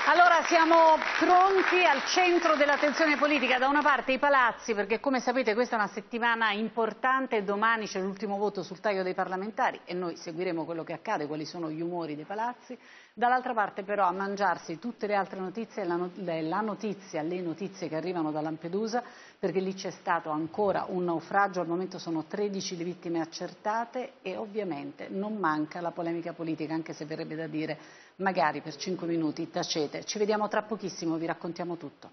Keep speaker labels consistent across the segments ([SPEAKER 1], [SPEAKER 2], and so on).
[SPEAKER 1] Allora siamo pronti al centro dell'attenzione politica, da una parte i palazzi, perché come sapete questa è una settimana importante e domani c'è l'ultimo voto sul taglio dei parlamentari e noi seguiremo quello che accade, quali sono gli umori dei palazzi, dall'altra parte però a mangiarsi tutte le altre notizie, le notizie che arrivano da Lampedusa, perché lì c'è stato ancora un naufragio, al momento sono 13 le vittime accertate e ovviamente non manca la polemica politica, anche se verrebbe da dire magari per 5 minuti tacete. Ci vediamo tra pochissimo, vi raccontiamo tutto.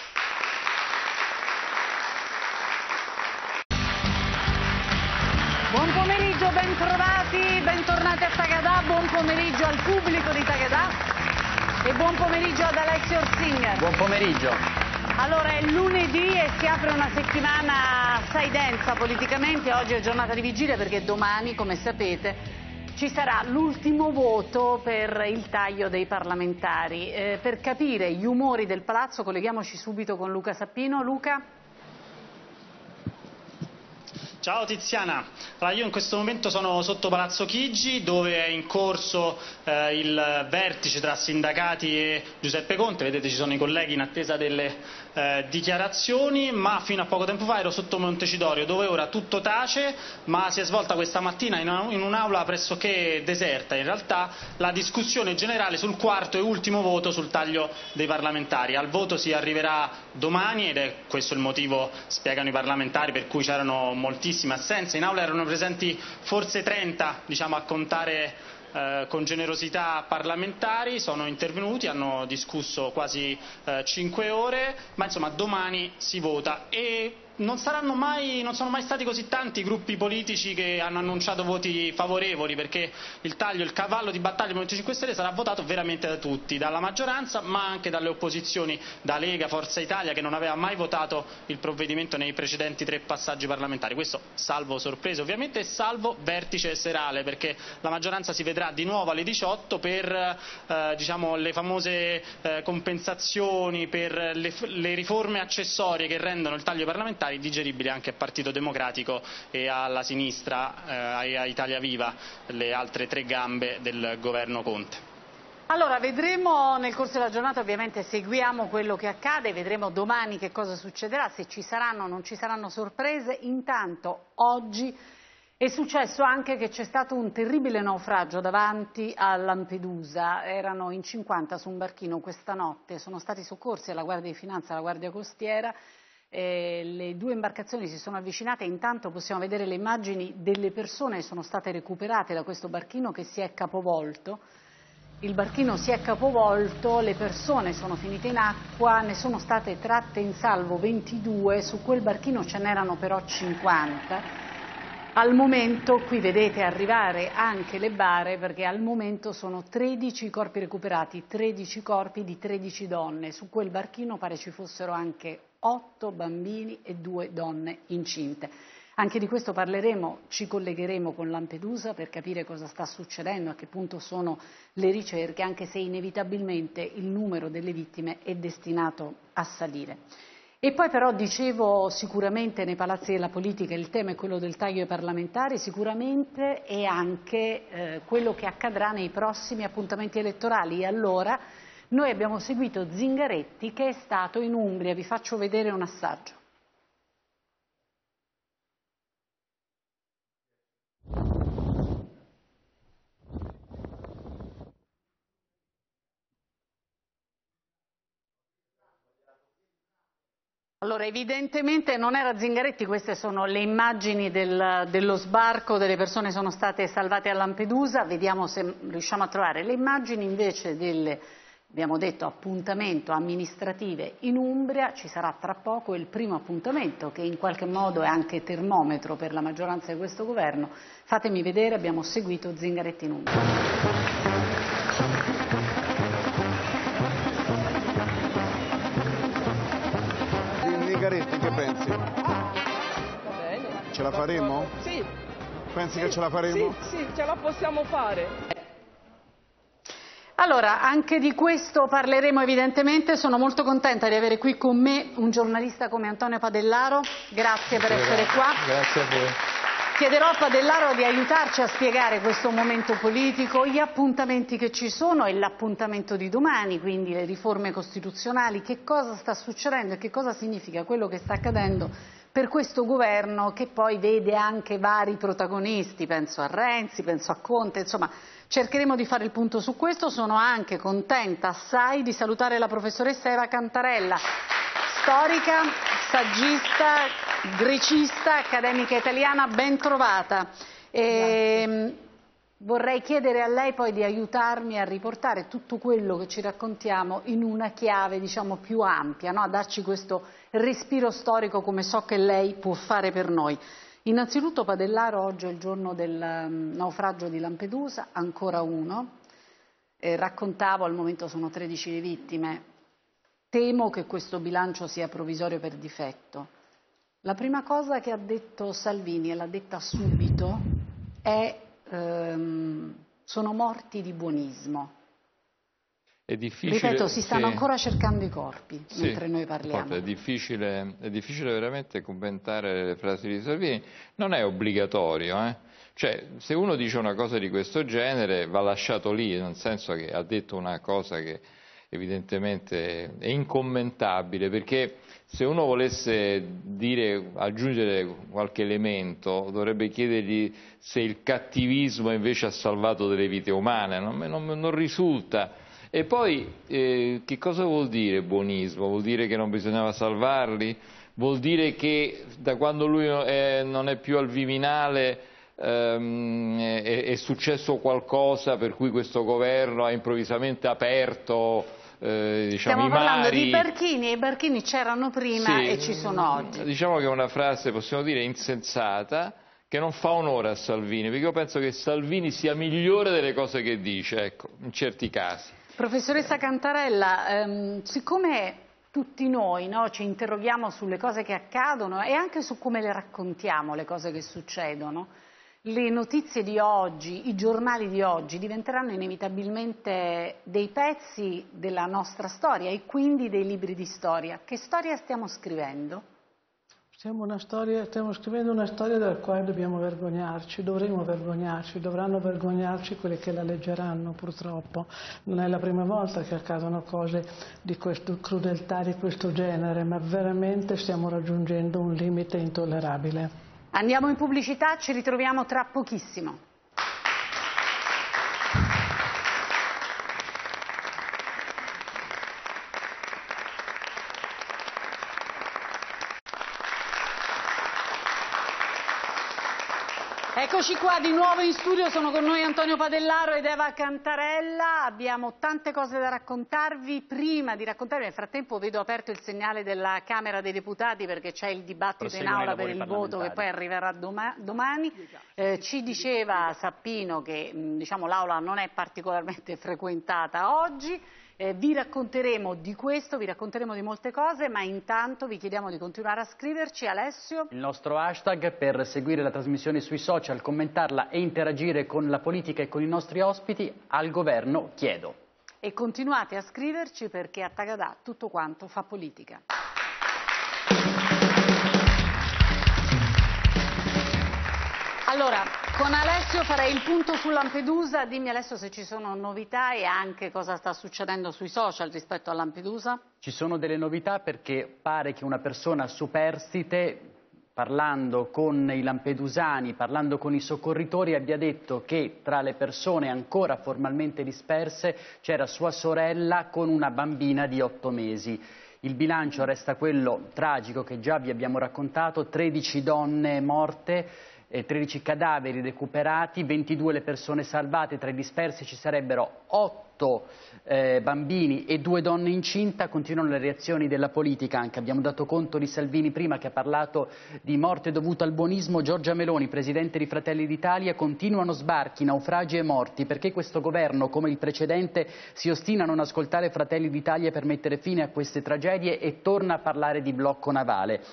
[SPEAKER 1] Buon pomeriggio, bentrovati, bentornati a Tagada, buon pomeriggio al pubblico di Tagada e buon pomeriggio ad Alexio Orsinger.
[SPEAKER 2] Buon pomeriggio.
[SPEAKER 1] Allora è lunedì e si apre una settimana assai densa politicamente, oggi è giornata di vigilia perché domani, come sapete, ci sarà l'ultimo voto per il taglio dei parlamentari. Per capire gli umori del palazzo colleghiamoci subito con Luca Sappino. Luca?
[SPEAKER 3] Ciao Tiziana, allora, io in questo momento sono sotto Palazzo Chigi dove è in corso il vertice tra sindacati e Giuseppe Conte, vedete ci sono i colleghi in attesa delle dichiarazioni, ma fino a poco tempo fa ero sotto Montecitorio dove ora tutto tace, ma si è svolta questa mattina in un'aula pressoché deserta in realtà la discussione generale sul quarto e ultimo voto sul taglio dei parlamentari. Al voto si arriverà domani ed è questo il motivo, spiegano i parlamentari, per cui c'erano moltissime assenze. In aula erano presenti forse 30, diciamo, a contare con generosità parlamentari, sono intervenuti, hanno discusso quasi 5 ore, ma insomma domani si vota e non sono mai stati così tanti i gruppi politici che hanno annunciato voti favorevoli, perché il taglio, il cavallo di battaglia del Movimento 5 Stelle sarà votato veramente da tutti, dalla maggioranza ma anche dalle opposizioni, da Lega, Forza Italia, che non aveva mai votato il provvedimento nei precedenti 3 passaggi parlamentari. Questo salvo sorprese ovviamente e salvo vertice serale, perché la maggioranza si vedrà di nuovo alle 18 per diciamo, le famose compensazioni, per le riforme accessorie che rendono il taglio parlamentare digeribili anche al Partito Democratico e alla sinistra, a Italia Viva, le altre 3 gambe del governo Conte.
[SPEAKER 1] Allora vedremo nel corso della giornata, ovviamente seguiamo quello che accade, vedremo domani che cosa succederà, se ci saranno o non ci saranno sorprese. Intanto oggi è successo anche che c'è stato un terribile naufragio davanti a Lampedusa, erano in 50 su un barchino questa notte, sono stati soccorsi alla Guardia di Finanza e alla Guardia Costiera. Le 2 imbarcazioni si sono avvicinate e intanto possiamo vedere le immagini delle persone che sono state recuperate da questo barchino che si è capovolto. Il barchino si è capovolto, le persone sono finite in acqua, ne sono state tratte in salvo 22, su quel barchino ce n'erano però 50. Al momento, qui vedete arrivare anche le bare, perché al momento sono 13 i corpi recuperati, 13 corpi di 13 donne. Su quel barchino pare ci fossero anche 8 bambini e 2 donne incinte. Anche di questo parleremo, ci collegheremo con Lampedusa per capire cosa sta succedendo, a che punto sono le ricerche, anche se inevitabilmente il numero delle vittime è destinato a salire. E poi però dicevo sicuramente nei palazzi della politica il tema è quello del taglio ai parlamentari, sicuramente è anche quello che accadrà nei prossimi appuntamenti elettorali. E allora noi abbiamo seguito Zingaretti che è stato in Umbria, vi faccio vedere un assaggio. Allora, evidentemente non era Zingaretti, queste sono le immagini dello sbarco, delle persone che sono state salvate a Lampedusa, vediamo se riusciamo a trovare le immagini invece delle, abbiamo detto, appuntamento amministrative in Umbria. Ci sarà tra poco il primo appuntamento che in qualche modo è anche termometro per la maggioranza di questo governo. Fatemi vedere, abbiamo seguito Zingaretti in Umbria.
[SPEAKER 4] Zingaretti, che pensi?
[SPEAKER 5] Va bene.
[SPEAKER 4] Ce la faremo?
[SPEAKER 5] Sì.
[SPEAKER 4] Pensi che ce la faremo?
[SPEAKER 5] Sì, ce la possiamo fare.
[SPEAKER 1] Allora, anche di questo parleremo evidentemente, sono molto contenta di avere qui con me un giornalista come Antonio Padellaro, grazie per essere qua.
[SPEAKER 6] Grazie a voi.
[SPEAKER 1] Chiederò a Padellaro di aiutarci a spiegare questo momento politico, gli appuntamenti che ci sono e l'appuntamento di domani, quindi le riforme costituzionali, che cosa sta succedendo e che cosa significa quello che sta accadendo per questo governo che poi vede anche vari protagonisti, penso a Renzi, penso a Conte, insomma cercheremo di fare il punto su questo. Sono anche contenta assai di salutare la professoressa Eva Cantarella, storica, saggista, grecista, accademica italiana, ben trovata. Vorrei chiedere a lei poi di aiutarmi a riportare tutto quello che ci raccontiamo in una chiave, diciamo, più ampia, no? A darci questo respiro storico come so che lei può fare per noi. Innanzitutto, Padellaro, oggi è il giorno del naufragio di Lampedusa, ancora uno. Raccontavo, al momento sono 13 le vittime. Temo che questo bilancio sia provvisorio per difetto. La prima cosa che ha detto Salvini, e l'ha detta subito, è sono morti di buonismo.
[SPEAKER 2] È difficile,
[SPEAKER 1] ripeto, si stanno ancora cercando i corpi mentre noi parliamo.
[SPEAKER 2] È difficile veramente commentare le frasi di Salvini. Non è obbligatorio, Cioè, se uno dice una cosa di questo genere va lasciato lì, nel senso che ha detto una cosa che evidentemente è incommentabile, perché se uno volesse aggiungere qualche elemento dovrebbe chiedergli se il cattivismo invece ha salvato delle vite umane, non risulta. E poi che cosa vuol dire buonismo? Vuol dire che non bisognava salvarli? Vuol dire che da quando lui non è più al Viminale è successo qualcosa per cui questo governo ha improvvisamente aperto
[SPEAKER 1] Stiamo parlando di barchini, e i barchini c'erano prima e ci sono oggi.
[SPEAKER 2] Diciamo che è una frase, possiamo dire, insensata, che non fa onore a Salvini, perché io penso che Salvini sia migliore delle cose che dice, ecco, in certi casi.
[SPEAKER 1] Professoressa Cantarella, siccome tutti noi, no, ci interroghiamo sulle cose che accadono e anche su come le raccontiamo le cose che succedono, le notizie di oggi, i giornali di oggi diventeranno inevitabilmente dei pezzi della nostra storia e quindi dei libri di storia. Che storia stiamo scrivendo?
[SPEAKER 6] Stiamo scrivendo una storia della quale dobbiamo vergognarci, dovremo vergognarci, dovranno vergognarci quelli che la leggeranno purtroppo. Non è la prima volta che accadono cose di questa crudeltà di questo genere, ma veramente stiamo raggiungendo un limite intollerabile.
[SPEAKER 1] Andiamo in pubblicità, ci ritroviamo tra pochissimo. Eccoci qua di nuovo in studio, sono con noi Antonio Padellaro ed Eva Cantarella, abbiamo tante cose da raccontarvi. Prima di raccontarvi, nel frattempo vedo aperto il segnale della Camera dei Deputati perché c'è il dibattito in aula per il voto che poi arriverà domani. Ci diceva Sappino che diciamo, l'aula non è particolarmente frequentata oggi. Vi racconteremo di questo, vi racconteremo di molte cose, ma intanto vi chiediamo di continuare a scriverci. Alessio?
[SPEAKER 7] Il nostro hashtag per seguire la trasmissione sui social, commentarla e interagire con la politica e con i nostri ospiti, al governo chiedo.
[SPEAKER 1] E continuate a scriverci perché a Tagadà tutto quanto fa politica. Allora, con Alessio farei il punto su Lampedusa. Dimmi Alessio se ci sono novità e anche cosa sta succedendo sui social rispetto a Lampedusa.
[SPEAKER 7] Ci sono delle novità perché pare che una persona superstite, parlando con i lampedusani, parlando con i soccorritori, abbia detto che tra le persone ancora formalmente disperse c'era sua sorella con una bambina di 8 mesi. Il bilancio resta quello tragico che già vi abbiamo raccontato, 13 donne morte, 13 cadaveri recuperati, 22 le persone salvate, tra i dispersi ci sarebbero 8 bambini e 2 donne incinta. Continuano le reazioni della politica anche, abbiamo dato conto di Salvini prima che ha parlato di morte dovuta al buonismo. Giorgia Meloni, presidente di Fratelli d'Italia: continuano sbarchi, naufragi e morti perché questo governo, come il precedente, si ostina a non ascoltare Fratelli d'Italia per mettere fine a queste tragedie e torna a parlare di blocco navale.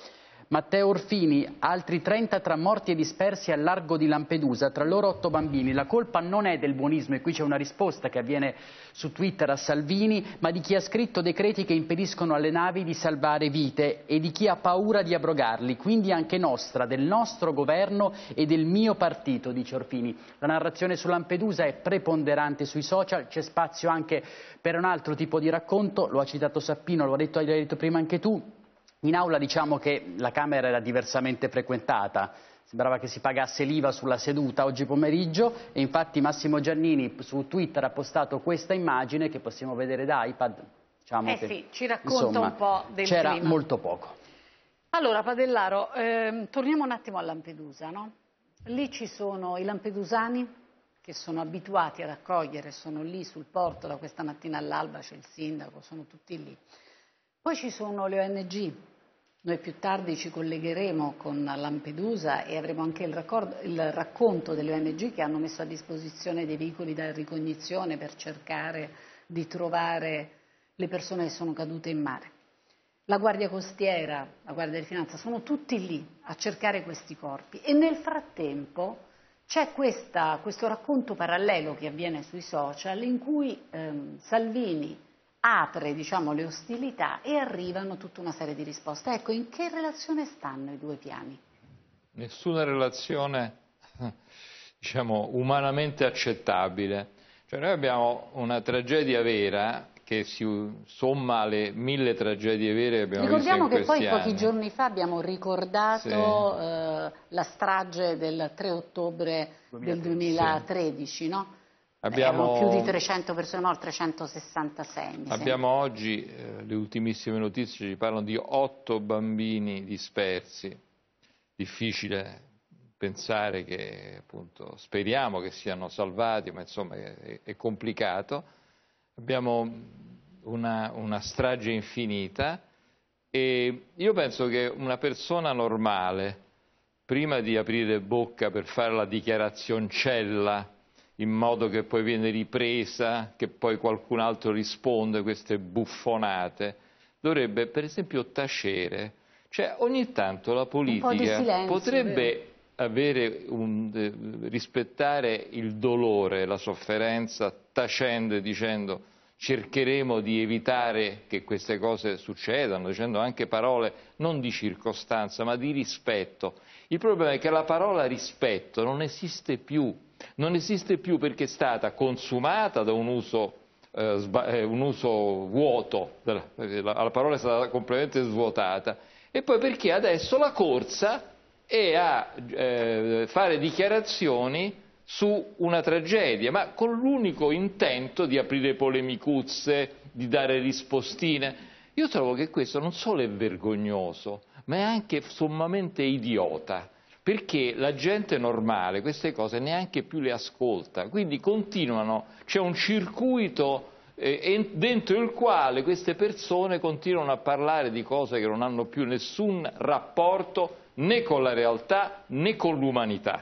[SPEAKER 7] Matteo Orfini, altri 30 tra morti e dispersi al largo di Lampedusa, tra loro 8 bambini. La colpa non è del buonismo, e qui c'è una risposta che avviene su Twitter a Salvini, ma di chi ha scritto decreti che impediscono alle navi di salvare vite e di chi ha paura di abrogarli, quindi anche nostra, del nostro governo e del mio partito, dice Orfini. La narrazione su Lampedusa è preponderante sui social, c'è spazio anche per un altro tipo di racconto, lo ha citato Sappino, lo hai detto prima anche tu. In aula diciamo che la Camera era diversamente frequentata, sembrava che si pagasse l'IVA sulla seduta oggi pomeriggio e infatti Massimo Giannini su Twitter ha postato questa immagine che possiamo vedere da iPad. Diciamo che,
[SPEAKER 1] sì, ci racconta un po' del
[SPEAKER 7] c'era
[SPEAKER 1] clima.
[SPEAKER 7] molto poco.
[SPEAKER 1] Allora Padellaro, torniamo un attimo a Lampedusa, no? Lì ci sono i lampedusani che sono abituati ad accogliere, sono lì sul porto da questa mattina all'alba, c'è il sindaco, sono tutti lì. Poi ci sono le ONG, noi più tardi ci collegheremo con Lampedusa e avremo anche il racconto delle ONG che hanno messo a disposizione dei veicoli da ricognizione per cercare di trovare le persone che sono cadute in mare. La Guardia Costiera, la Guardia di Finanza, sono tutti lì a cercare questi corpi e nel frattempo c'è questo racconto parallelo che avviene sui social in cui Salvini apre, diciamo, le ostilità e arrivano tutta una serie di risposte. Ecco, in che relazione stanno i due piani?
[SPEAKER 2] Nessuna relazione, diciamo, umanamente accettabile. Cioè, noi abbiamo una tragedia vera che si somma alle 1000 tragedie vere che abbiamo visto in questi anni.
[SPEAKER 1] Ricordiamo che poi pochi giorni fa abbiamo ricordato la strage del 3 ottobre del 2013, no? Erano più di 300 persone morte, 366.
[SPEAKER 2] Abbiamo oggi, le ultimissime notizie ci parlano di 8 bambini dispersi. Difficile pensare che, appunto, speriamo che siano salvati, ma insomma è complicato. Abbiamo una strage infinita e io penso che una persona normale, prima di aprire bocca per fare la dichiarazioncella, in modo che poi viene ripresa, che poi qualcun altro risponde queste buffonate, dovrebbe per esempio tacere. Cioè ogni tanto la politica potrebbe rispettare il dolore, la sofferenza, tacendo e dicendo cercheremo di evitare che queste cose succedano, dicendo anche parole non di circostanza ma di rispetto. Il problema è che la parola rispetto non esiste più. Non esiste più perché è stata consumata da un uso vuoto, la parola è stata completamente svuotata, e poi perché adesso la corsa è a fare dichiarazioni su una tragedia, ma con l'unico intento di aprire polemicuzze, di dare rispostine. Io trovo che questo non solo è vergognoso, ma è anche sommamente idiota. Perché la gente normale queste cose neanche più le ascolta, quindi continuano, c'è un circuito dentro il quale queste persone continuano a parlare di cose che non hanno più nessun rapporto né con la realtà né con l'umanità.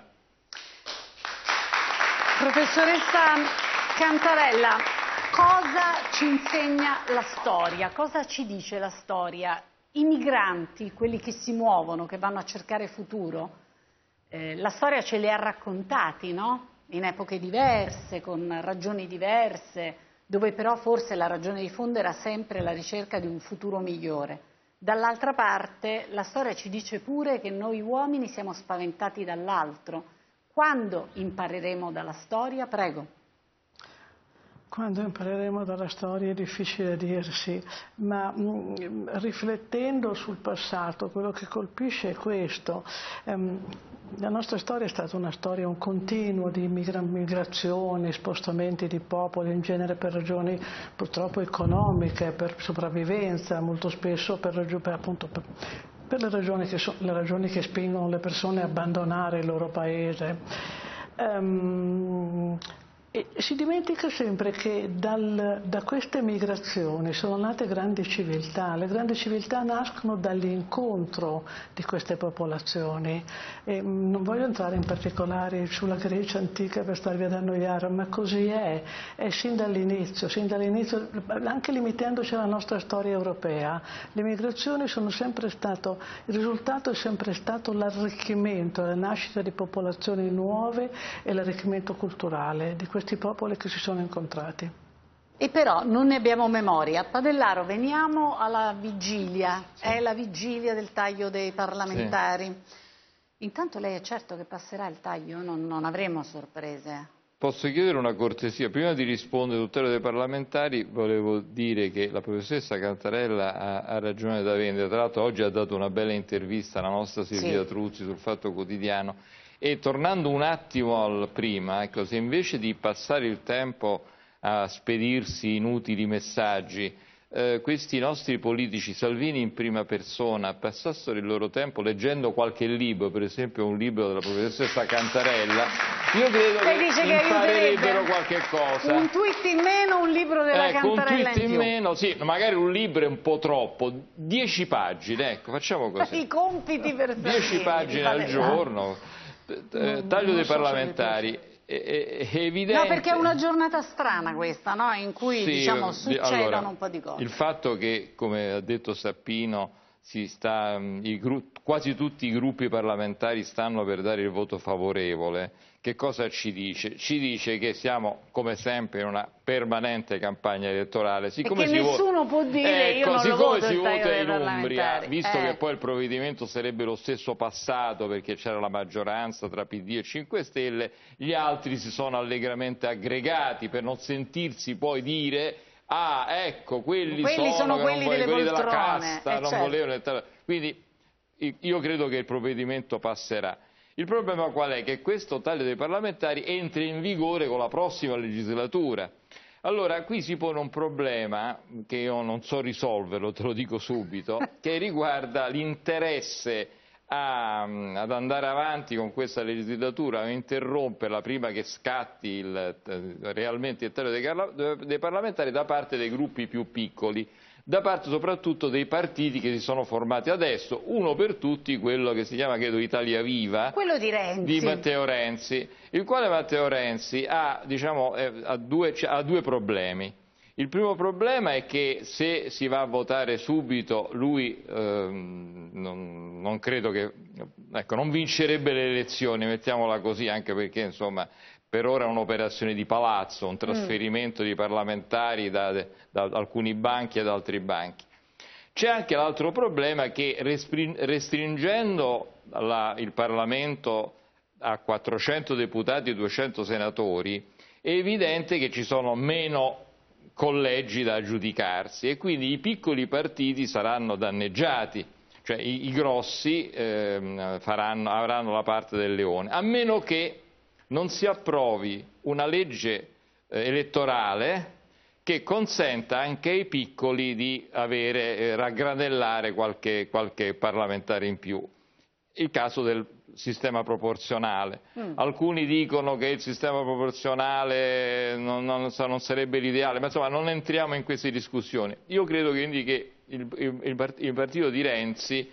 [SPEAKER 1] Professoressa Cantarella, cosa ci insegna la storia? Cosa ci dice la storia? I migranti, quelli che si muovono, che vanno a cercare futuro, la storia ce li ha raccontati, no? In epoche diverse, con ragioni diverse, dove però forse la ragione di fondo era sempre la ricerca di un futuro migliore. Dall'altra parte la storia ci dice pure che noi uomini siamo spaventati dall'altro. Quando impareremo dalla storia? Prego.
[SPEAKER 6] Quando impareremo dalla storia è difficile dirsi, ma riflettendo sul passato quello che colpisce è questo. La nostra storia è stata una storia, un continuo di migrazioni, spostamenti di popoli, in genere per ragioni purtroppo economiche, per sopravvivenza, molto spesso per le ragioni che spingono le persone a abbandonare il loro paese. E si dimentica sempre che da queste migrazioni sono nate grandi civiltà. Le grandi civiltà nascono dall'incontro di queste popolazioni. E non voglio entrare in particolari sulla Grecia antica per starvi ad annoiare, ma così è sin dall'inizio, anche limitandoci alla nostra storia europea. Le migrazioni sono sempre stato, il risultato è sempre stato l'arricchimento, la nascita di popolazioni nuove e l'arricchimento culturale di questi popoli che si sono incontrati.
[SPEAKER 1] E però non ne abbiamo memoria. Padellaro, veniamo alla vigilia,
[SPEAKER 2] sì.
[SPEAKER 1] È la vigilia del taglio dei parlamentari. Sì. Intanto lei è certo che passerà il taglio? Non avremo sorprese?
[SPEAKER 2] Posso chiedere una cortesia? Prima di rispondere sul taglio dei parlamentari volevo dire che la professoressa Cantarella ha ragione da vendere. Tra l'altro oggi ha dato una bella intervista alla nostra Silvia Truzzi sul Fatto Quotidiano. E tornando un attimo al prima, ecco, se invece di passare il tempo a spedirsi inutili messaggi, questi nostri politici, Salvini in prima persona, passassero il loro tempo leggendo qualche libro, per esempio un libro della professoressa Cantarella, io credo che imparerebbero qualche cosa.
[SPEAKER 1] Un tweet in meno, un libro della Cantarella
[SPEAKER 2] un tweet in meno, sì, magari un libro è un po' troppo, 10 pagine, ecco, facciamo così.
[SPEAKER 1] I compiti per Salvini.
[SPEAKER 2] 10 pagine al giorno. Taglio dei parlamentari è evidente.
[SPEAKER 1] No, perché è una giornata strana questa, no? In cui
[SPEAKER 2] sì,
[SPEAKER 1] diciamo succedono
[SPEAKER 2] allora,
[SPEAKER 1] un po' di cose.
[SPEAKER 2] Il fatto che, come ha detto Sappino, quasi tutti i gruppi parlamentari stanno per dare il voto favorevole, che cosa ci dice? Ci dice che siamo come sempre in una permanente campagna elettorale. Siccome
[SPEAKER 1] e che nessuno può dire io non lo voto il taglio dei
[SPEAKER 2] in Umbria,
[SPEAKER 1] parlamentari.
[SPEAKER 2] Visto che poi il provvedimento sarebbe lo stesso passato perché c'era la maggioranza tra PD e 5 Stelle, gli altri si sono allegramente aggregati per non sentirsi poi dire ah, ecco, quelli sono quelli della casta, non volevano. Quindi io credo che il provvedimento passerà. Il problema qual è? Che questo taglio dei parlamentari entra in vigore con la prossima legislatura. Allora, qui si pone un problema che io non so risolverlo, te lo dico subito, che riguarda l'interesse ad andare avanti con questa legislatura, a interromperla prima che scatti realmente il taglio dei parlamentari da parte dei gruppi più piccoli, da parte soprattutto dei partiti che si sono formati adesso, uno per tutti, quello che si chiama, credo, Italia Viva,
[SPEAKER 1] quello di Renzi.
[SPEAKER 2] Di Matteo Renzi, il quale Matteo Renzi ha due problemi. Il primo problema è che se si va a votare subito lui non credo che, ecco, non vincerebbe le elezioni, mettiamola così, anche perché insomma per ora è un'operazione di palazzo, un trasferimento di parlamentari da alcuni banchi ad altri banchi. C'è anche l'altro problema che restringendo il Parlamento a 400 deputati e 200 senatori è evidente che ci sono meno collegi da giudicarsi e quindi i piccoli partiti saranno danneggiati, cioè i grossi avranno la parte del leone, a meno che non si approvi una legge elettorale che consenta anche ai piccoli di raggranellare qualche parlamentare in più. Il caso del sistema proporzionale. Alcuni dicono che il sistema proporzionale non sarebbe l'ideale, ma insomma non entriamo in queste discussioni. Io credo quindi che il partito di Renzi,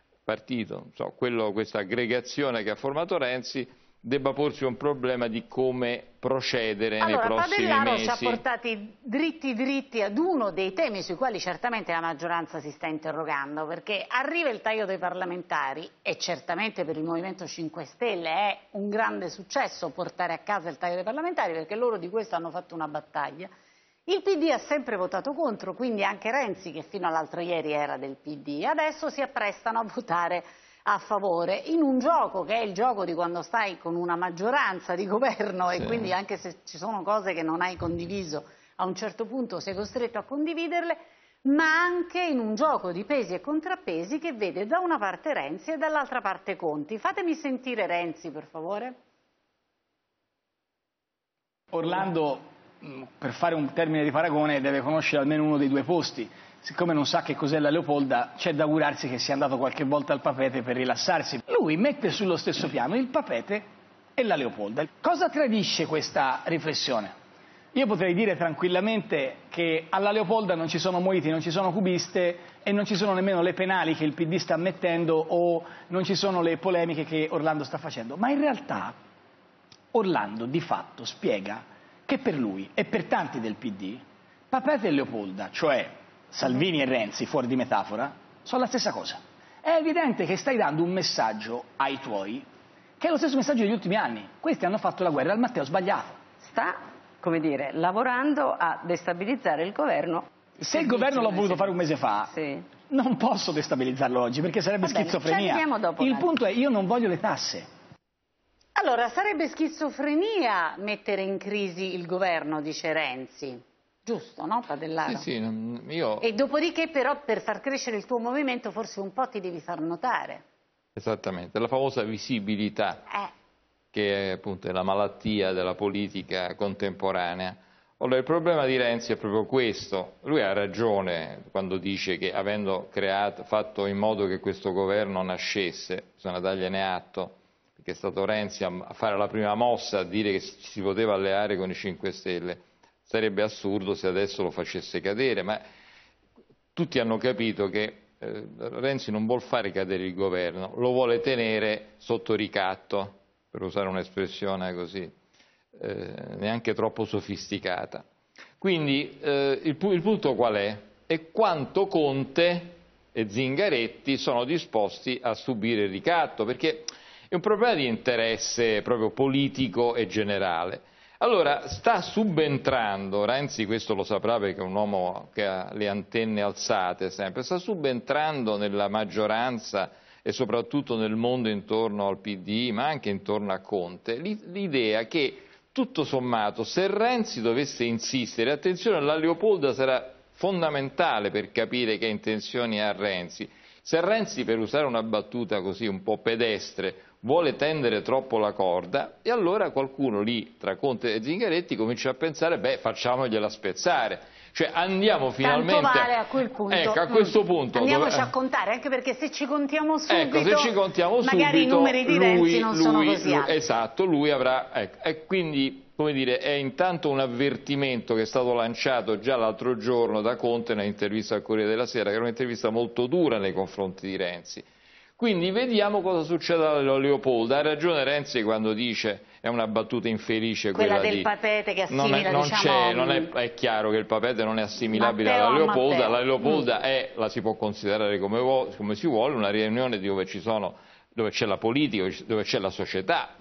[SPEAKER 2] questa aggregazione che ha formato Renzi, debba porsi un problema di come procedere nei prossimi
[SPEAKER 1] Padellaro
[SPEAKER 2] mesi.
[SPEAKER 1] ci ha portati dritti ad uno dei temi sui quali certamente la maggioranza si sta interrogando, perché arriva il taglio dei parlamentari e certamente per il Movimento 5 Stelle è un grande successo portare a casa il taglio dei parlamentari, perché loro di questo hanno fatto una battaglia. Il PD ha sempre votato contro, quindi anche Renzi, che fino all'altro ieri era del PD, adesso si apprestano a votare a favore, in un gioco che è il gioco di quando stai con una maggioranza di governo e quindi anche se ci sono cose che non hai condiviso, a un certo punto sei costretto a condividerle, ma anche in un gioco di pesi e contrappesi che vede da una parte Renzi e dall'altra parte Conti. Fatemi sentire Renzi, per favore.
[SPEAKER 8] Orlando, per fare un termine di paragone, deve conoscere almeno uno dei due posti. Siccome non sa che cos'è la Leopolda, c'è da augurarsi che sia andato qualche volta al Papeete per rilassarsi. Lui mette sullo stesso piano il Papeete e la Leopolda. Cosa tradisce questa riflessione? Io potrei dire tranquillamente che alla Leopolda non ci sono Moiti, non ci sono cubiste e non ci sono nemmeno le penali che il PD sta mettendo o non ci sono le polemiche che Orlando sta facendo. Ma in realtà Orlando di fatto spiega che per lui e per tanti del PD Papeete e Leopolda, cioè Salvini e Renzi, fuori di metafora, sono la stessa cosa. È evidente che stai dando un messaggio ai tuoi che è lo stesso messaggio degli ultimi anni. Questi hanno fatto la guerra al Matteo sbagliato.
[SPEAKER 9] Sta, come dire, lavorando a destabilizzare il governo.
[SPEAKER 8] Se il governo l'ho voluto fare un mese fa,
[SPEAKER 9] sì,
[SPEAKER 8] non posso destabilizzarlo oggi perché sarebbe schizofrenia. Il punto è io non voglio le tasse.
[SPEAKER 1] Allora, sarebbe schizofrenia mettere in crisi il governo, dice Renzi. Giusto, no, Padellaro?
[SPEAKER 2] Sì, io...
[SPEAKER 1] E dopodiché però per far crescere il tuo movimento forse un po' ti devi far notare.
[SPEAKER 2] Esattamente, la famosa visibilità, che è appunto la malattia della politica contemporanea. Allora, il problema di Renzi è proprio questo. Lui ha ragione quando dice che avendo fatto in modo che questo governo nascesse, bisogna dargliene atto, perché è stato Renzi a fare la prima mossa, a dire che si poteva alleare con i 5 Stelle. Sarebbe assurdo se adesso lo facesse cadere, ma tutti hanno capito che Renzi non vuol fare cadere il governo, lo vuole tenere sotto ricatto, per usare un'espressione così, neanche troppo sofisticata. Quindi il punto qual è? È quanto Conte e Zingaretti sono disposti a subire il ricatto, perché è un problema di interesse proprio politico e generale. Allora, sta subentrando, Renzi questo lo saprà perché è un uomo che ha le antenne alzate sempre, sta subentrando nella maggioranza e soprattutto nel mondo intorno al PD, ma anche intorno a Conte, l'idea che tutto sommato se Renzi dovesse insistere, attenzione, la Leopolda sarà fondamentale per capire che intenzioni ha Renzi, se Renzi, per usare una battuta così un po' pedestre, vuole tendere troppo la corda, e allora qualcuno lì, tra Conte e Zingaretti, comincia a pensare, beh, facciamogliela spezzare. Cioè andiamo finalmente...
[SPEAKER 1] Tanto vale a quel punto.
[SPEAKER 2] Ecco, a questo punto...
[SPEAKER 1] Andiamoci a contare, anche perché se ci contiamo subito,
[SPEAKER 2] ecco, se ci contiamo
[SPEAKER 1] magari
[SPEAKER 2] subito,
[SPEAKER 1] i numeri di Renzi non sono così alti.
[SPEAKER 2] Esatto, lui avrà... Ecco, e quindi, come dire, è intanto un avvertimento che è stato lanciato già l'altro giorno da Conte nell'intervista al Corriere della Sera, che era un'intervista molto dura nei confronti di Renzi. Quindi vediamo cosa succede alla Leopolda. Ha ragione Renzi quando dice, è una battuta infelice
[SPEAKER 1] quella del Papeete che assimila,
[SPEAKER 2] è chiaro che il Papeete non è assimilabile alla Leopolda. La Leopolda la si può considerare come si vuole, una riunione dove c'è la politica, dove c'è la società,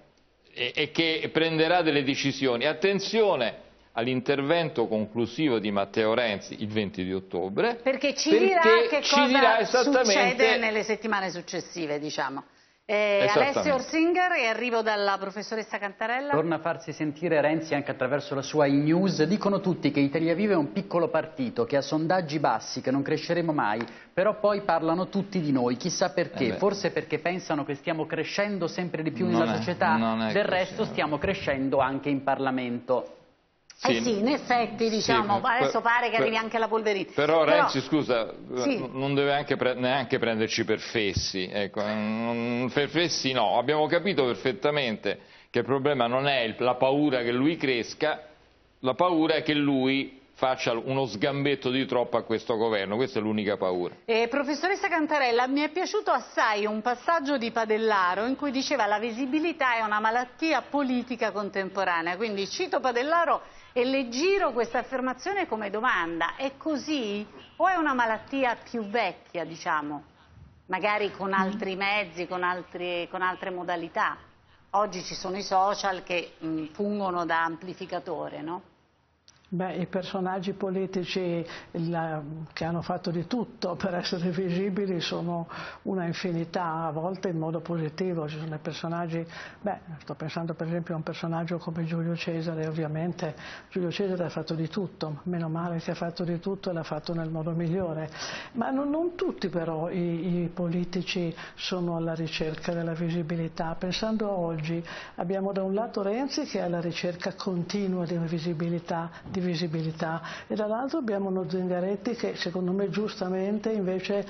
[SPEAKER 2] e che prenderà delle decisioni. Attenzione all'intervento conclusivo di Matteo Renzi il 20 di ottobre,
[SPEAKER 1] perché ci dirà che cosa succede nelle settimane successive, diciamo. Alessio Orsinger, e arrivo dalla professoressa Cantarella.
[SPEAKER 7] Torna a farsi sentire Renzi anche attraverso la sua e-news. Dicono tutti che Italia Viva è un piccolo partito, che ha sondaggi bassi, che non cresceremo mai, però poi parlano tutti di noi, chissà perché, forse perché pensano che stiamo crescendo sempre di più nella società, del resto stiamo crescendo anche in Parlamento.
[SPEAKER 1] Sì, in effetti, diciamo, adesso pare che arrivi anche la polverina.
[SPEAKER 2] Però Renzi, scusa, non deve neanche prenderci per fessi, ecco, per fessi no, abbiamo capito perfettamente che il problema non è la paura che lui cresca, la paura è che lui faccia uno sgambetto di troppo a questo governo, questa è l'unica paura.
[SPEAKER 1] Professoressa Cantarella, mi è piaciuto assai un passaggio di Padellaro in cui diceva la visibilità è una malattia politica contemporanea, quindi cito Padellaro e le giro questa affermazione come domanda: è così o è una malattia più vecchia, diciamo, magari con altri mezzi, con altre modalità? Oggi ci sono i social che fungono da amplificatore, no?
[SPEAKER 6] Beh, i personaggi politici che hanno fatto di tutto per essere visibili sono una infinità, a volte in modo positivo. Ci sono dei personaggi, sto pensando per esempio a un personaggio come Giulio Cesare, ovviamente Giulio Cesare ha fatto di tutto, meno male che ha fatto di tutto e l'ha fatto nel modo migliore, ma non tutti però i politici sono alla ricerca della visibilità. Pensando a oggi, abbiamo da un lato Renzi che è alla ricerca continua di visibilità, e dall'altro abbiamo uno Zingaretti che secondo me giustamente invece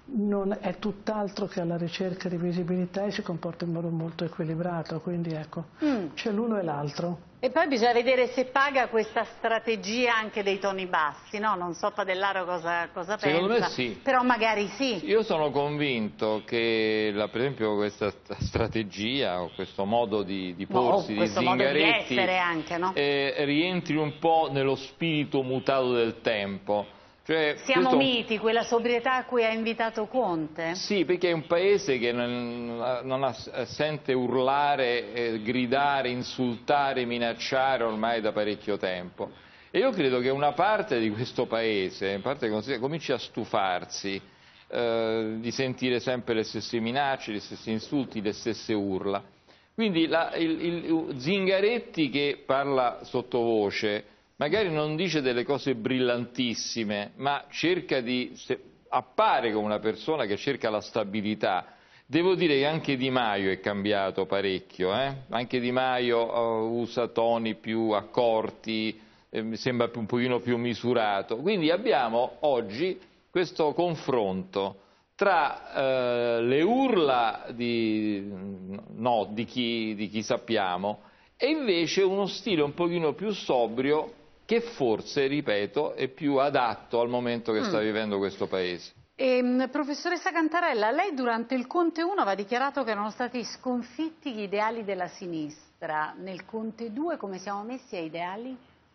[SPEAKER 6] è tutt'altro che alla ricerca di visibilità e si comporta in modo molto equilibrato, quindi ecco, c'è l'uno e l'altro.
[SPEAKER 1] E poi bisogna vedere se paga questa strategia anche dei toni bassi, no? Non so Padellaro cosa pensa.
[SPEAKER 2] Secondo me sì.
[SPEAKER 1] Però magari sì.
[SPEAKER 2] Io sono convinto che, per esempio, questa strategia o questo modo di porsi di Zingaretti
[SPEAKER 1] modo di essere anche, no?
[SPEAKER 2] Rientri un po' nello spirito mutato del tempo. Cioè,
[SPEAKER 1] siamo miti, quella sobrietà a cui ha invitato Conte?
[SPEAKER 2] Sì, perché è un paese che sente urlare, gridare, insultare, minacciare ormai da parecchio tempo. E io credo che una parte di questo paese, in parte cominci a stufarsi di sentire sempre le stesse minacce, gli stessi insulti, le stesse urla. Quindi Zingaretti che parla sottovoce, magari non dice delle cose brillantissime, ma appare come una persona che cerca la stabilità. Devo dire che anche Di Maio è cambiato parecchio, Anche Di Maio usa toni più accorti, sembra un pochino più misurato. Quindi abbiamo oggi questo confronto tra le urla di chi sappiamo e invece uno stile un pochino più sobrio, che forse, ripeto, è più adatto al momento che sta vivendo questo Paese.
[SPEAKER 1] Professoressa Cantarella, lei durante il Conte 1 aveva dichiarato che erano stati sconfitti gli ideali della sinistra. Nel Conte 2 come siamo messi ai ideali?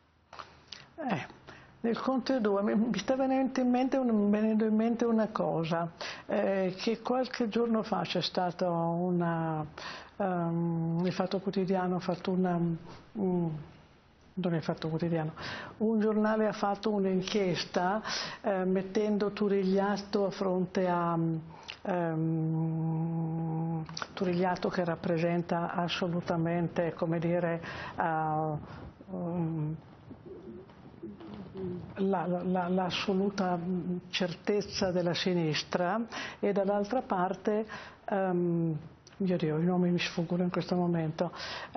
[SPEAKER 6] Nel Conte 2 mi sta venendo in mente una cosa, che qualche giorno fa c'è stato il Fatto Quotidiano ha fatto non è il Fatto Quotidiano, un giornale ha fatto un'inchiesta mettendo Turigliatto a fronte a Turigliatto, che rappresenta assolutamente, come dire, l'assoluta certezza della sinistra, e dall'altra parte i nomi mi sfuggono in questo momento,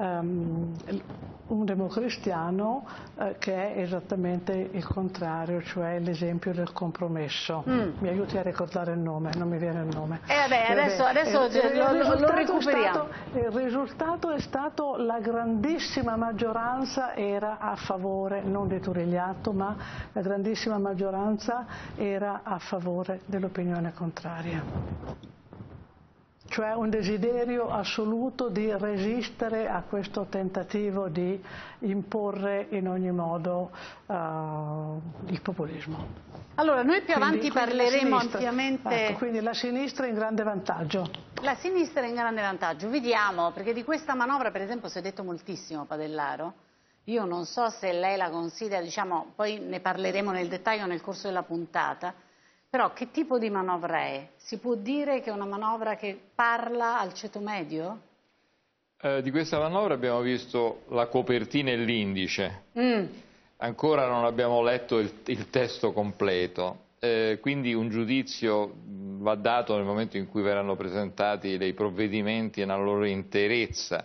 [SPEAKER 6] un democristiano che è esattamente il contrario, cioè l'esempio del compromesso. Mi aiuti a ricordare il nome, non mi viene il nome.
[SPEAKER 1] Adesso lo recuperiamo.
[SPEAKER 6] Il risultato è stato la grandissima maggioranza era a favore, non di Turigliatto, ma la grandissima maggioranza era a favore dell'opinione contraria. Cioè un desiderio assoluto di resistere a questo tentativo di imporre in ogni modo il populismo.
[SPEAKER 1] Allora, noi più avanti parleremo ampiamente...
[SPEAKER 6] quindi la sinistra è in grande vantaggio.
[SPEAKER 1] La sinistra è in grande vantaggio, vediamo, perché di questa manovra per esempio si è detto moltissimo, Padellaro. Io non so se lei la considera, diciamo, poi ne parleremo nel dettaglio nel corso della puntata. Però che tipo di manovra è? Si può dire che è una manovra che parla al ceto medio?
[SPEAKER 2] Di questa manovra abbiamo visto la copertina e l'indice. Ancora non abbiamo letto il testo completo, quindi un giudizio va dato nel momento in cui verranno presentati dei provvedimenti nella loro interezza.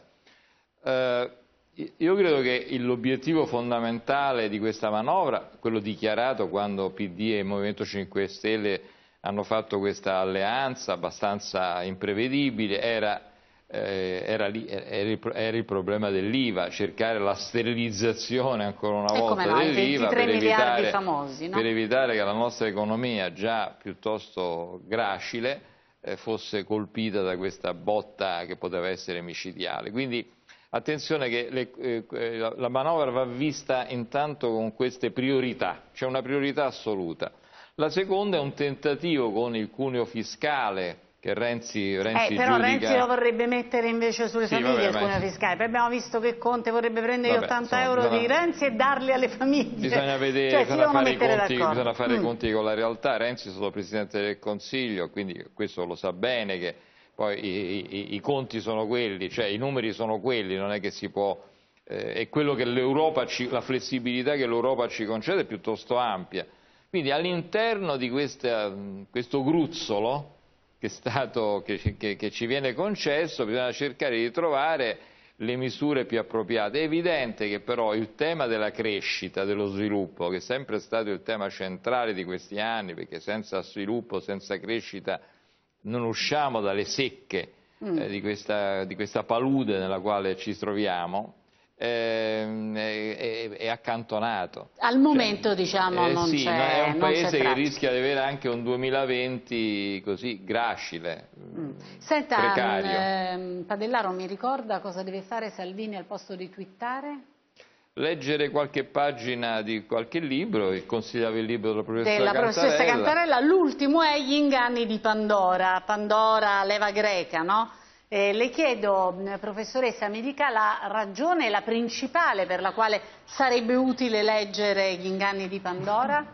[SPEAKER 2] Io credo che l'obiettivo fondamentale di questa manovra, quello dichiarato quando PD e Movimento 5 Stelle hanno fatto questa alleanza abbastanza imprevedibile, era il problema dell'IVA, cercare la sterilizzazione ancora una volta dell'IVA per evitare che la nostra economia, già piuttosto gracile, fosse colpita da questa botta che poteva essere micidiale. Quindi attenzione che la manovra va vista intanto con queste priorità, c'è una priorità assoluta. La seconda è un tentativo con il cuneo fiscale che Renzi
[SPEAKER 1] però
[SPEAKER 2] giudica...
[SPEAKER 1] Renzi lo vorrebbe mettere invece sulle famiglie il cuneo fiscale. Poi abbiamo visto che Conte vorrebbe prendere gli 80 euro di Renzi e darli alle famiglie.
[SPEAKER 2] Bisogna vedere, bisogna fare i conti con la realtà. Renzi è stato Presidente del Consiglio, quindi questo lo sa bene che poi i conti sono quelli, cioè i numeri sono quelli, non è che si può... è quello che la flessibilità che l'Europa ci concede è piuttosto ampia. Quindi all'interno di questo gruzzolo che ci viene concesso bisogna cercare di trovare le misure più appropriate. È evidente che però il tema della crescita, dello sviluppo, che è sempre stato il tema centrale di questi anni, perché senza sviluppo, senza crescita non usciamo dalle secche di questa palude nella quale ci troviamo, è accantonato.
[SPEAKER 1] Al momento diciamo non
[SPEAKER 2] sì,
[SPEAKER 1] c'è.
[SPEAKER 2] È un paese che rischia di avere anche un 2020 così gracile,
[SPEAKER 1] Senta,
[SPEAKER 2] precario.
[SPEAKER 1] Padellaro, mi ricorda cosa deve fare Salvini al posto di twittare?
[SPEAKER 2] Leggere qualche pagina di qualche libro, e consigliava il libro della professoressa
[SPEAKER 1] professoressa Cantarella. L'ultimo è Gli inganni di Pandora, Pandora, leva greca, no? Le chiedo, professoressa, mi dica la ragione, la principale per la quale sarebbe utile leggere Gli inganni di Pandora?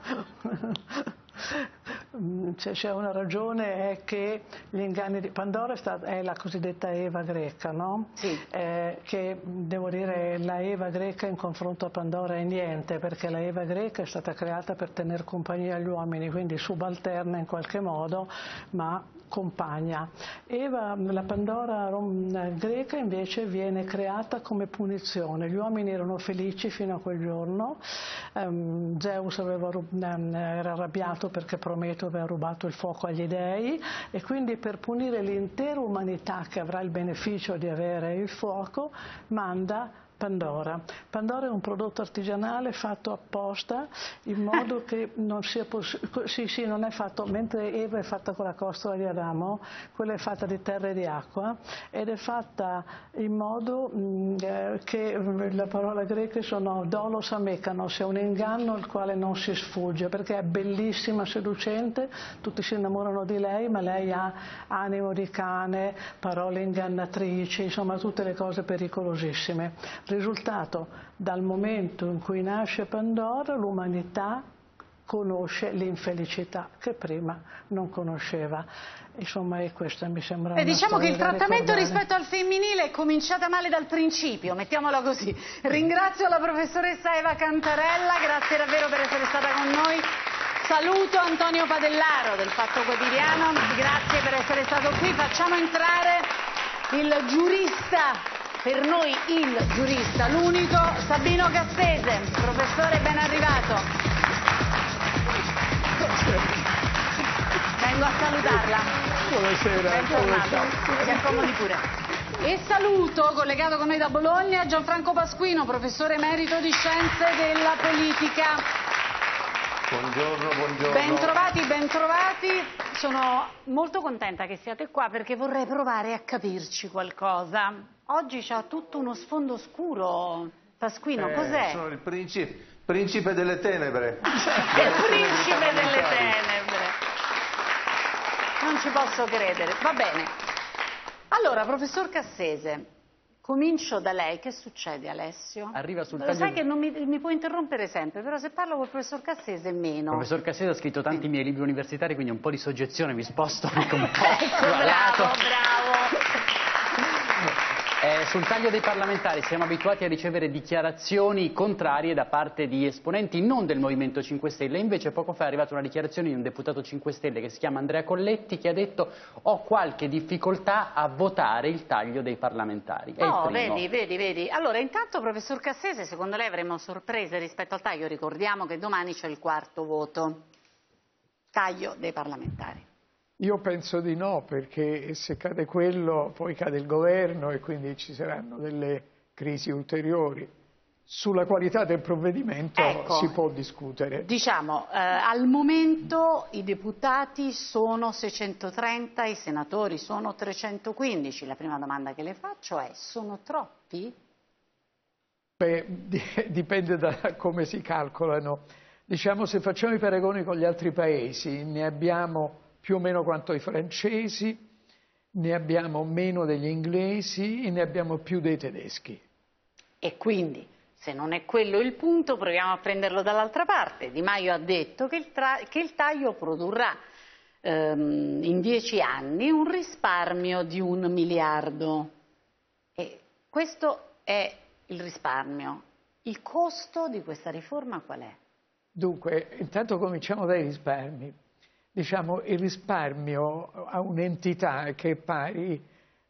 [SPEAKER 6] C'è una ragione, è che gli inganni di Pandora è la cosiddetta Eva greca, no?
[SPEAKER 1] Sì.
[SPEAKER 6] Che devo dire, la Eva greca in confronto a Pandora è niente, perché la Eva greca è stata creata per tenere compagnia agli uomini, quindi subalterna in qualche modo, ma compagna. La Pandora greca invece viene creata come punizione. Gli uomini erano felici fino a quel giorno. Zeus era arrabbiato perché Prometeo aveva rubato il fuoco agli dei, e quindi per punire l'intera umanità che avrà il beneficio di avere il fuoco manda Pandora. Pandora è un prodotto artigianale fatto apposta in modo che non sia possibile. Sì, non è fatto, mentre Eva è fatta con la costola di Adamo, quella è fatta di terra e di acqua, ed è fatta in modo che la parola greca sono dolos amekanos, è un inganno al quale non si sfugge, perché è bellissima, seducente, tutti si innamorano di lei, ma lei ha animo di cane, parole ingannatrici, insomma tutte le cose pericolosissime. Risultato, dal momento in cui nasce Pandora, l'umanità conosce l'infelicità che prima non conosceva. Insomma, e questa mi sembra una
[SPEAKER 1] diciamo che il trattamento
[SPEAKER 6] ricordare.
[SPEAKER 1] rispetto al femminile è cominciata male dal principio, mettiamola così. Ringrazio la professoressa Eva Cantarella, grazie davvero per essere stata con noi. Saluto Antonio Padellaro del Fatto Quotidiano, grazie per essere stato qui. Facciamo entrare il giurista, per noi il giurista, l'unico, Sabino Cassese. Professore, ben arrivato. Vengo a salutarla.
[SPEAKER 10] Buonasera.
[SPEAKER 1] Bentornato. Si accomodi pure. E saluto, collegato con noi da Bologna, Gianfranco Pasquino, professore emerito di Scienze della Politica.
[SPEAKER 10] Buongiorno.
[SPEAKER 1] Bentrovati. Sono molto contenta che siate qua perché vorrei provare a capirci qualcosa. Oggi c'ha tutto uno sfondo scuro. Pasquino, cos'è?
[SPEAKER 10] Sono il principe delle tenebre.
[SPEAKER 1] Il principe delle tenebre. Non ci posso credere. Va bene. Allora, professor Cassese, comincio da lei. Che succede, Alessio?
[SPEAKER 7] Arriva sul
[SPEAKER 1] Lo
[SPEAKER 7] taglio...
[SPEAKER 1] sai che non mi può interrompere sempre, però se parlo col professor Cassese meno.
[SPEAKER 7] Il professor Cassese ha scritto tanti miei libri universitari, quindi un po' di soggezione mi sposto. Ecco,
[SPEAKER 1] bravo.
[SPEAKER 7] Sul taglio dei parlamentari siamo abituati a ricevere dichiarazioni contrarie da parte di esponenti non del Movimento 5 Stelle, invece poco fa è arrivata una dichiarazione di un deputato 5 Stelle che si chiama Andrea Colletti, che ha detto: ho qualche difficoltà a votare il taglio dei parlamentari. È il primo.
[SPEAKER 1] Vedi. Allora, intanto, professor Cassese, secondo lei avremo sorprese rispetto al taglio? Ricordiamo che domani c'è il quarto voto. Taglio dei parlamentari.
[SPEAKER 11] Io penso di no, perché se cade quello poi cade il governo e quindi ci saranno delle crisi ulteriori. Sulla qualità del provvedimento si può discutere.
[SPEAKER 1] Diciamo, al momento i deputati sono 630, i senatori sono 315. La prima domanda che le faccio è: sono troppi?
[SPEAKER 11] Beh, dipende da come si calcolano. Diciamo, se facciamo i paragoni con gli altri paesi, ne abbiamo più o meno quanto i francesi, ne abbiamo meno degli inglesi e ne abbiamo più dei tedeschi.
[SPEAKER 1] E quindi, se non è quello il punto, proviamo a prenderlo dall'altra parte. Di Maio ha detto che il taglio produrrà in 10 anni un risparmio di 1 miliardo. E questo è il risparmio. Il costo di questa riforma qual è?
[SPEAKER 11] Dunque, intanto cominciamo dai risparmi. Diciamo, il risparmio ha un'entità che è pari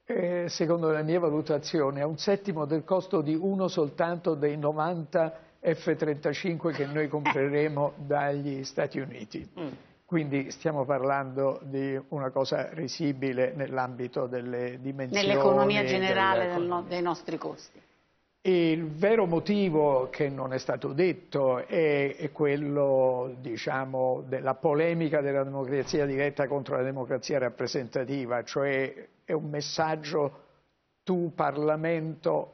[SPEAKER 11] secondo le mie valutazioni, a 1/7 del costo di uno soltanto dei 90 F-35 che noi compreremo dagli Stati Uniti. Quindi stiamo parlando di una cosa risibile nell'ambito delle dimensioni.
[SPEAKER 1] Nell'economia generale dei nostri costi.
[SPEAKER 11] Il vero motivo che non è stato detto è quello, diciamo, della polemica della democrazia diretta contro la democrazia rappresentativa, cioè è un messaggio: tu Parlamento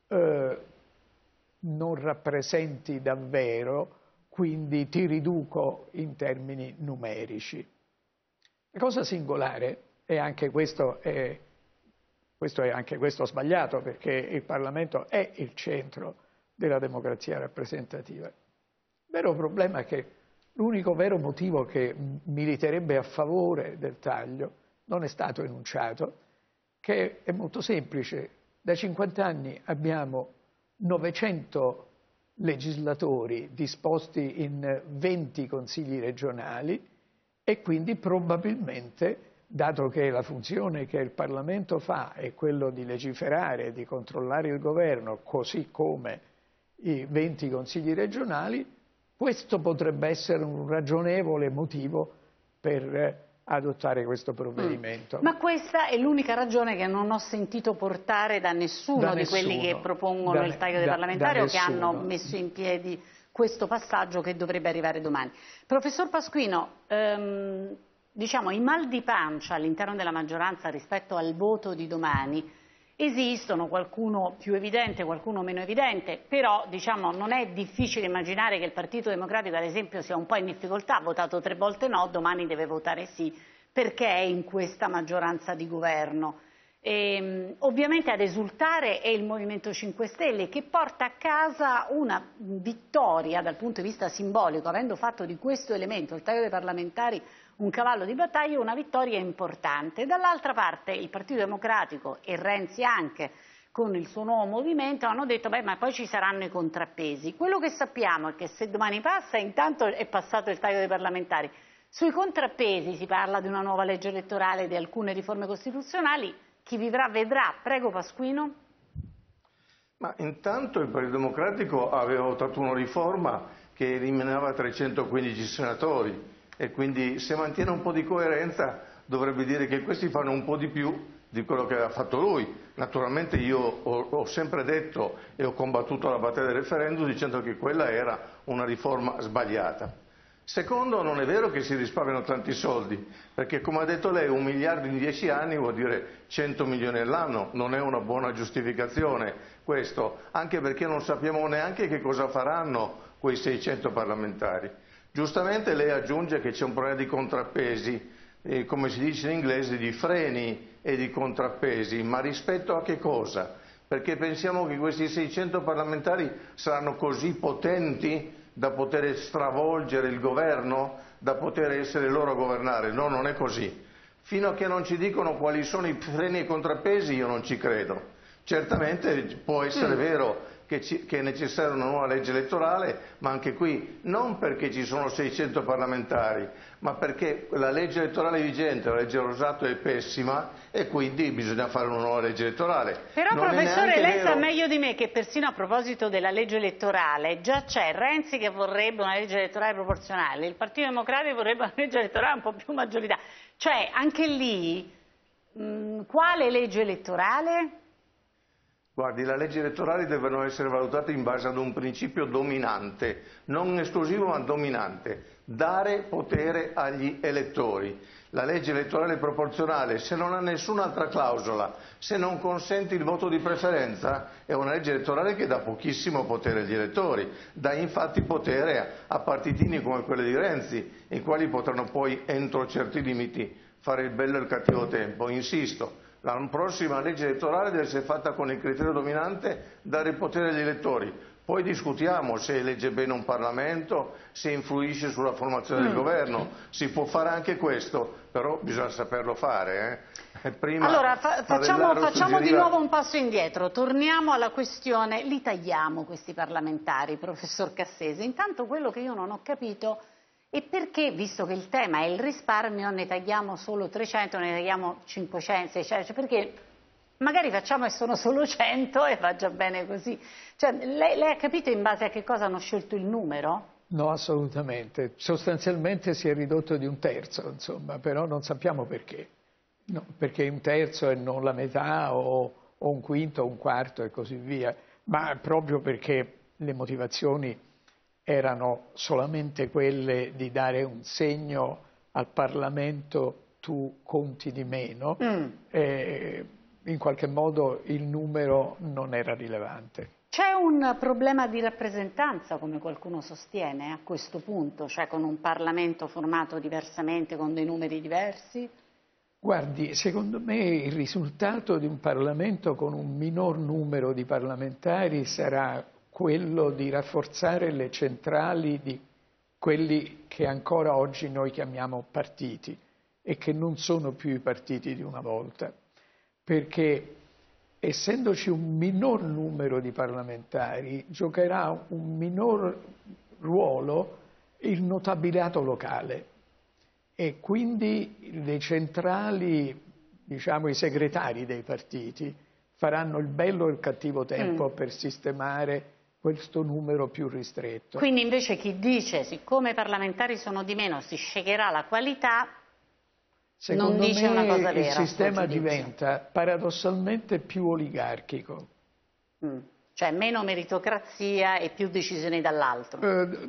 [SPEAKER 11] non rappresenti davvero, quindi ti riduco in termini numerici. La cosa singolare, e anche questo è sbagliato, perché il Parlamento è il centro della democrazia rappresentativa. Il vero problema è che l'unico vero motivo che militerebbe a favore del taglio non è stato enunciato, che è molto semplice. Da 50 anni abbiamo 900 legislatori disposti in 20 consigli regionali e quindi probabilmente, dato che la funzione che il Parlamento fa è quello di legiferare e di controllare il governo, così come i 20 consigli regionali, questo potrebbe essere un ragionevole motivo per adottare questo provvedimento.
[SPEAKER 1] Ma questa è l'unica ragione che non ho sentito portare da nessuno di quelli che propongono il taglio dei parlamentari o che hanno messo in piedi questo passaggio che dovrebbe arrivare domani. Professor Pasquino, diciamo, i mal di pancia all'interno della maggioranza rispetto al voto di domani esistono, qualcuno più evidente, qualcuno meno evidente, però diciamo, non è difficile immaginare che il Partito Democratico, ad esempio, sia un po' in difficoltà, ha votato 3 volte no, domani deve votare sì, perché è in questa maggioranza di governo. Ovviamente ad esultare è il Movimento 5 Stelle, che porta a casa una vittoria dal punto di vista simbolico, avendo fatto di questo elemento, il taglio dei parlamentari, un cavallo di battaglia, una vittoria importante. Dall'altra parte il Partito Democratico e Renzi anche con il suo nuovo movimento hanno detto beh, ma poi ci saranno i contrappesi. Quello che sappiamo è che se domani passa, intanto è passato il taglio dei parlamentari. Sui contrappesi si parla di una nuova legge elettorale e di alcune riforme costituzionali. Chi vivrà vedrà. Prego Pasquino.
[SPEAKER 10] Ma intanto il Partito Democratico aveva votato una riforma che eliminava 315 senatori. E quindi se mantiene un po' di coerenza dovrebbe dire che questi fanno un po' di più di quello che aveva fatto lui. Naturalmente io ho sempre detto e ho combattuto la battaglia del referendum dicendo che quella era una riforma sbagliata. Secondo, non è vero che si risparmiano tanti soldi, perché come ha detto lei 1 miliardo in 10 anni vuol dire 100 milioni all'anno, non è una buona giustificazione questo, anche perché non sappiamo neanche che cosa faranno quei 600 parlamentari. Giustamente lei aggiunge che c'è un problema di contrappesi, come si dice in inglese, di freni e di contrappesi, ma rispetto a che cosa? Perché pensiamo che questi 600 parlamentari saranno così potenti da poter stravolgere il governo, da poter essere loro a governare? No, non è così. Fino a che non ci dicono quali sono i freni e i contrappesi io non ci credo. Certamente può essere vero che è necessaria una nuova legge elettorale, ma anche qui non perché ci sono 600 parlamentari, ma perché la legge elettorale vigente, la legge Rosato, è pessima e quindi bisogna fare una nuova legge elettorale.
[SPEAKER 1] Però professore, lei sa meglio di me che persino a proposito della legge elettorale già c'è Renzi che vorrebbe una legge elettorale proporzionale, il Partito Democratico vorrebbe una legge elettorale un po' più maggioritaria. Cioè anche lì quale legge elettorale?
[SPEAKER 10] Guardi, le leggi elettorali devono essere valutate in base ad un principio dominante, non esclusivo ma dominante, dare potere agli elettori. La legge elettorale proporzionale, se non ha nessun'altra clausola, se non consente il voto di preferenza, è una legge elettorale che dà pochissimo potere agli elettori, dà infatti potere a partitini come quelli di Renzi, i quali potranno poi, entro certi limiti, fare il bello e il cattivo tempo. Insisto. La prossima legge elettorale deve essere fatta con il criterio dominante dare potere agli elettori. Poi discutiamo se elegge bene un Parlamento, se influisce sulla formazione del governo. Si può fare anche questo, però bisogna saperlo fare. Prima
[SPEAKER 1] allora facciamo di nuovo un passo indietro, torniamo alla questione, li tagliamo questi parlamentari, professor Cassese. Intanto quello che io non ho capito e perché, visto che il tema è il risparmio, ne tagliamo solo 300, ne tagliamo 500, 600, perché Magari facciamo e sono solo 100 e va già bene così. Cioè, lei ha capito in base a che cosa hanno scelto il numero?
[SPEAKER 11] No, assolutamente. Sostanzialmente si è ridotto di 1/3, insomma, però non sappiamo perché. No, perché 1/3 e non la metà o 1/5 o 1/4 e così via, ma proprio perché le motivazioni erano solamente quelle di dare un segno al Parlamento: tu conti di meno, e in qualche modo il numero non era rilevante.
[SPEAKER 1] C'è un problema di rappresentanza, come qualcuno sostiene, a questo punto, cioè con un Parlamento formato diversamente, con dei numeri diversi?
[SPEAKER 11] Guardi, secondo me il risultato di un Parlamento con un minor numero di parlamentari sarà quello di rafforzare le centrali di quelli che ancora oggi noi chiamiamo partiti e che non sono più i partiti di una volta, perché essendoci un minor numero di parlamentari giocherà un minor ruolo il notabiliato locale e quindi le centrali, diciamo i segretari dei partiti, faranno il bello e il cattivo tempo per sistemare questo numero più ristretto.
[SPEAKER 1] Quindi invece chi dice siccome i parlamentari sono di meno si sceglierà la qualità,
[SPEAKER 11] secondo
[SPEAKER 1] non dice una cosa vera.
[SPEAKER 11] Il sistema diventa paradossalmente più oligarchico.
[SPEAKER 1] Cioè meno meritocrazia e più decisioni dall'alto.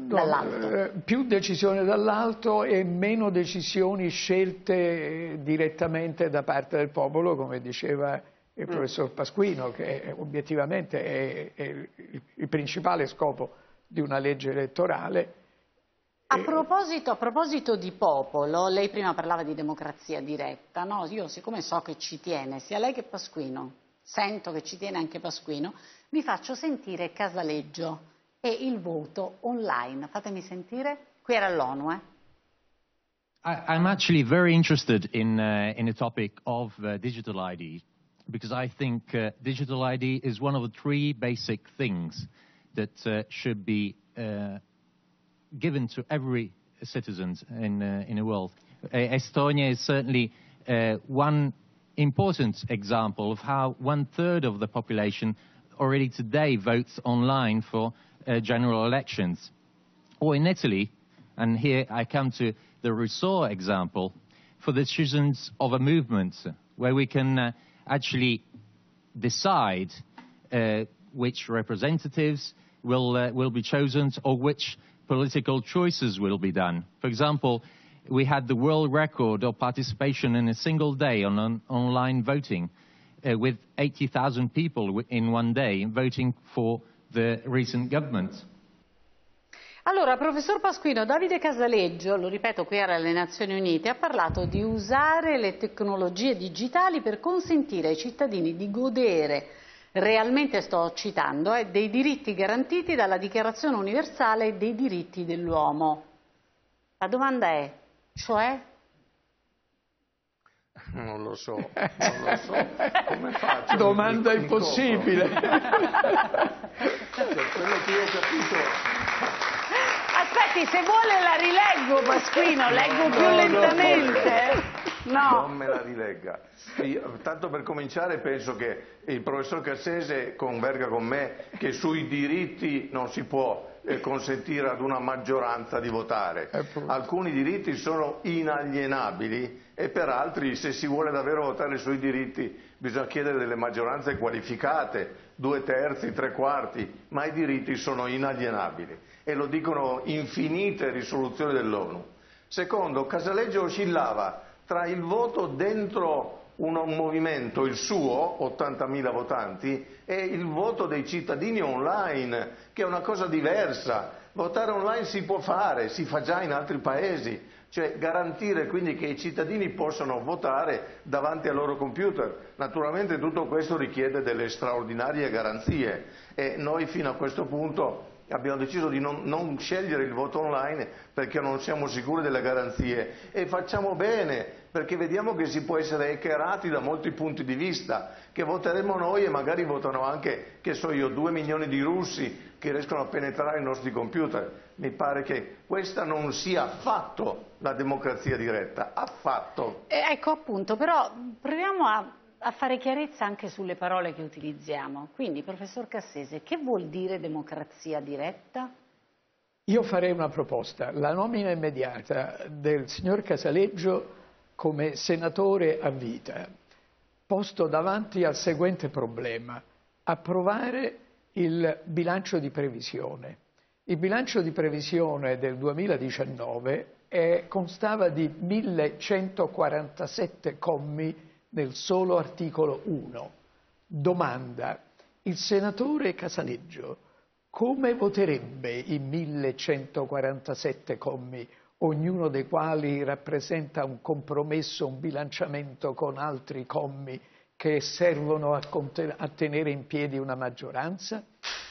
[SPEAKER 11] Più decisioni dall'alto e meno decisioni scelte direttamente da parte del popolo, come diceva il professor Pasquino, che obiettivamente è il principale scopo di una legge elettorale.
[SPEAKER 1] A proposito di popolo, lei prima parlava di democrazia diretta, no? Io siccome so che ci tiene, sia lei che Pasquino, sento che ci tiene anche Pasquino, vi faccio sentire Casaleggio e il voto online. Fatemi sentire, qui era all'ONU.
[SPEAKER 12] I'm actually very interested in the topic of digital ID, because I think digital ID is one of the three basic things that should be given to every citizen in the world. Estonia is certainly one important example of how 1/3 of the population already today votes online for general elections. Or in Italy, and here I come to the Rousseau example, for the citizens of a movement where we can actually decide which representatives will be chosen or which political choices will be done. For example, we had the world record of participation in a single day on online voting, with 80,000 people in one day voting for the recent government.
[SPEAKER 1] Allora, professor Pasquino, Davide Casaleggio, lo ripeto, qui era alle Nazioni Unite, ha parlato di usare le tecnologie digitali per consentire ai cittadini di godere realmente, sto citando, dei diritti garantiti dalla Dichiarazione Universale dei diritti dell'uomo. La domanda è, cioè?
[SPEAKER 10] Non lo so, come faccio?
[SPEAKER 11] Domanda impossibile.
[SPEAKER 10] Cioè, quello che io ho capito...
[SPEAKER 1] Aspetti, se vuole la rileggo, Pasquino, leggo più lentamente. No.
[SPEAKER 10] Non me la rilegga. Tanto per cominciare penso che il professor Cassese converga con me che sui diritti non si può consentire ad una maggioranza di votare. Alcuni diritti sono inalienabili e per altri, se si vuole davvero votare sui diritti, bisogna chiedere delle maggioranze qualificate, 2/3, 3/4, ma i diritti sono inalienabili e lo dicono infinite risoluzioni dell'ONU. Secondo, Casaleggio oscillava tra il voto dentro un movimento, il suo, 80.000 votanti, e il voto dei cittadini online, che è una cosa diversa. Votare online si può fare, si fa già in altri paesi, cioè garantire quindi che i cittadini possano votare davanti al loro computer. Naturalmente tutto questo richiede delle straordinarie garanzie e noi fino a questo punto abbiamo deciso di non scegliere il voto online perché non siamo sicuri delle garanzie e facciamo bene perché vediamo che si può essere hackerati da molti punti di vista, che voteremo noi e magari votano anche, che so io, 2 milioni di russi che riescono a penetrare i nostri computer. Mi pare che questa non sia affatto la democrazia diretta, affatto.
[SPEAKER 1] Ecco appunto, però proviamo a a fare chiarezza anche sulle parole che utilizziamo. Quindi, professor Cassese, che vuol dire democrazia diretta?
[SPEAKER 11] Io farei una proposta, la nomina immediata del signor Casaleggio come senatore a vita, posto davanti al seguente problema: approvare il bilancio di previsione. Il bilancio di previsione del 2019 constava di 1147 commi nel solo articolo 1. Domanda: il senatore Casaleggio come voterebbe i 1147 commi, ognuno dei quali rappresenta un compromesso, un bilanciamento con altri commi che servono a tenere in piedi una maggioranza?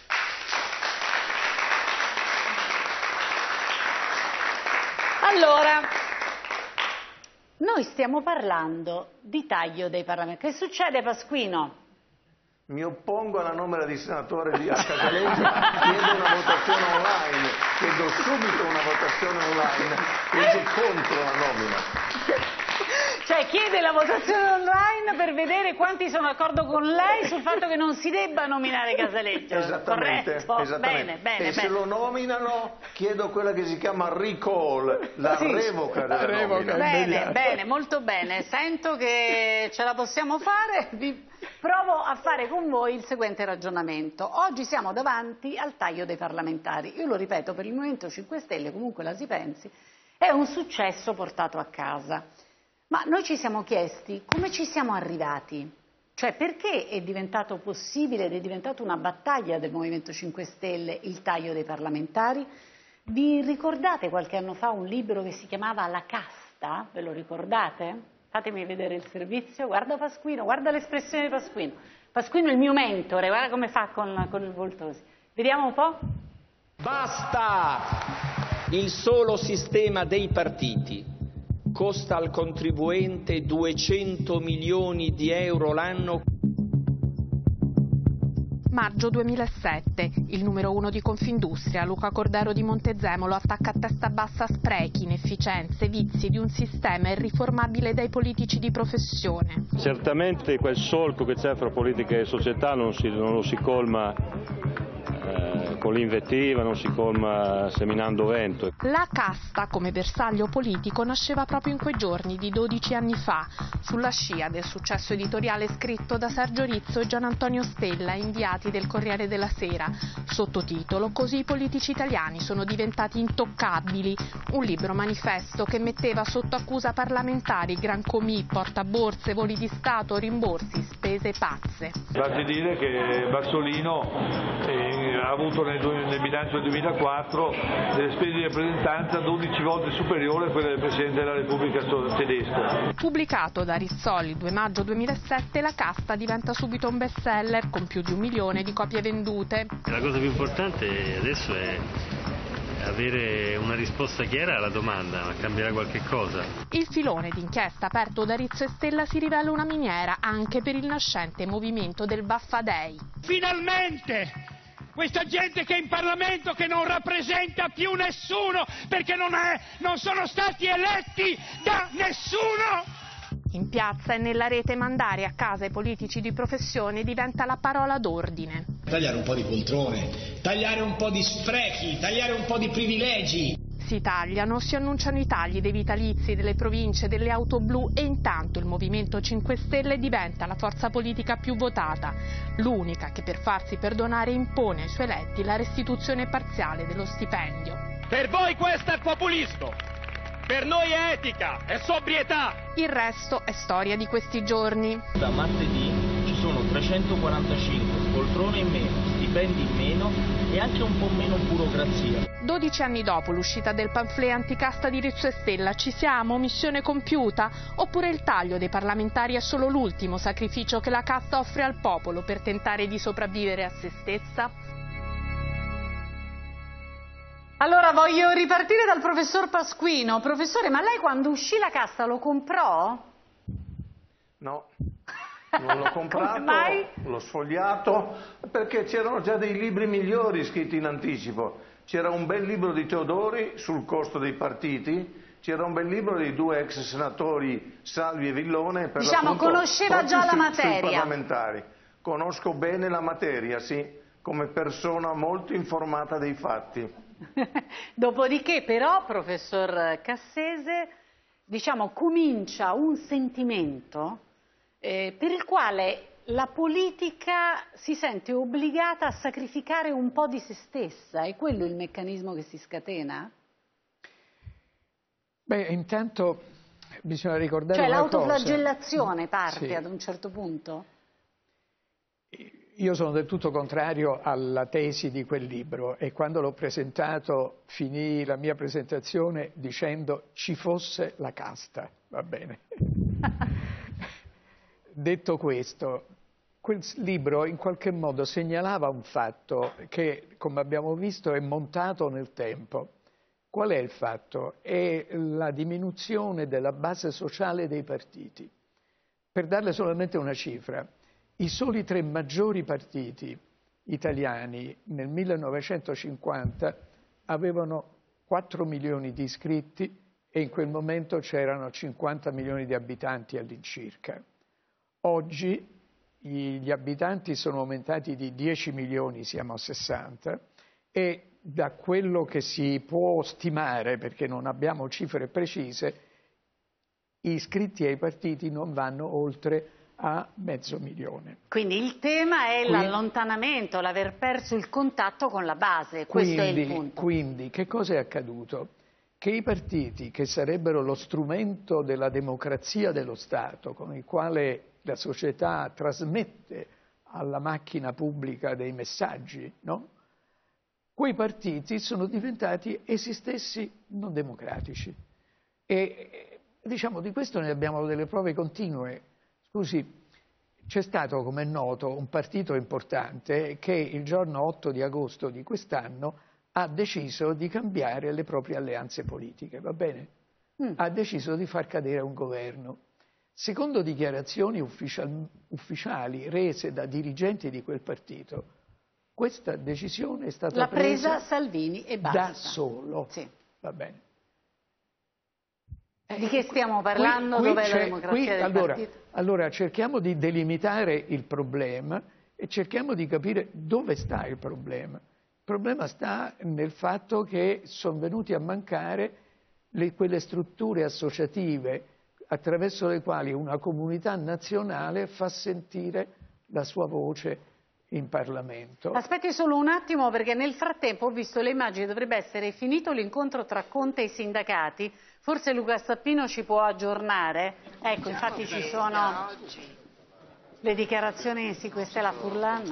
[SPEAKER 1] Allora, noi stiamo parlando di taglio dei parlamentari. Che succede, Pasquino?
[SPEAKER 10] Mi oppongo alla nomina di senatore a Casaleggio, chiedo una votazione online, chiedo subito una votazione online, chiedo contro la nomina.
[SPEAKER 1] Cioè chiede la votazione online per vedere quanti sono d'accordo con lei sul fatto che non si debba nominare Casaleggio.
[SPEAKER 10] Esattamente,
[SPEAKER 1] corretto?
[SPEAKER 10] esattamente.
[SPEAKER 1] Bene,
[SPEAKER 10] se lo nominano chiedo quella che si chiama recall, la revoca della nomina.
[SPEAKER 1] Bene, molto bene. Sento che ce la possiamo fare. Provo a fare con voi il seguente ragionamento. Oggi siamo davanti al taglio dei parlamentari. Io lo ripeto, per il Movimento 5 Stelle, comunque la si pensi, è un successo portato a casa. Ma noi ci siamo chiesti come ci siamo arrivati, cioè perché è diventato possibile ed è diventata una battaglia del Movimento 5 Stelle il taglio dei parlamentari. Vi ricordate qualche anno fa un libro che si chiamava La casta? Ve lo ricordate? Fatemi vedere il servizio, guarda Pasquino, guarda l'espressione di Pasquino. Pasquino è il mio mentore, guarda come fa con il volto così. Vediamo un po'.
[SPEAKER 13] Basta! Il solo sistema dei partiti costa al contribuente 200 milioni di euro l'anno.
[SPEAKER 14] Maggio 2007, il numero 1 di Confindustria, Luca Cordero di Montezemolo, attacca a testa bassa sprechi, inefficienze, vizi di un sistema irriformabile dai politici di professione.
[SPEAKER 15] Certamente quel solco che c'è fra politica e società non lo si colma con l'invettiva, non si colma seminando vento.
[SPEAKER 14] La casta come bersaglio politico nasceva proprio in quei giorni di 12 anni fa, sulla scia del successo editoriale scritto da Sergio Rizzo e Gian Antonio Stella, inviati del Corriere della Sera, sottotitolo "Così i politici italiani sono diventati intoccabili", un libro manifesto che metteva sotto accusa parlamentari, gran comì, portaborse, voli di Stato, rimborsi, spese pazze.
[SPEAKER 16] Basti dire che Bassolino ha avuto nel bilancio del 2004 delle spese di rappresentanza 12 volte superiori a quelle del Presidente della Repubblica tedesco.
[SPEAKER 14] Pubblicato da Rizzoli il 2 maggio 2007, La casta diventa subito un bestseller con più di 1 milione di copie vendute.
[SPEAKER 17] La cosa più importante adesso è avere una risposta chiara alla domanda: ma cambierà qualche cosa?
[SPEAKER 14] Il filone d'inchiesta aperto da Rizzo e Stella si rivela una miniera anche per il nascente movimento del Baffadei.
[SPEAKER 18] Finalmente! Questa gente che è in Parlamento, che non rappresenta più nessuno, perché non sono stati eletti da nessuno!
[SPEAKER 14] In piazza e nella rete mandare a casa i politici di professione diventa la parola d'ordine.
[SPEAKER 19] Tagliare un po' di poltrone, tagliare un po' di sprechi, tagliare un po' di privilegi.
[SPEAKER 14] Si tagliano, si annunciano i tagli dei vitalizi, delle province, delle auto blu e intanto il Movimento 5 Stelle diventa la forza politica più votata, l'unica che per farsi perdonare impone ai suoi eletti la restituzione parziale dello stipendio.
[SPEAKER 18] Per voi questo è populismo, per noi è etica, è sobrietà.
[SPEAKER 14] Il resto è storia di questi giorni.
[SPEAKER 20] Da martedì ci sono 345 poltrone in meno, stipendi in meno e anche un po' meno burocrazia.
[SPEAKER 14] 12 anni dopo l'uscita del pamphlet anticasta di Rizzo e Stella, ci siamo? Missione compiuta? Oppure il taglio dei parlamentari è solo l'ultimo sacrificio che la casta offre al popolo per tentare di sopravvivere a se stessa?
[SPEAKER 1] Allora voglio ripartire dal professor Pasquino. Professore, ma lei quando uscì la casta lo comprò?
[SPEAKER 10] No. Non l'ho comprato, l'ho sfogliato, perché c'erano già dei libri migliori scritti in anticipo. C'era un bel libro di Teodori sul costo dei partiti, C'era un bel libro dei due ex senatori Salvi e Villone, per
[SPEAKER 1] conosceva già la materia.
[SPEAKER 10] Sui parlamentari. Conosco bene la materia, sì, come persona molto informata dei fatti.
[SPEAKER 1] Dopodiché però, professor Cassese, diciamo, comincia un sentimento per il quale la politica si sente obbligata a sacrificare un po' di se stessa. È quello il meccanismo che si scatena?
[SPEAKER 11] Beh, intanto bisogna ricordare una cosa.
[SPEAKER 1] Cioè l'autoflagellazione parte
[SPEAKER 11] sì.
[SPEAKER 1] ad un certo punto?
[SPEAKER 11] Io sono del tutto contrario alla tesi di quel libro e quando l'ho presentato finii la mia presentazione dicendo ci fosse la casta, va bene. Detto questo, quel libro in qualche modo segnalava un fatto che, come abbiamo visto, è montato nel tempo. Qual è il fatto? È la diminuzione della base sociale dei partiti. Per darle solamente una cifra, i soli 3 maggiori partiti italiani nel 1950 avevano 4 milioni di iscritti e in quel momento c'erano 50 milioni di abitanti all'incirca. Oggi gli abitanti sono aumentati di 10 milioni, siamo a 60, e da quello che si può stimare, perché non abbiamo cifre precise, gli iscritti ai partiti non vanno oltre a 500.000.
[SPEAKER 1] Quindi il tema è l'allontanamento, l'aver perso il contatto con la base, questo è il punto.
[SPEAKER 11] Quindi che cosa è accaduto? Che i partiti, che sarebbero lo strumento della democrazia dello Stato, con il quale la società trasmette alla macchina pubblica dei messaggi, no? Quei partiti sono diventati essi stessi non democratici. E diciamo di questo ne abbiamo delle prove continue. Scusi, c'è stato, come è noto, un partito importante che il giorno 8 di agosto di quest'anno ha deciso di cambiare le proprie alleanze politiche, va bene? Ha deciso di far cadere un governo. Secondo dichiarazioni ufficiali rese da dirigenti di quel partito, questa decisione è stata presa
[SPEAKER 1] Salvini e basta.
[SPEAKER 11] Da solo,
[SPEAKER 1] sì.
[SPEAKER 11] Va bene.
[SPEAKER 1] Di che stiamo parlando? Dov'è la democrazia del partito?
[SPEAKER 11] Allora cerchiamo di delimitare il problema e cerchiamo di capire dove sta il problema. Il problema sta nel fatto che sono venuti a mancare quelle strutture associative attraverso le quali una comunità nazionale fa sentire la sua voce in Parlamento.
[SPEAKER 1] Aspetti solo un attimo, perché nel frattempo ho visto le immagini, dovrebbe essere finito l'incontro tra Conte e i sindacati. Forse Luca Stappino ci può aggiornare. Ecco, infatti ci sono le dichiarazioni, sì, questa è la Furlan.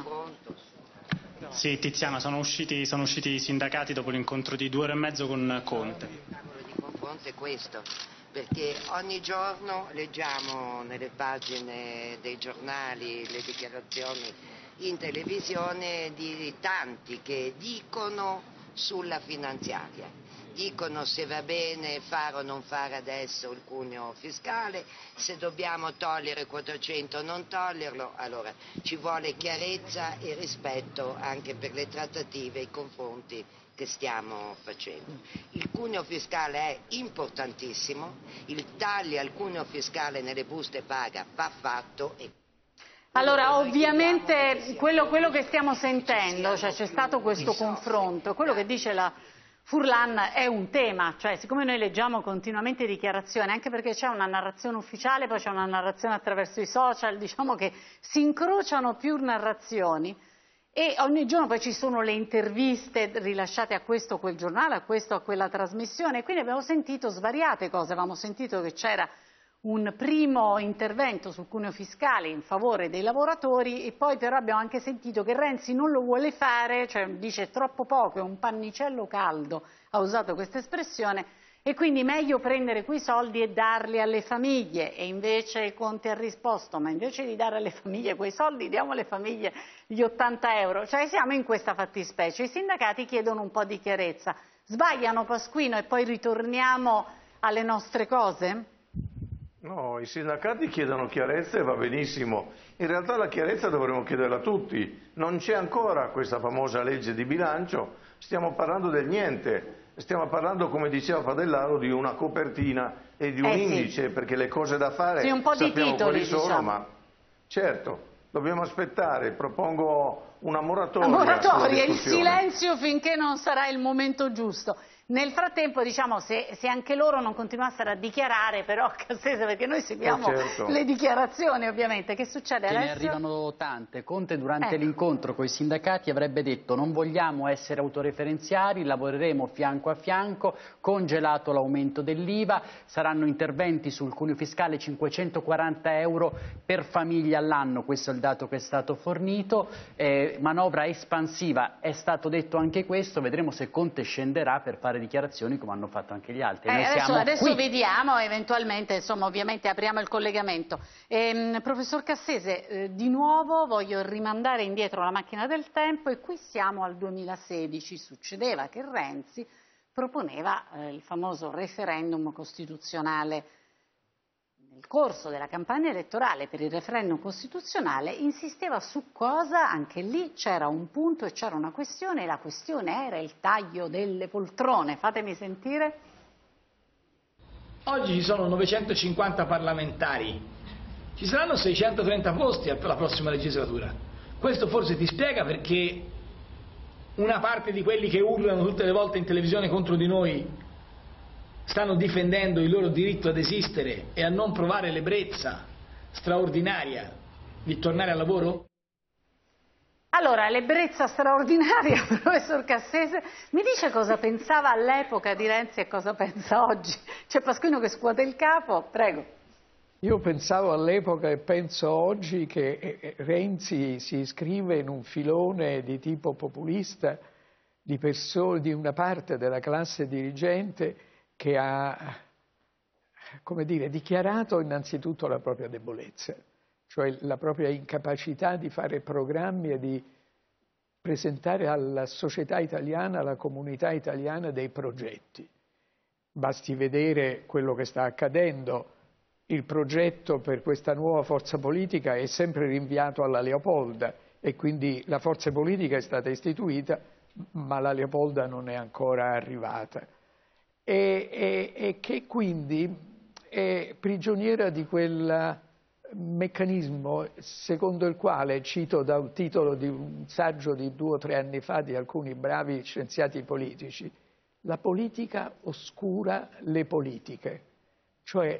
[SPEAKER 3] Sì, Tiziana, sono usciti i sindacati dopo l'incontro di 2 ore e mezzo con Conte.
[SPEAKER 21] Il confronto è questo, perché ogni giorno leggiamo nelle pagine dei giornali le dichiarazioni in televisione di tanti che dicono sulla finanziaria, dicono se va bene fare o non fare adesso il cuneo fiscale, se dobbiamo togliere 400 o non toglierlo. Allora ci vuole chiarezza e rispetto anche per le trattative e i confronti che stiamo facendo. Il cuneo fiscale è importantissimo, il taglio al cuneo fiscale nelle buste paga va fatto.
[SPEAKER 1] Allora, ovviamente quello che stiamo sentendo, cioè c'è stato questo confronto, quello che dice la Furlan è un tema, cioè siccome noi leggiamo continuamente dichiarazioni, anche perché c'è una narrazione ufficiale, poi c'è una narrazione attraverso i social, diciamo che si incrociano più narrazioni e ogni giorno poi ci sono le interviste rilasciate a questo o quel giornale, a questo o a quella trasmissione, e quindi abbiamo sentito svariate cose, avevamo sentito che c'era un primo intervento sul cuneo fiscale in favore dei lavoratori e poi però abbiamo anche sentito che Renzi non lo vuole fare, cioè dice troppo poco, è un pannicello caldo, ha usato questa espressione, e quindi meglio prendere quei soldi e darli alle famiglie, e invece Conte ha risposto ma invece di dare alle famiglie quei soldi diamo alle famiglie gli 80 euro, cioè siamo in questa fattispecie. I sindacati chiedono un po' di chiarezza, sbagliano Pasquino e poi ritorniamo alle nostre cose?
[SPEAKER 10] No, i sindacati chiedono chiarezza e va benissimo. In realtà la chiarezza dovremmo chiederla a tutti. Non c'è ancora questa famosa legge di bilancio, stiamo parlando del niente. Stiamo parlando, come diceva Padellaro, di una copertina e di un indice, perché le cose da fare
[SPEAKER 1] un po' di
[SPEAKER 10] sappiamo
[SPEAKER 1] titoli,
[SPEAKER 10] quali sono,
[SPEAKER 1] diciamo.
[SPEAKER 10] ma certo, dobbiamo aspettare. Propongo una moratoria.
[SPEAKER 1] La moratoria, il
[SPEAKER 10] sulla discussione.
[SPEAKER 1] silenzio finché non sarà il momento giusto. Nel frattempo, diciamo, se anche loro non continuassero a dichiarare, però, Cassese, perché noi seguiamo le dichiarazioni, ovviamente, che succede
[SPEAKER 7] Ne
[SPEAKER 1] adesso?
[SPEAKER 7] arrivano tante. Conte durante l'incontro con i sindacati avrebbe detto: non vogliamo essere autoreferenziali, lavoreremo fianco a fianco, congelato l'aumento dell'IVA, saranno interventi sul cuneo fiscale, 540 euro per famiglia all'anno, questo è il dato che è stato fornito, manovra espansiva, è stato detto anche questo, vedremo se Conte scenderà per fare dichiarazioni come hanno fatto anche gli altri. Noi
[SPEAKER 1] Adesso vediamo, eventualmente, insomma, ovviamente apriamo il collegamento. Professor Cassese, di nuovo voglio rimandare indietro la macchina del tempo e qui siamo al 2016. Succedeva che Renzi proponeva il famoso referendum costituzionale. Nel corso della campagna elettorale per il referendum costituzionale insisteva su cosa? Anche lì c'era un punto e c'era una questione, e la questione era il taglio delle poltrone. Fatemi sentire.
[SPEAKER 19] Oggi ci sono 950 parlamentari, ci saranno 630 posti per la prossima legislatura. Questo forse ti spiega perché una parte di quelli che urlano tutte le volte in televisione contro di noi stanno difendendo il loro diritto ad esistere e a non provare l'ebbrezza straordinaria di tornare al lavoro?
[SPEAKER 1] Allora, l'ebbrezza straordinaria, professor Cassese, mi dice cosa pensava all'epoca di Renzi e cosa pensa oggi? C'è Pasquino che scuote il capo, prego.
[SPEAKER 11] Io pensavo all'epoca e penso oggi che Renzi si iscrive in un filone di tipo populista di una parte della classe dirigente che ha, come dire, dichiarato innanzitutto la propria debolezza, cioè la propria incapacità di fare programmi e di presentare alla società italiana, alla comunità italiana dei progetti. Basti vedere quello che sta accadendo. Il progetto per questa nuova forza politica è sempre rinviato alla Leopolda e quindi la forza politica è stata istituita, ma la Leopolda non è ancora arrivata. E che quindi è prigioniera di quel meccanismo secondo il quale, cito da un titolo di un saggio di 2 o 3 anni fa di alcuni bravi scienziati politici, la politica oscura le politiche, cioè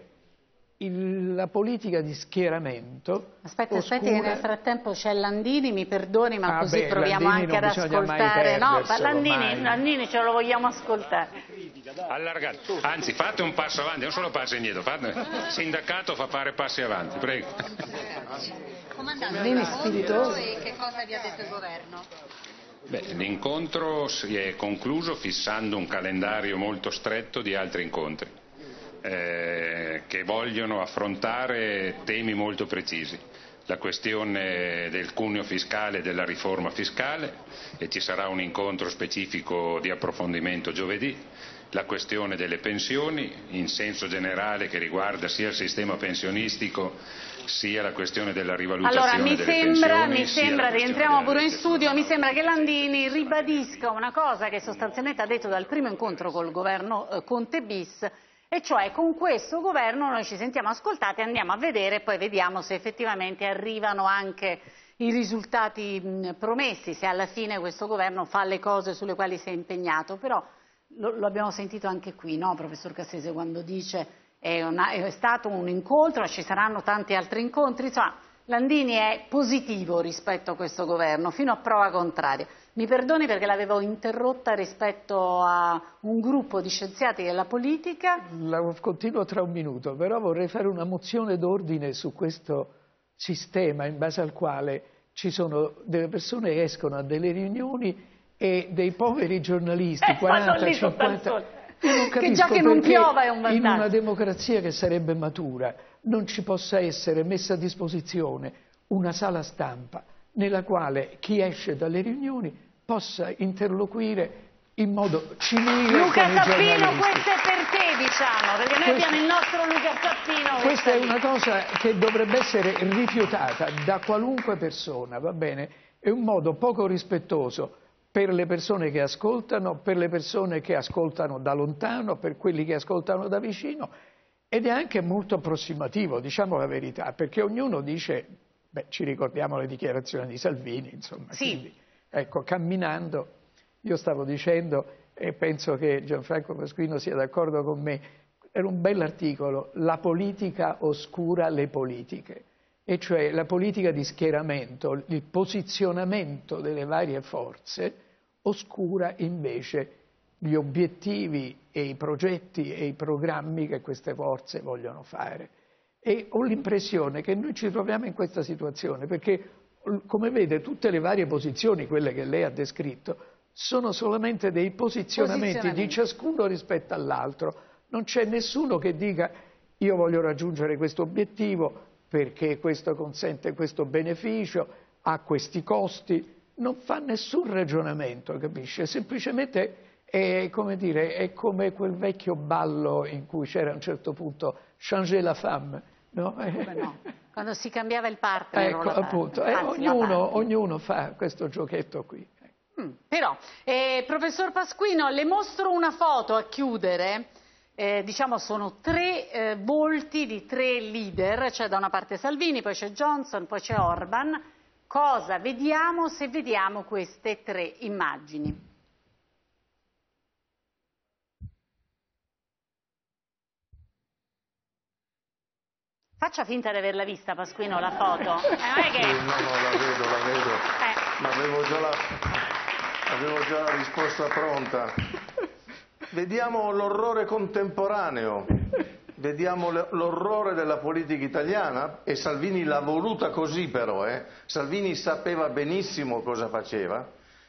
[SPEAKER 11] la politica di schieramento.
[SPEAKER 1] Aspetti, che nel frattempo c'è Landini, mi perdoni, ma così proviamo
[SPEAKER 11] Landini
[SPEAKER 1] anche ad ascoltare. No, Landini ce lo vogliamo ascoltare.
[SPEAKER 4] Allargato. Anzi, fate un passo avanti, non solo passi indietro. Il sindacato fa fare passi avanti, prego.
[SPEAKER 1] Comandante, l'incontro
[SPEAKER 22] e che cosa vi ha detto il governo?
[SPEAKER 4] L'incontro si è concluso fissando un calendario molto stretto di altri incontri che vogliono affrontare temi molto precisi. La questione del cuneo fiscale e della riforma fiscale, e ci sarà un incontro specifico di approfondimento giovedì, la questione delle pensioni in senso generale che riguarda sia il sistema pensionistico sia la questione della rivalutazione delle pensioni.
[SPEAKER 1] Mi sembra, rientriamo pure in studio, mi sembra che Landini ribadisca una cosa che sostanzialmente ha detto dal primo incontro col governo Conte bis, e cioè con questo governo noi ci sentiamo ascoltati, andiamo a vedere e poi vediamo se effettivamente arrivano anche i risultati promessi, se alla fine questo governo fa le cose sulle quali si è impegnato. Però lo abbiamo sentito anche qui, no, professor Cassese, quando dice è stato un incontro, ci saranno tanti altri incontri, insomma Landini è positivo rispetto a questo governo, fino a prova contraria. Mi perdoni perché l'avevo interrotta rispetto a un gruppo di scienziati della politica.
[SPEAKER 11] Continuo tra un minuto, però vorrei fare una mozione d'ordine su questo sistema in base al quale ci sono delle persone che escono a delle riunioni e dei poveri giornalisti, 40, 50... Io non
[SPEAKER 1] che già che non piova è un vantaggio.
[SPEAKER 11] In una democrazia che sarebbe matura non ci possa essere messa a disposizione una sala stampa nella quale chi esce dalle riunioni possa interloquire in modo civile
[SPEAKER 1] Luca
[SPEAKER 11] con i
[SPEAKER 1] Zappino,
[SPEAKER 11] giornalisti.
[SPEAKER 1] questo è per te, diciamo, perché noi abbiamo il nostro Luca Zappino.
[SPEAKER 11] Questa è una cosa che dovrebbe essere rifiutata da qualunque persona, va bene? È un modo poco rispettoso per le persone che ascoltano, per le persone che ascoltano da lontano, per quelli che ascoltano da vicino, ed è anche molto approssimativo, diciamo la verità, perché ognuno dice, beh, ci ricordiamo le dichiarazioni di Salvini, insomma,
[SPEAKER 1] sì.
[SPEAKER 11] Quindi, ecco, camminando, io stavo dicendo, e penso che Gianfranco Pasquino sia d'accordo con me, era un bell'articolo, la politica oscura le politiche, e cioè la politica di schieramento, il posizionamento delle varie forze, oscura invece gli obiettivi e i progetti e i programmi che queste forze vogliono fare. E ho l'impressione che noi ci troviamo in questa situazione perché, come vede, tutte le varie posizioni, quelle che lei ha descritto, sono solamente dei posizionamenti di ciascuno rispetto all'altro. Non c'è nessuno che dica io voglio raggiungere questo obiettivo perché questo consente questo beneficio, ha questi costi. Non fa nessun ragionamento, capisce? Semplicemente è come dire, è come quel vecchio ballo in cui c'era a un certo punto changer la femme, no?
[SPEAKER 1] No. Quando si cambiava il partner.
[SPEAKER 11] Ecco, appunto, ognuno fa questo giochetto qui.
[SPEAKER 1] Però, professor Pasquino, le mostro una foto a chiudere. Diciamo sono tre volti di tre leader, c'è da una parte Salvini, poi c'è Johnson, poi c'è Orban. Cosa vediamo se vediamo queste tre immagini? Faccia finta di averla vista, Pasquino, la foto. Non è che...
[SPEAKER 10] No, la vedo. Ma avevo già la risposta pronta. Vediamo l'orrore contemporaneo, vediamo l'orrore della politica italiana, e Salvini l'ha voluta così però, Salvini sapeva benissimo cosa faceva.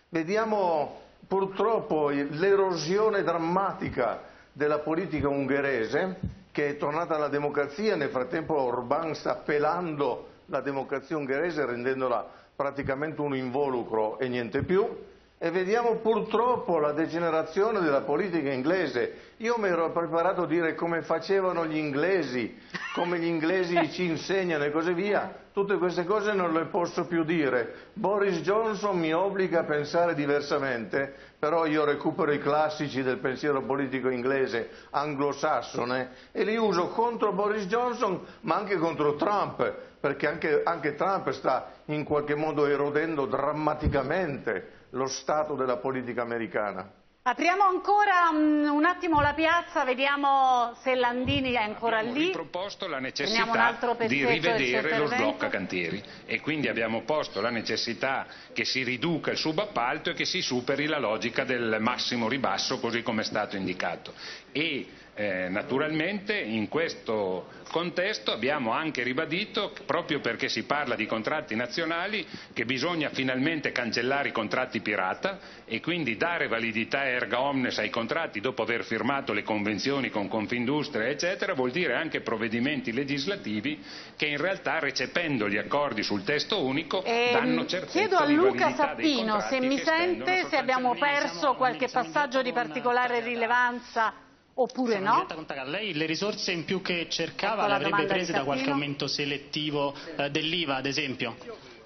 [SPEAKER 10] Vediamo purtroppo l'erosione drammatica della politica ungherese, che è tornata alla democrazia. Nel frattempo Orbán sta pelando la democrazia ungherese, rendendola praticamente un involucro e niente più. E vediamo purtroppo la degenerazione della politica inglese. Io mi ero preparato a dire come facevano gli inglesi, come gli inglesi ci insegnano e così via. Tutte queste cose non le posso più dire. Boris Johnson mi obbliga a pensare diversamente, però io recupero i classici del pensiero politico inglese anglosassone e li uso contro Boris Johnson, ma anche contro Trump, perché anche Trump sta in qualche modo erodendo drammaticamente lo stato della politica americana.
[SPEAKER 1] Apriamo ancora un attimo la piazza, vediamo se Landini è ancora lì.
[SPEAKER 4] Abbiamo riproposto la necessità di rivedere lo sblocca cantieri e quindi abbiamo posto la necessità che si riduca il subappalto e che si superi la logica del massimo ribasso così come è stato indicato. E naturalmente in questo contesto abbiamo anche ribadito, proprio perché si parla di contratti nazionali, che bisogna finalmente cancellare i contratti pirata e quindi dare validità erga omnes ai contratti dopo aver firmato le convenzioni con Confindustria eccetera, vuol dire anche provvedimenti legislativi che in realtà, recependo gli accordi sul testo unico, danno certezza
[SPEAKER 1] chiedo a
[SPEAKER 4] di
[SPEAKER 1] Luca
[SPEAKER 4] validità dei
[SPEAKER 1] Sappino
[SPEAKER 4] contratti
[SPEAKER 1] se mi
[SPEAKER 4] che
[SPEAKER 1] sente, se abbiamo perso qualche passaggio di particolare rilevanza oppure no?
[SPEAKER 3] Lei le risorse in più che cercava
[SPEAKER 1] Ecco
[SPEAKER 3] le avrebbe prese da
[SPEAKER 1] Sappino.
[SPEAKER 3] qualche aumento selettivo dell'IVA, ad esempio?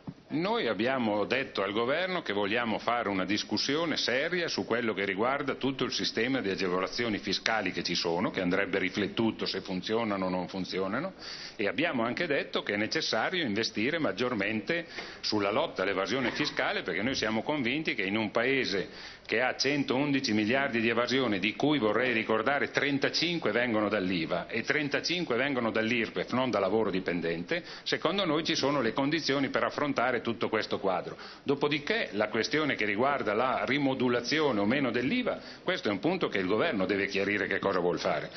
[SPEAKER 4] Noi abbiamo detto al governo che vogliamo fare una discussione seria su quello che riguarda tutto il sistema di agevolazioni fiscali che ci sono, che andrebbe riflettuto se funzionano o non funzionano, e abbiamo anche detto che è necessario investire maggiormente sulla lotta all'evasione fiscale, perché noi siamo convinti che in un paese che ha 111 miliardi di evasione, di cui vorrei ricordare 35 vengono dall'IVA e 35 vengono dall'IRPEF, non da lavoro dipendente, secondo noi ci sono le condizioni per affrontare tutto questo quadro. Dopodiché la questione che riguarda la rimodulazione o meno dell'IVA, questo è un punto che il governo deve chiarire che cosa vuol fare.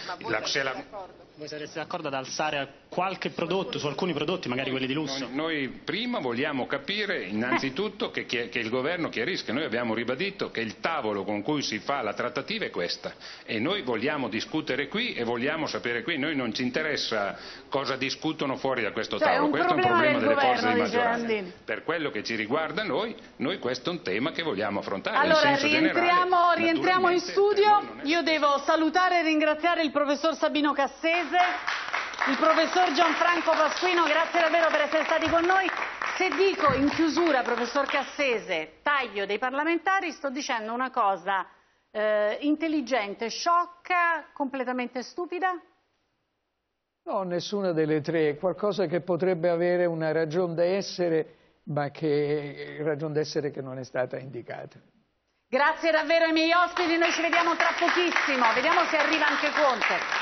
[SPEAKER 3] Voi sareste d'accordo ad alzare qualche prodotto, su alcuni prodotti, magari quelli di lusso?
[SPEAKER 4] Noi prima vogliamo capire innanzitutto che il governo chiarisca. Noi abbiamo ribadito che il tavolo con cui si fa la trattativa è questa e noi vogliamo discutere qui e vogliamo sapere qui. Noi non ci interessa cosa discutono fuori da questo tavolo, questo è un problema delle forze di maggioranza. Per quello che ci riguarda noi questo è un tema che vogliamo affrontare.
[SPEAKER 1] Allora rientriamo in studio. Io devo salutare e ringraziare il professor Sabino Cassese, il professor Gianfranco Pasquino, grazie davvero per essere stati con noi. Se dico in chiusura, professor Cassese, taglio dei parlamentari, sto dicendo una cosa intelligente, sciocca, completamente stupida?
[SPEAKER 11] No, nessuna delle tre, è qualcosa che potrebbe avere una ragione d'essere, ma che ragione d'essere che non è stata indicata.
[SPEAKER 1] Grazie davvero ai miei ospiti, noi ci vediamo tra pochissimo, vediamo se arriva anche Conte.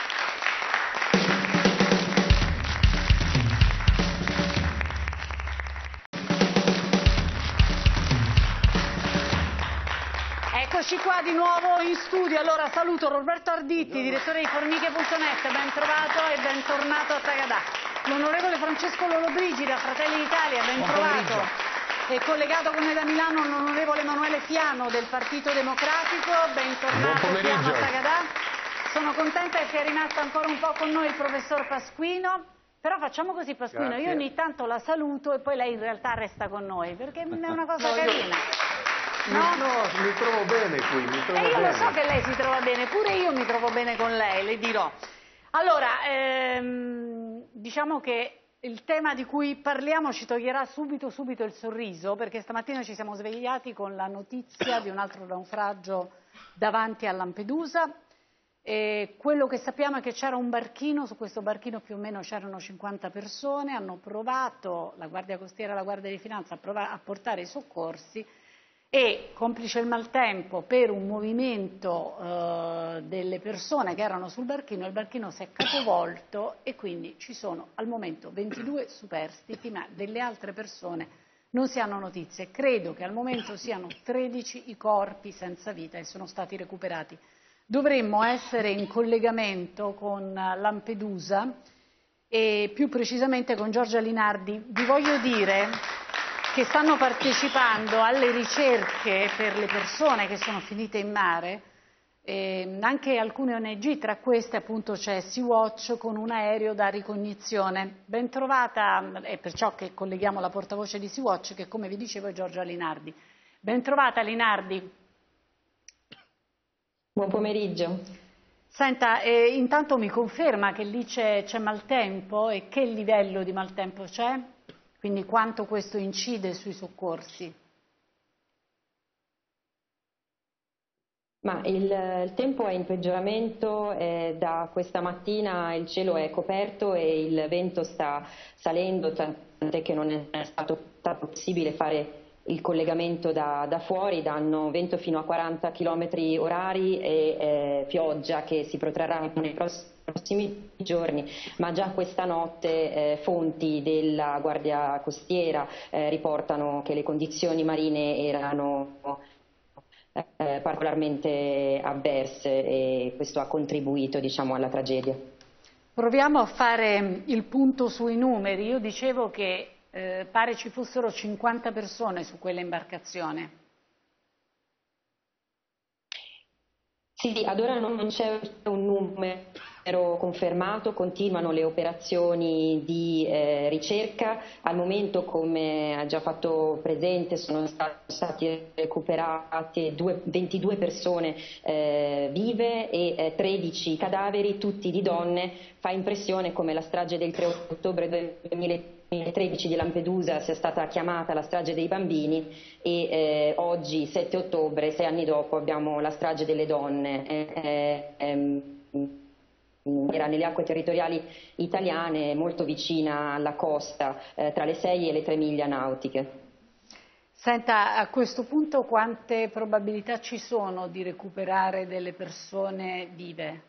[SPEAKER 1] Eccoci qua di nuovo in studio. Allora saluto Roberto Arditti, direttore di Formiche.net, ben trovato e bentornato a Tagadà. L'onorevole Francesco Lollobrigida, Fratelli d'Italia, ben trovato. E collegato con noi da Milano l'onorevole Emanuele Fiano del Partito Democratico, bentornato Fiano a Tagadà. Sono contenta che sia rimasto ancora un po' con noi il professor Pasquino. Però facciamo così, Pasquino, grazie. Io ogni tanto la saluto e poi lei in realtà resta con noi, perché è una cosa carina.
[SPEAKER 10] No, mi trovo bene qui, mi trovo bene.
[SPEAKER 1] Io lo so che lei si trova bene, pure io mi trovo bene con lei, le dirò. Allora, diciamo che il tema di cui parliamo ci toglierà subito il sorriso, perché stamattina ci siamo svegliati con la notizia di un altro naufragio davanti a Lampedusa. E quello che sappiamo è che c'era un barchino, su questo barchino più o meno c'erano 50 persone, hanno provato, la Guardia Costiera e la Guardia di Finanza, a portare i soccorsi. E, complice il maltempo, per un movimento delle persone che erano sul barchino, il barchino si è capovolto e quindi ci sono al momento 22 superstiti, ma delle altre persone non si hanno notizie. Credo che al momento siano 13 i corpi senza vita e sono stati recuperati. Dovremmo essere in collegamento con Lampedusa e più precisamente con Giorgia Linardi. Vi voglio dire che stanno partecipando alle ricerche per le persone che sono finite in mare, anche alcune ONG, tra queste appunto c'è Sea-Watch con un aereo da ricognizione. Ben trovata, è perciò che colleghiamo la portavoce di Sea-Watch, che come vi dicevo è Giorgia Linardi. Ben trovata Linardi.
[SPEAKER 5] Buon pomeriggio.
[SPEAKER 1] Senta, intanto mi conferma che lì c'è maltempo e che livello di maltempo c'è? Quindi quanto questo incide sui soccorsi?
[SPEAKER 5] Ma il tempo è in peggioramento, da questa mattina il cielo è coperto e il vento sta salendo, tant'è che non è stato possibile fare il collegamento da fuori, danno vento fino a 40 km orari e pioggia che si protrarrà nei prossimi giorni, ma già questa notte fonti della Guardia Costiera riportano che le condizioni marine erano particolarmente avverse e questo ha contribuito, diciamo, alla tragedia.
[SPEAKER 1] Proviamo a fare il punto sui numeri. Io dicevo che pare ci fossero 50 persone su quella imbarcazione.
[SPEAKER 5] Sì, ad ora non c'è un numero confermato, continuano le operazioni di ricerca. Al momento, come ha già fatto presente, sono state recuperate 22 persone vive e 13 cadaveri, tutti di donne. Fa impressione come la strage del 3 ottobre 2013 di Lampedusa sia stata chiamata la strage dei bambini e oggi, 7 ottobre, 6 anni dopo, abbiamo la strage delle donne. Era nelle acque territoriali italiane, molto vicina alla costa, tra le 6 e le 3 miglia nautiche.
[SPEAKER 1] Senta, a questo punto quante probabilità ci sono di recuperare delle persone vive?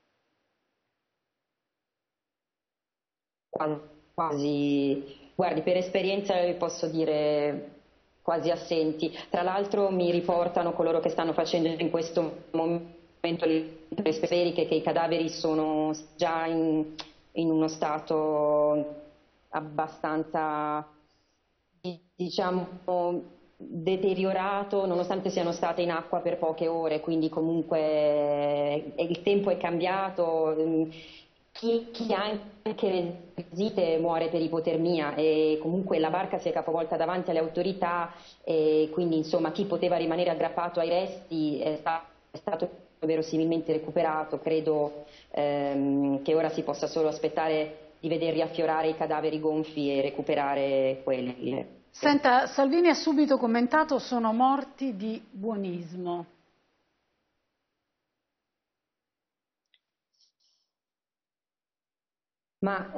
[SPEAKER 5] Quasi, guardi, per esperienza vi posso dire quasi assenti. Tra l'altro mi riportano coloro che stanno facendo in questo momento le verifiche che i cadaveri sono già in uno stato abbastanza, diciamo, deteriorato, nonostante siano state in acqua per poche ore, quindi comunque il tempo è cambiato. Chi anche resiste muore per ipotermia e comunque la barca si è capovolta davanti alle autorità e quindi insomma chi poteva rimanere aggrappato ai resti è stato verosimilmente recuperato. Credo che ora si possa solo aspettare di veder riaffiorare i cadaveri gonfi e recuperare quelli.
[SPEAKER 1] Senta, Salvini ha subito commentato: sono morti di buonismo.
[SPEAKER 5] Ma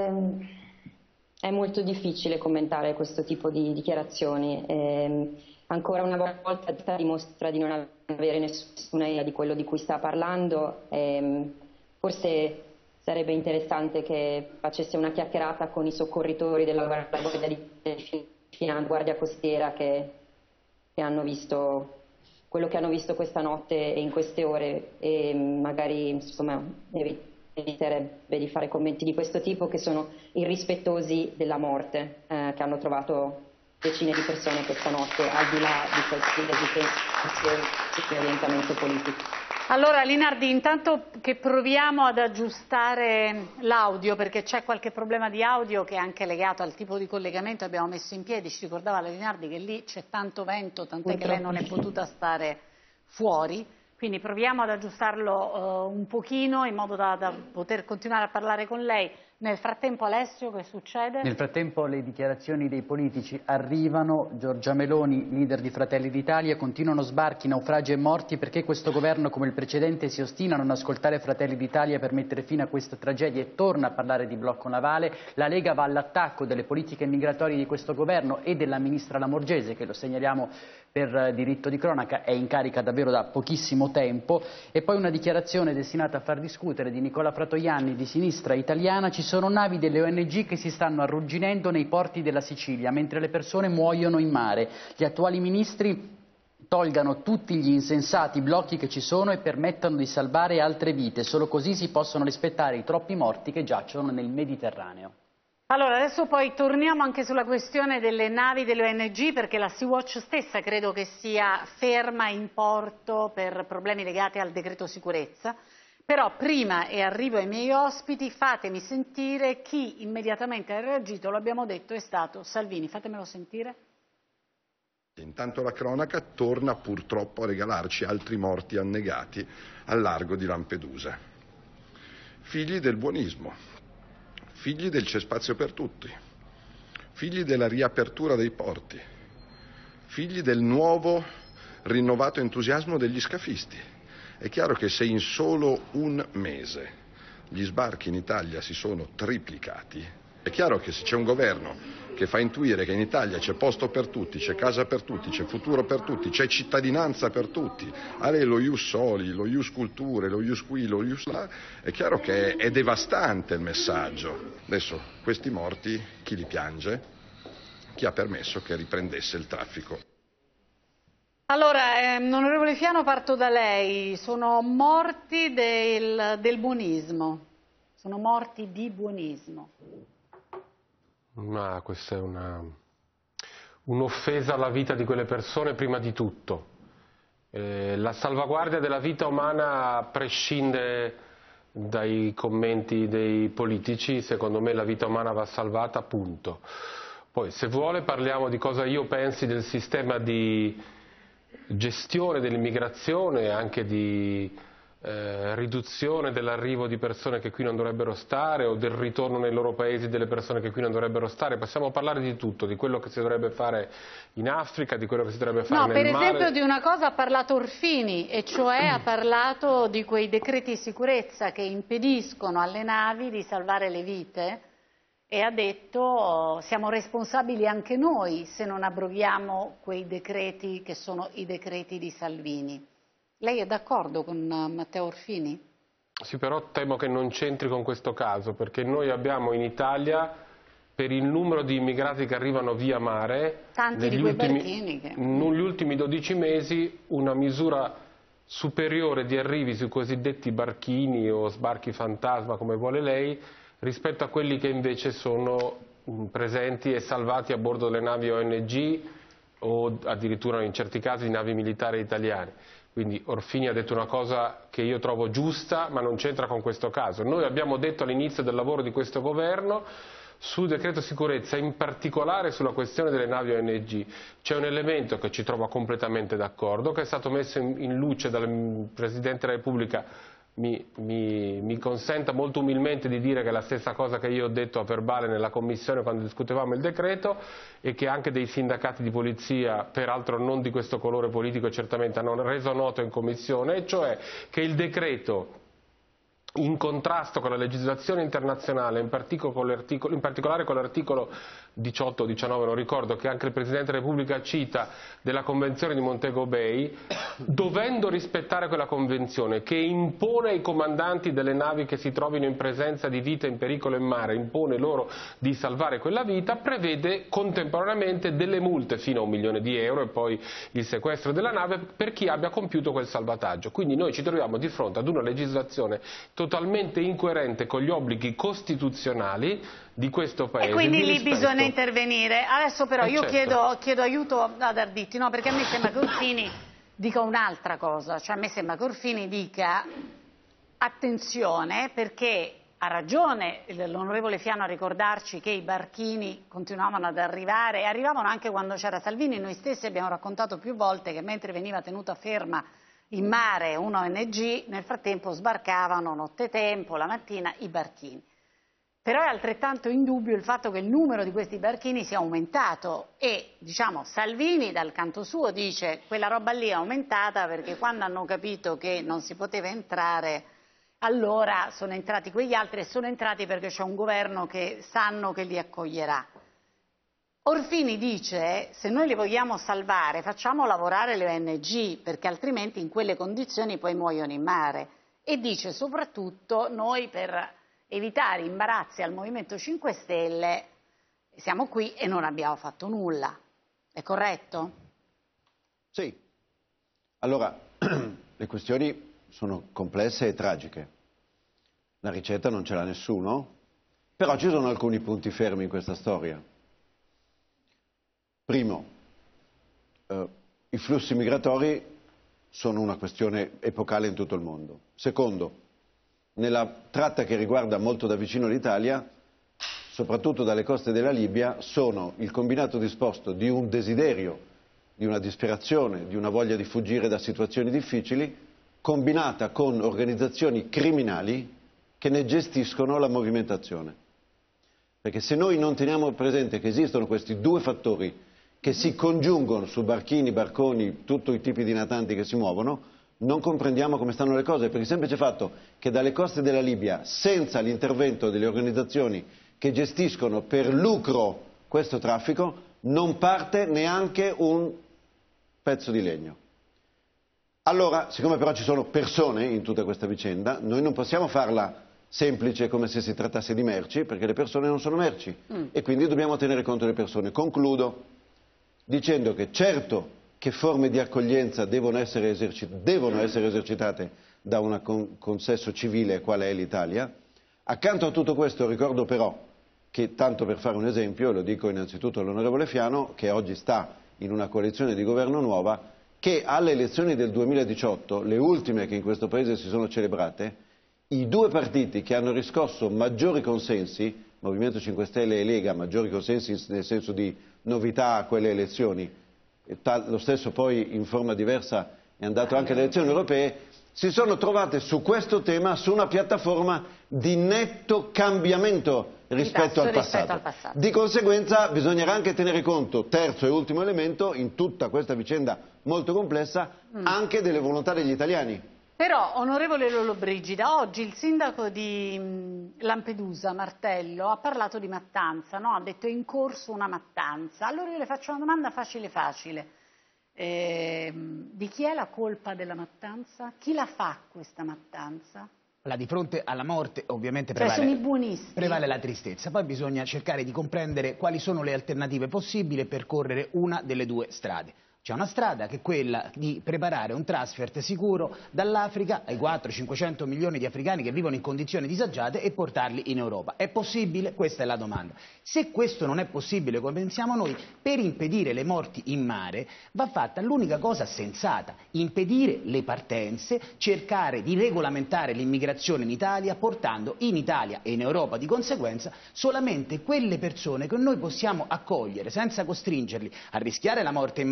[SPEAKER 5] è molto difficile commentare questo tipo di dichiarazioni. Ancora una volta dimostra di non avere nessuna idea di quello di cui sta parlando. Forse sarebbe interessante che facesse una chiacchierata con i soccorritori della Guardia Costiera che hanno visto quello che hanno visto questa notte e in queste ore, e magari insomma eviterebbe di fare commenti di questo tipo che sono irrispettosi della morte che hanno trovato decine di persone questa notte, al di là di qualsiasi orientamento politico.
[SPEAKER 1] Allora Linardi, intanto che proviamo ad aggiustare l'audio, perché c'è qualche problema di audio che è anche legato al tipo di collegamento che abbiamo messo in piedi. Ci ricordava la Linardi che lì c'è tanto vento, tant'è che lei non è potuta stare fuori, quindi proviamo ad aggiustarlo un pochino in modo da poter continuare a parlare con lei. Nel frattempo, Alessio, che succede?
[SPEAKER 7] Nel frattempo le dichiarazioni dei politici arrivano. Giorgia Meloni, leader di Fratelli d'Italia: continuano sbarchi, naufragi e morti perché questo governo, come il precedente, si ostina a non ascoltare Fratelli d'Italia per mettere fine a questa tragedia e torna a parlare di blocco navale. La Lega va all'attacco delle politiche migratorie di questo governo e della ministra Lamorgese, che, lo segnaliamo per diritto di cronaca, è in carica davvero da pochissimo tempo. E poi una dichiarazione destinata a far discutere di Nicola Fratoianni di Sinistra Italiana: ci sono navi delle ONG che si stanno arrugginendo nei porti della Sicilia mentre le persone muoiono in mare. Gli attuali ministri tolgano tutti gli insensati blocchi che ci sono e permettano di salvare altre vite. Solo così si possono rispettare i troppi morti che giacciono nel Mediterraneo.
[SPEAKER 1] Allora, adesso poi torniamo anche sulla questione delle navi delle ONG, perché la Sea-Watch stessa credo che sia ferma in porto per problemi legati al decreto sicurezza. Però prima, e arrivo ai miei ospiti, fatemi sentire chi immediatamente ha reagito. Lo abbiamo detto, è stato Salvini. Fatemelo sentire.
[SPEAKER 8] Intanto la cronaca torna purtroppo a regalarci altri morti annegati al largo di Lampedusa. Figli del buonismo, figli del c'è spazio per tutti, figli della riapertura dei porti, figli del nuovo rinnovato entusiasmo degli scafisti. È chiaro che se in solo un mese gli sbarchi in Italia si sono triplicati, è chiaro che se c'è un governo che fa intuire che in Italia c'è posto per tutti, c'è casa per tutti, c'è futuro per tutti, c'è cittadinanza per tutti, lo ius soli, lo ius culture, lo ius qui, lo ius là, è chiaro che è devastante il messaggio. Adesso questi morti chi li piange? Chi ha permesso che riprendesse il traffico?
[SPEAKER 1] Allora, onorevole Fiano, parto da lei. Sono morti del buonismo, sono morti di buonismo.
[SPEAKER 9] Ma questa è un'offesa alla vita di quelle persone prima di tutto. La salvaguardia della vita umana prescinde dai commenti dei politici. Secondo me la vita umana va salvata, punto. Poi, se vuole, parliamo di cosa io pensi del sistema di gestione dell'immigrazione e anche di riduzione dell'arrivo di persone che qui non dovrebbero stare, o del ritorno nei loro paesi delle persone che qui non dovrebbero stare. Possiamo parlare di tutto, di quello che si dovrebbe fare in Africa, di quello che si dovrebbe fare nel mare.
[SPEAKER 1] No, per esempio di una cosa ha parlato Orfini, e cioè ha parlato di quei decreti di sicurezza che impediscono alle navi di salvare le vite, e ha detto siamo responsabili anche noi se non abroghiamo quei decreti che sono i decreti di Salvini. Lei è d'accordo con Matteo Orfini?
[SPEAKER 9] Sì, però temo che non c'entri con questo caso, perché noi abbiamo in Italia, per il numero di immigrati che arrivano via mare, negli ultimi 12 mesi una misura superiore di arrivi sui cosiddetti barchini o sbarchi fantasma, come vuole lei, rispetto a quelli che invece sono presenti e salvati a bordo delle navi ONG o addirittura in certi casi di navi militari italiane. Quindi Orfini ha detto una cosa che io trovo giusta, ma non c'entra con questo caso. Noi abbiamo detto all'inizio del lavoro di questo governo, sul decreto sicurezza, in particolare sulla questione delle navi ONG, c'è un elemento che ci trova completamente d'accordo, che è stato messo in luce dal Presidente della Repubblica mi consenta molto umilmente di dire che è la stessa cosa che io ho detto a verbale nella Commissione quando discutevamo il decreto, e che anche dei sindacati di polizia, peraltro non di questo colore politico, certamente hanno reso noto in Commissione, e cioè che il decreto, in contrasto con la legislazione internazionale, in particolare con l'articolo 18 o 19, non ricordo, che anche il Presidente della Repubblica cita, della Convenzione di Montego Bay, dovendo rispettare quella convenzione che impone ai comandanti delle navi che si trovino in presenza di vita in pericolo in mare, impone loro di salvare quella vita, prevede contemporaneamente delle multe fino a €1 milione e poi il sequestro della nave per chi abbia compiuto quel salvataggio. Quindi noi ci troviamo di fronte ad una legislazione totalmente incoerente con gli obblighi costituzionali di questo Paese.
[SPEAKER 1] E quindi lì bisogna intervenire. Adesso però io
[SPEAKER 9] certo.
[SPEAKER 1] chiedo aiuto ad Arditi, no? Perché a me sembra che Orfini dica un'altra cosa, cioè a me sembra che Orfini dica attenzione, perché ha ragione l'onorevole Fiano a ricordarci che i barchini continuavano ad arrivare, e arrivavano anche quando c'era Salvini. Noi stessi abbiamo raccontato più volte che mentre veniva tenuta ferma in mare una ONG, nel frattempo sbarcavano nottetempo, la mattina, i barchini. Però è altrettanto indubbio il fatto che il numero di questi barchini sia aumentato, e diciamo Salvini dal canto suo dice quella roba lì è aumentata perché quando hanno capito che non si poteva entrare, allora sono entrati quegli altri, e sono entrati perché c'è un governo che sanno che li accoglierà. Orfini dice se noi li vogliamo salvare facciamo lavorare le ONG, perché altrimenti in quelle condizioni poi muoiono in mare, e dice soprattutto noi per evitare imbarazzi al Movimento 5 Stelle siamo qui e non abbiamo fatto nulla. È corretto?
[SPEAKER 2] Sì. Allora, le questioni sono complesse e tragiche. La ricetta non ce l'ha nessuno, però ci sono alcuni punti fermi in questa storia. Primo, i flussi migratori sono una questione epocale in tutto il mondo. Secondo, nella tratta che riguarda molto da vicino l'Italia, soprattutto dalle coste della Libia, sono il combinato disposto di un desiderio, di una disperazione, di una voglia di fuggire da situazioni difficili, combinata con organizzazioni criminali che ne gestiscono la movimentazione. Perché se noi non teniamo presente che esistono questi due fattori che si congiungono su barchini, barconi, tutti i tipi di natanti che si muovono, non comprendiamo come stanno le cose, per il semplice fatto che dalle coste della Libia, senza l'intervento delle organizzazioni che gestiscono per lucro questo traffico, non parte neanche un pezzo di legno. Allora, siccome però ci sono persone in tutta questa vicenda, noi non possiamo farla semplice come se si trattasse di merci, perché le persone non sono merci e quindi dobbiamo tenere conto delle persone. Concludo dicendo che certo che forme di accoglienza devono essere esercitate da un consesso civile quale è l'Italia. Accanto a tutto questo ricordo però che, tanto per fare un esempio, lo dico innanzitutto all'onorevole Fiano, che oggi sta in una coalizione di governo nuova, che alle elezioni del 2018, le ultime che in questo Paese si sono celebrate, i due partiti che hanno riscosso maggiori consensi, Movimento 5 Stelle e Lega, maggiori consensi nel senso di novità a quelle elezioni, lo stesso poi in forma diversa è andato anche alle elezioni europee, si sono trovate su questo tema su una piattaforma di netto cambiamento rispetto al passato. Di conseguenza bisognerà anche tenere conto, terzo e ultimo elemento, in tutta questa vicenda molto complessa, anche delle volontà degli italiani.
[SPEAKER 1] Però, onorevole Lollobrigida, oggi il sindaco di Lampedusa, Martello, ha parlato di mattanza, no? Ha detto è in corso una mattanza. Allora io le faccio una domanda facile facile. Di chi è la colpa della mattanza? Chi la fa questa mattanza?
[SPEAKER 6] Di fronte alla morte ovviamente
[SPEAKER 1] sono i buonisti.
[SPEAKER 6] Prevale la tristezza, poi bisogna cercare di comprendere quali sono le alternative possibili e percorrere una delle due strade. C'è una strada che è quella di preparare un transfer sicuro dall'Africa ai 400-500 milioni di africani che vivono in condizioni disagiate e portarli in Europa. È possibile? Questa è la domanda. Se questo non è possibile, come pensiamo noi, per impedire le morti in mare va fatta l'unica cosa sensata: impedire le partenze, cercare di regolamentare l'immigrazione in Italia, portando in Italia e in Europa di conseguenza solamente quelle persone che noi possiamo accogliere senza costringerli a rischiare la morte in mare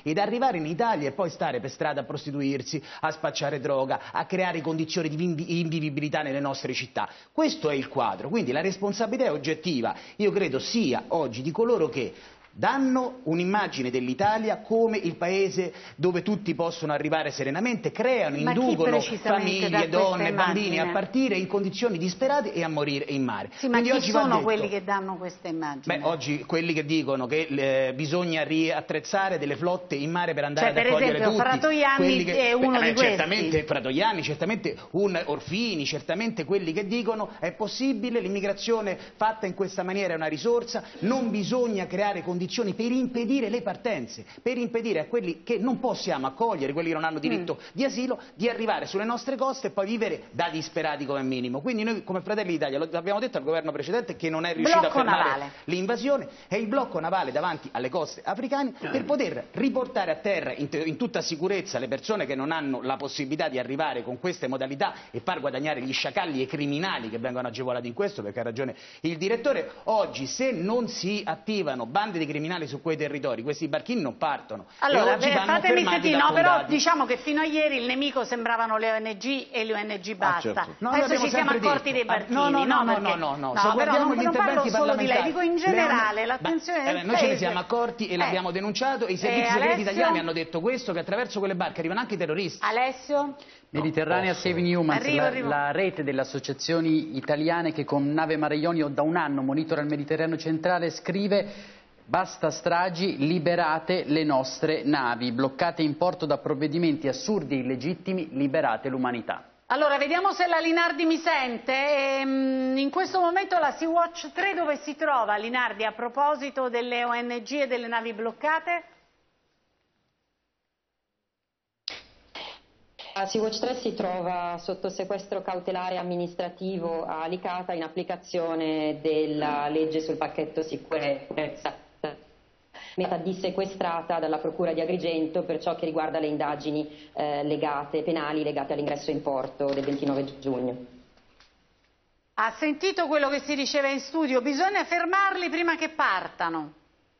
[SPEAKER 6] ed arrivare in Italia e poi stare per strada a prostituirsi, a spacciare droga, a creare condizioni di invivibilità nelle nostre città. Questo è il quadro, quindi la responsabilità è oggettiva, io credo sia oggi di coloro che danno un'immagine dell'Italia come il paese dove tutti possono arrivare serenamente, creano, inducono famiglie, donne, bambini a partire in condizioni disperate e a morire in mare.
[SPEAKER 1] Sì, ma chi sono quelli che danno questa immagine?
[SPEAKER 6] Beh, oggi quelli che dicono che bisogna riattrezzare delle flotte in mare per andare ad accogliere tutti.
[SPEAKER 1] Fratoianni è uno di questi.
[SPEAKER 6] Certamente Fratoianni, certamente Orfini, certamente quelli che dicono è possibile, l'immigrazione fatta in questa maniera è una risorsa, non bisogna creare condizioni per impedire le partenze, per impedire a quelli che non possiamo accogliere, quelli che non hanno diritto di asilo, di arrivare sulle nostre coste e poi vivere da disperati come minimo. Quindi noi come Fratelli d'Italia, lo abbiamo detto al governo precedente che non è riuscito a fermare l'invasione, è il blocco navale davanti alle coste africane per poter riportare a terra in tutta sicurezza le persone che non hanno la possibilità di arrivare con queste modalità e far guadagnare gli sciacalli e i criminali che vengono agevolati in questo, perché ha ragione il direttore. Oggi se non si attivano bande di criminali su quei territori, questi barchini non partono.
[SPEAKER 1] Allora, fatemi sentire, no, però diciamo che fino a ieri il nemico sembravano le ONG e le ONG basta.
[SPEAKER 6] Certo.
[SPEAKER 1] Adesso ci siamo accorti dei barchini.
[SPEAKER 6] No, se guardiamo gli interventi
[SPEAKER 1] solo di lei, dico in generale, l'attenzione del
[SPEAKER 6] noi ce ne siamo accorti e l'abbiamo denunciato e i servizi segreti italiani hanno detto questo, che attraverso quelle barche arrivano anche i terroristi.
[SPEAKER 1] Alessio?
[SPEAKER 7] Mediterranea Saving Humans, la rete delle associazioni italiane che con nave Mare Jonio da un anno monitora il Mediterraneo centrale, scrive: basta stragi, liberate le nostre navi, bloccate in porto da provvedimenti assurdi e illegittimi, liberate l'umanità.
[SPEAKER 1] Allora, vediamo se la Linardi mi sente. In questo momento la Sea-Watch 3 dove si trova, Linardi, a proposito delle ONG e delle navi bloccate?
[SPEAKER 5] La Sea-Watch 3 si trova sotto sequestro cautelare amministrativo a Licata in applicazione della legge sul pacchetto sicurezza, dissequestrata dalla Procura di Agrigento per ciò che riguarda le indagini penali legate all'ingresso in porto del 29 giugno.
[SPEAKER 1] Ha sentito quello che si diceva in studio? Bisogna fermarli prima che partano.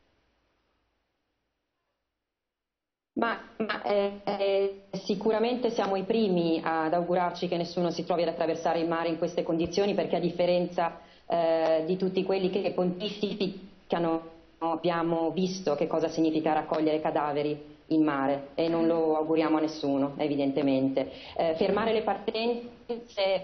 [SPEAKER 5] Sicuramente siamo i primi ad augurarci che nessuno si trovi ad attraversare il mare in queste condizioni, perché a differenza di tutti quelli che pontificano abbiamo visto che cosa significa raccogliere cadaveri in mare e non lo auguriamo a nessuno, evidentemente. Fermare le partenze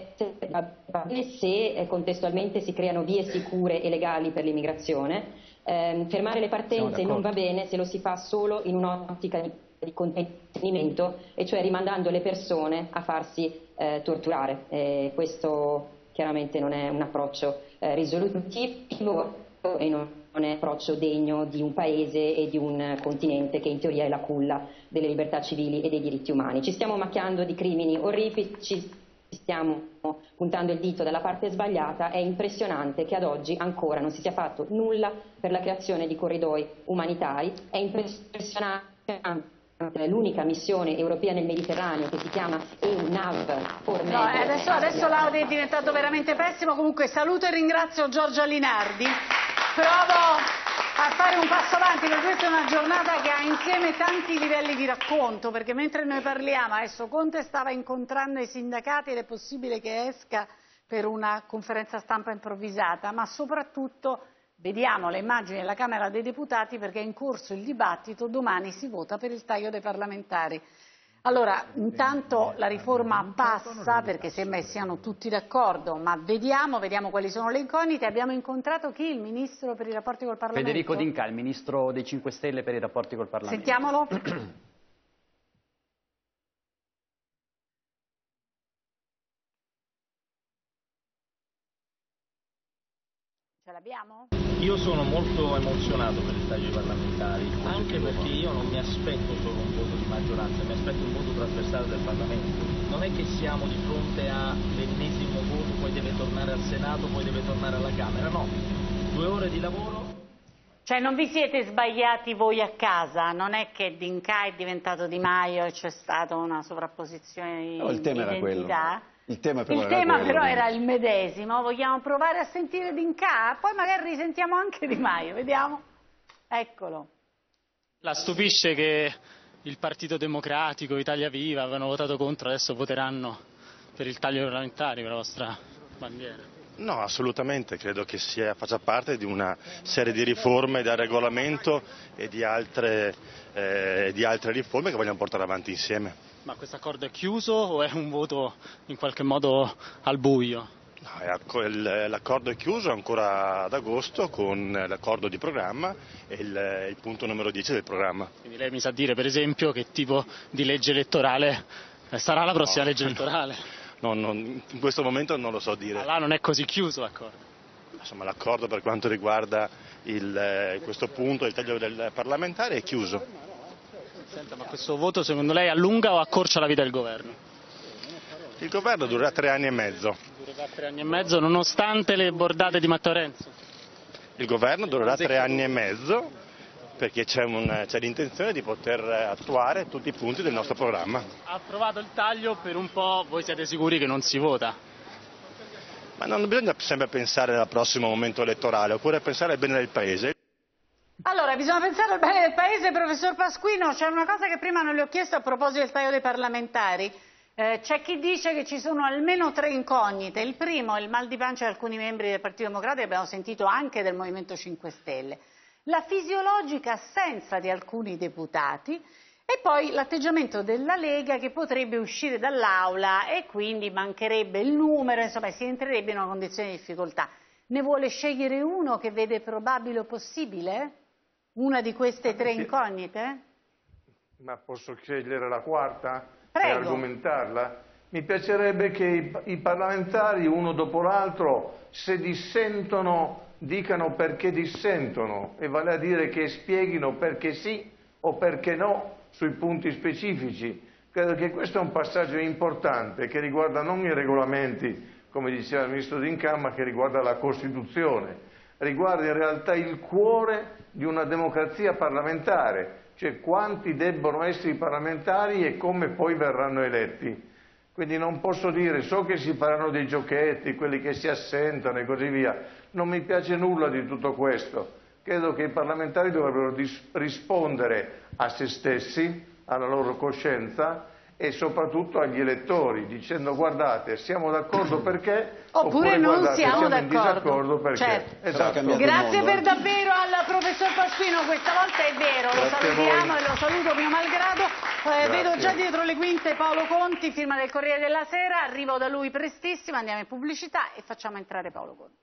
[SPEAKER 5] se contestualmente si creano vie sicure e legali per l'immigrazione. Fermare le partenze non va bene se lo si fa solo in un'ottica di contenimento, e cioè rimandando le persone a farsi torturare. Questo chiaramente non è un approccio risolutivo e non è un approccio degno di un paese e di un continente che in teoria è la culla delle libertà civili e dei diritti umani. Ci stiamo macchiando di crimini orrifici, stiamo puntando il dito dalla parte sbagliata. È impressionante che ad oggi ancora non si sia fatto nulla per la creazione di corridoi umanitari. È impressionante l'unica missione europea nel Mediterraneo che si chiama EUNAV.
[SPEAKER 1] No, adesso l'audio è diventato veramente pessimo. Comunque saluto e ringrazio Giorgia Linardi. Provo a fare un passo avanti, perché questa è una giornata che ha insieme tanti livelli di racconto, perché mentre noi parliamo adesso Conte stava incontrando i sindacati ed è possibile che esca per una conferenza stampa improvvisata, ma soprattutto vediamo le immagini della Camera dei Deputati perché è in corso il dibattito, domani si vota per il taglio dei parlamentari. Allora, intanto la riforma passa perché sembra che siano tutti d'accordo, ma vediamo quali sono le incognite. Abbiamo incontrato chi? Il Ministro per i rapporti col Parlamento?
[SPEAKER 7] Federico D'Inca, il Ministro dei 5 Stelle per i rapporti col Parlamento.
[SPEAKER 1] Sentiamolo. Ce l'abbiamo?
[SPEAKER 20] Io sono molto emozionato per il taglio ai parlamentari, anche perché io non mi aspetto solo un voto di maggioranza, mi aspetto un voto trasversale del Parlamento. Non è che siamo di fronte all'ennesimo voto, poi deve tornare al Senato, poi deve tornare alla Camera, no. 2 ore di lavoro.
[SPEAKER 1] Cioè non vi siete sbagliati voi a casa, non è che D'Inca è diventato Di Maio e c'è stata una sovrapposizione di
[SPEAKER 2] il tema
[SPEAKER 1] identità.
[SPEAKER 2] Era quello. Il tema
[SPEAKER 1] però era il medesimo. Vogliamo provare a sentire D'Inca? Poi magari risentiamo anche Di Maio, vediamo. Eccolo.
[SPEAKER 3] La stupisce che il Partito Democratico, Italia Viva avevano votato contro, adesso voteranno per il taglio parlamentare, per la vostra bandiera?
[SPEAKER 12] No, assolutamente, credo che faccia parte di una serie di riforme del regolamento e di altre riforme che vogliamo portare avanti insieme.
[SPEAKER 3] Ma questo accordo è chiuso o è un voto in qualche modo al buio?
[SPEAKER 12] No, l'accordo è chiuso ancora ad agosto con l'accordo di programma e il punto numero 10 del programma.
[SPEAKER 3] Quindi lei mi sa dire per esempio che tipo di legge elettorale sarà la prossima legge elettorale?
[SPEAKER 12] No, in questo momento non lo so dire.
[SPEAKER 3] Ma là non è così chiuso l'accordo?
[SPEAKER 12] Insomma, l'accordo per quanto riguarda questo punto, il taglio del parlamentare, è chiuso.
[SPEAKER 3] Senta, ma questo voto secondo lei allunga o accorcia la vita del governo?
[SPEAKER 12] Il governo durerà 3 anni e mezzo.
[SPEAKER 3] Durerà 3 anni e mezzo nonostante le bordate di Matteo Renzi?
[SPEAKER 12] Il governo durerà 3 anni e mezzo perché c'è l'intenzione di poter attuare tutti i punti del nostro programma.
[SPEAKER 3] Ha approvato il taglio, per un po' voi siete sicuri che non si vota?
[SPEAKER 12] Ma non bisogna sempre pensare al prossimo momento elettorale, oppure pensare al bene del Paese.
[SPEAKER 1] Allora, bisogna pensare al bene del Paese, professor Pasquino. C'è una cosa che prima non le ho chiesto a proposito del taglio dei parlamentari. C'è chi dice che ci sono almeno 3 incognite. Il primo è il mal di pancia di alcuni membri del Partito Democratico, abbiamo sentito anche del Movimento 5 Stelle. La fisiologica assenza di alcuni deputati e poi l'atteggiamento della Lega che potrebbe uscire dall'Aula e quindi mancherebbe il numero, insomma si entrerebbe in una condizione di difficoltà. Ne vuole scegliere uno che vede probabile o possibile? Una di queste 3 incognite?
[SPEAKER 10] Ma posso scegliere la quarta?
[SPEAKER 1] Prego.
[SPEAKER 10] E argomentarla? Mi piacerebbe che i parlamentari, uno dopo l'altro, se dissentono, dicano perché dissentono, e vale a dire che spieghino perché sì o perché no sui punti specifici. Credo che questo è un passaggio importante che riguarda non i regolamenti, come diceva il Ministro D'Incà, ma che riguarda la Costituzione, riguarda in realtà il cuore di una democrazia parlamentare, cioè quanti debbono essere i parlamentari e come poi verranno eletti. Quindi non posso dire, so che si faranno dei giochetti, quelli che si assentano e così via, non mi piace nulla di tutto questo. Credo che i parlamentari dovrebbero rispondere a se stessi, alla loro coscienza e soprattutto agli elettori, dicendo guardate, siamo d'accordo perché,
[SPEAKER 1] oppure non
[SPEAKER 10] guardate,
[SPEAKER 1] siamo
[SPEAKER 10] in disaccordo perché.
[SPEAKER 1] Certo.
[SPEAKER 10] Esatto.
[SPEAKER 1] Grazie per davvero al professor Pasquino, questa volta è vero, lo salutiamo e lo saluto mio malgrado. Vedo già dietro le quinte Paolo Conti, firma del Corriere della Sera, arrivo da lui prestissimo, andiamo in pubblicità e facciamo entrare Paolo Conti.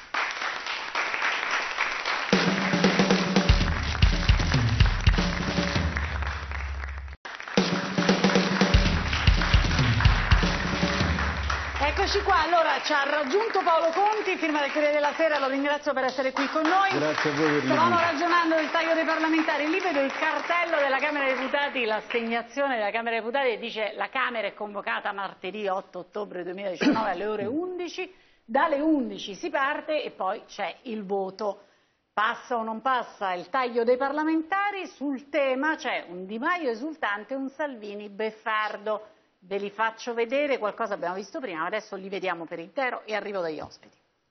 [SPEAKER 1] Eccoci qua, allora ci ha raggiunto Paolo Conti, firma del Corriere della Sera, lo ringrazio per essere qui con noi.
[SPEAKER 2] Grazie a voi.
[SPEAKER 1] Stavamo ragionando del taglio dei parlamentari, lì vedo il cartello della Camera dei Deputati, l'assegnazione della Camera dei Deputati che dice la Camera è convocata martedì 8 ottobre 2019 alle ore 11, dalle 11 si parte e poi c'è il voto. Passa o non passa il taglio dei parlamentari, sul tema c'è un Di Maio esultante e un Salvini beffardo. Ve li faccio vedere, qualcosa abbiamo visto prima, adesso li vediamo per intero e arrivo dagli ospiti.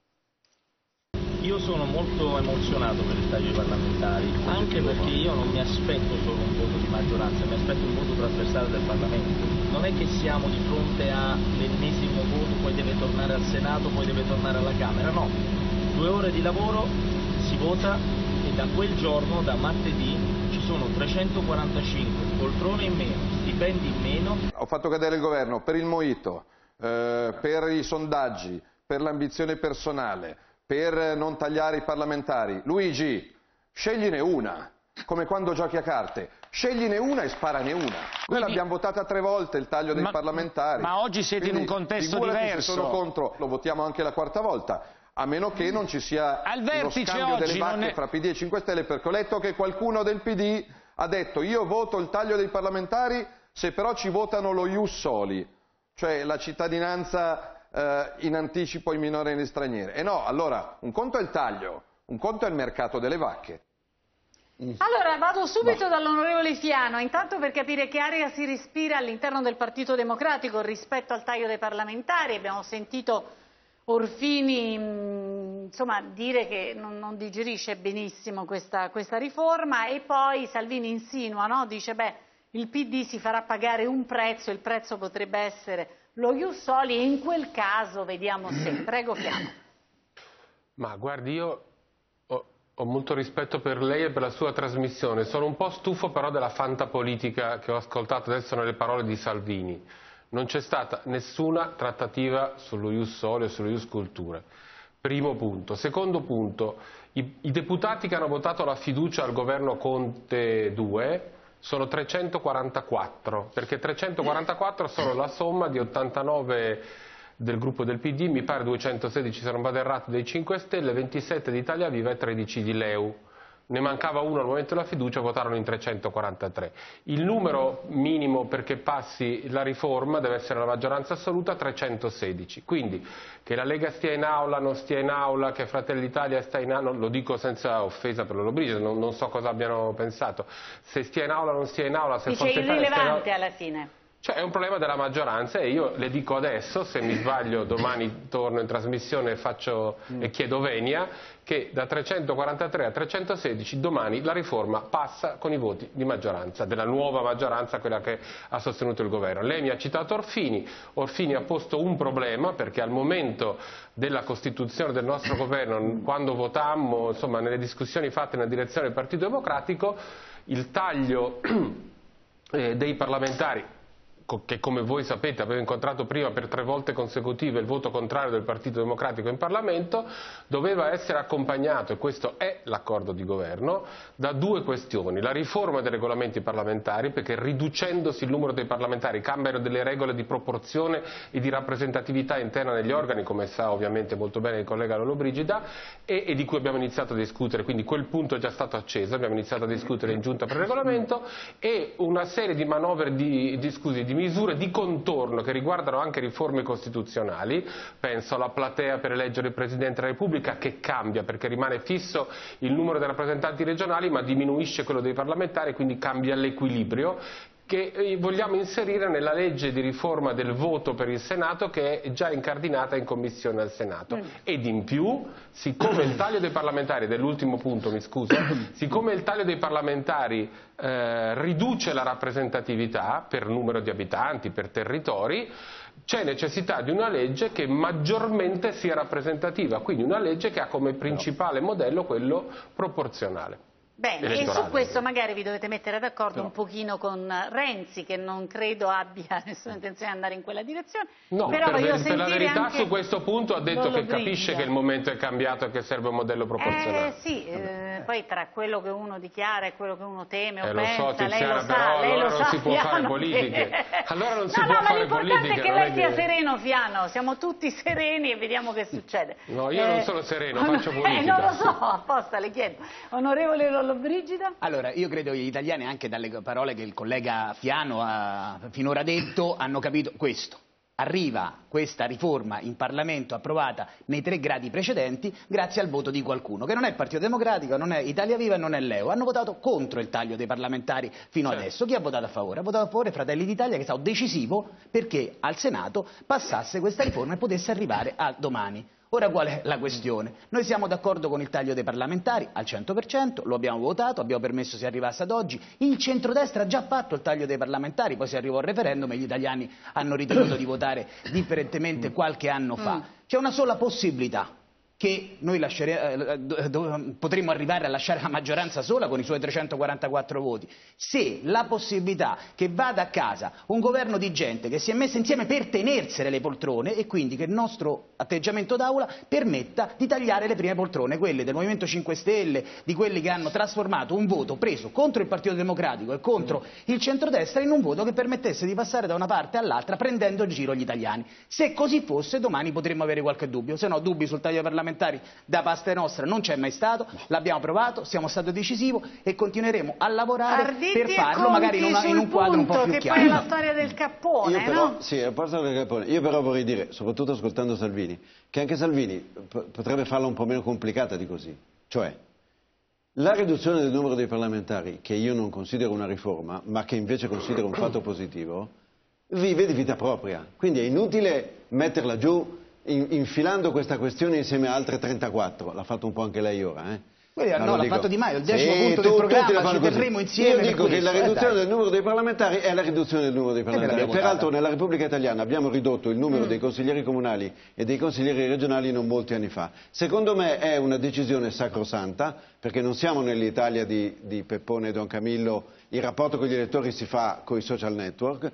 [SPEAKER 20] Io sono molto emozionato per il taglio dei parlamentari, anche perché io non mi aspetto solo un voto di maggioranza, mi aspetto un voto trasversale del Parlamento. Non è che siamo di fronte all'ennesimo voto, poi deve tornare al Senato, poi deve tornare alla Camera, no. 2 ore di lavoro, si vota e da quel giorno, da martedì, ci sono 345 poltrone in meno, stipendi in meno.
[SPEAKER 8] Ho fatto cadere il governo per il Mojito, per i sondaggi, per l'ambizione personale, per non tagliare i parlamentari. Luigi, scegliene una, come quando giochi a carte. Scegliene una e sparane una. Noi l'abbiamo votata 3 volte il taglio dei parlamentari.
[SPEAKER 13] Ma oggi siete in un contesto diverso.
[SPEAKER 8] Se sono contro, lo votiamo anche la 4ª volta. A meno che non ci sia uno scambio delle vacche fra PD e 5 Stelle, perché ho letto che qualcuno del PD ha detto io voto il taglio dei parlamentari se però ci votano lo ius soli, cioè la cittadinanza in anticipo ai minorenni stranieri. E no, allora un conto è il taglio, un conto è il mercato delle vacche.
[SPEAKER 1] Allora vado subito dall'onorevole Fiano, intanto per capire che aria si respira all'interno del Partito Democratico rispetto al taglio dei parlamentari. Abbiamo sentito Orfini insomma, dire che non digerisce benissimo questa riforma, e poi Salvini insinua, no? Dice il PD si farà pagare un prezzo, il prezzo potrebbe essere lo Ius Soli, e in quel caso vediamo se. Prego Fiano.
[SPEAKER 9] Ma guardi, io ho molto rispetto per lei e per la sua trasmissione, sono un po' stufo però della fantapolitica che ho ascoltato adesso nelle parole di Salvini. Non c'è stata nessuna trattativa sullo Ius Soli o sullo Ius Cultura. Primo punto. Secondo punto, i deputati che hanno votato la fiducia al governo Conte 2 sono 344, perché 344 sono la somma di 89 del gruppo del PD, mi pare 216 se non vado errato dei 5 Stelle, 27 di Italia Viva e 13 di Leu. Ne mancava uno al momento della fiducia, votarono in 343. Il numero minimo perché passi la riforma deve essere la maggioranza assoluta, 316. Quindi che la Lega stia in aula, non stia in aula, che Fratelli d'Italia sta in aula, lo dico senza offesa per Lollobrigida, non so cosa abbiano pensato. Se stia in aula o non stia in aula, se
[SPEAKER 1] Dice irrilevante alla fine.
[SPEAKER 9] Cioè è un problema della maggioranza, e io le dico adesso, se mi sbaglio domani torno in trasmissione e chiedo venia, che da 343 a 316 domani la riforma passa con i voti di maggioranza, della nuova maggioranza, quella che ha sostenuto il governo. Lei mi ha citato Orfini ha posto un problema, perché al momento della costituzione del nostro governo, quando votammo, insomma nelle discussioni fatte nella direzione del Partito Democratico, il taglio dei parlamentari, che come voi sapete avevo incontrato prima per 3 volte consecutive il voto contrario del Partito Democratico in Parlamento, doveva essere accompagnato, e questo è l'accordo di governo, da 2 questioni: la riforma dei regolamenti parlamentari, perché riducendosi il numero dei parlamentari cambiano delle regole di proporzione e di rappresentatività interna negli organi, come sa ovviamente molto bene il collega Lollobrigida, e di cui abbiamo iniziato a discutere, quindi quel punto è già stato acceso, abbiamo iniziato a discutere in giunta per il regolamento, e una serie di manovre di misure di contorno che riguardano anche riforme costituzionali. Penso alla platea per eleggere il Presidente della Repubblica, che cambia perché rimane fisso il numero dei rappresentanti regionali ma diminuisce quello dei parlamentari, quindi cambia l'equilibrio, che vogliamo inserire nella legge di riforma del voto per il Senato, che è già incardinata in commissione al Senato. Ed in più, siccome il taglio dei parlamentari, dell'ultimo punto mi scuso, siccome il taglio dei parlamentari riduce la rappresentatività per numero di abitanti, per territori, c'è necessità di una legge che maggiormente sia rappresentativa, quindi una legge che ha come principale modello quello proporzionale.
[SPEAKER 1] Bene, e su questo magari vi dovete mettere d'accordo un pochino con Renzi, che non credo abbia nessuna intenzione di andare in quella direzione.
[SPEAKER 9] No,
[SPEAKER 1] però
[SPEAKER 9] per la verità su questo punto ha detto che capisce che il momento è cambiato e che serve un modello proporzionale.
[SPEAKER 1] Sì, poi tra quello che uno dichiara e quello che uno teme o
[SPEAKER 9] pensa,
[SPEAKER 1] lo so,
[SPEAKER 9] Tiziana,
[SPEAKER 1] lei lo sa,
[SPEAKER 9] però
[SPEAKER 1] lei
[SPEAKER 9] allora
[SPEAKER 1] lo
[SPEAKER 9] non
[SPEAKER 1] sa,
[SPEAKER 9] si può
[SPEAKER 1] Fiano,
[SPEAKER 9] fare politiche. Allora non si può
[SPEAKER 1] ma
[SPEAKER 9] fare politica.
[SPEAKER 1] l'importante è che lei sia sereno, Fiano, siamo tutti sereni e vediamo che succede.
[SPEAKER 9] No, io non sono sereno, faccio politica.
[SPEAKER 1] Non lo so, apposta le chiedo. Onorevole Lollobrigida?
[SPEAKER 6] Allora, io credo che gli italiani, anche dalle parole che il collega Fiano ha finora detto, hanno capito questo. Arriva questa riforma in Parlamento approvata nei 3 gradi precedenti grazie al voto di qualcuno, che non è il Partito Democratico, non è Italia Viva e non è Leu. Hanno votato contro il taglio dei parlamentari fino adesso. Chi ha votato a favore? Ha votato a favore Fratelli d'Italia, che è stato decisivo perché al Senato passasse questa riforma e potesse arrivare a domani. Ora qual è la questione? Noi siamo d'accordo con il taglio dei parlamentari al 100%, lo abbiamo votato, abbiamo permesso si arrivasse ad oggi. Il centrodestra ha già fatto il taglio dei parlamentari, poi si arrivò al referendum e gli italiani hanno ritenuto di votare differentemente qualche anno fa. C'è una sola possibilità, che noi potremmo arrivare a lasciare la maggioranza sola con i suoi 344 voti, se la possibilità che vada a casa un governo di gente che si è messa insieme per tenersene le poltrone, e quindi che il nostro atteggiamento d'aula permetta di tagliare le prime poltrone, quelle del Movimento 5 Stelle, di quelli che hanno trasformato un voto preso contro il Partito Democratico e contro il centrodestra in un voto che permettesse di passare da una parte all'altra prendendo in giro gli italiani. Se così fosse, domani potremmo avere qualche dubbio, se no dubbi sul taglio parlamentare da parte nostra non c'è mai stato, l'abbiamo provato, siamo stati decisivi e continueremo a lavorare per farlo magari in un quadro un po' più chiaro.
[SPEAKER 1] Che poi è la storia del cappone, no?
[SPEAKER 2] Sì, a parte del cappone. Io però vorrei dire, soprattutto ascoltando Salvini, che anche Salvini potrebbe farla un po' meno complicata di così. Cioè, la riduzione del numero dei parlamentari, che io non considero una riforma, ma che invece considero un fatto positivo, vive di vita propria. Quindi è inutile metterla giù infilando questa questione insieme a altre 34, l'ha fatto un po' anche lei ora,
[SPEAKER 6] No, l'ha fatto Di Maio, il 10° punto del programma, ci terremo insieme.
[SPEAKER 2] Io dico che la riduzione del numero dei parlamentari è la riduzione del numero dei parlamentari. Peraltro nella Repubblica Italiana abbiamo ridotto il numero dei consiglieri comunali e dei consiglieri regionali non molti anni fa. Secondo me è una decisione sacrosanta, perché non siamo nell'Italia di Peppone e Don Camillo, il rapporto con gli elettori si fa con i social network.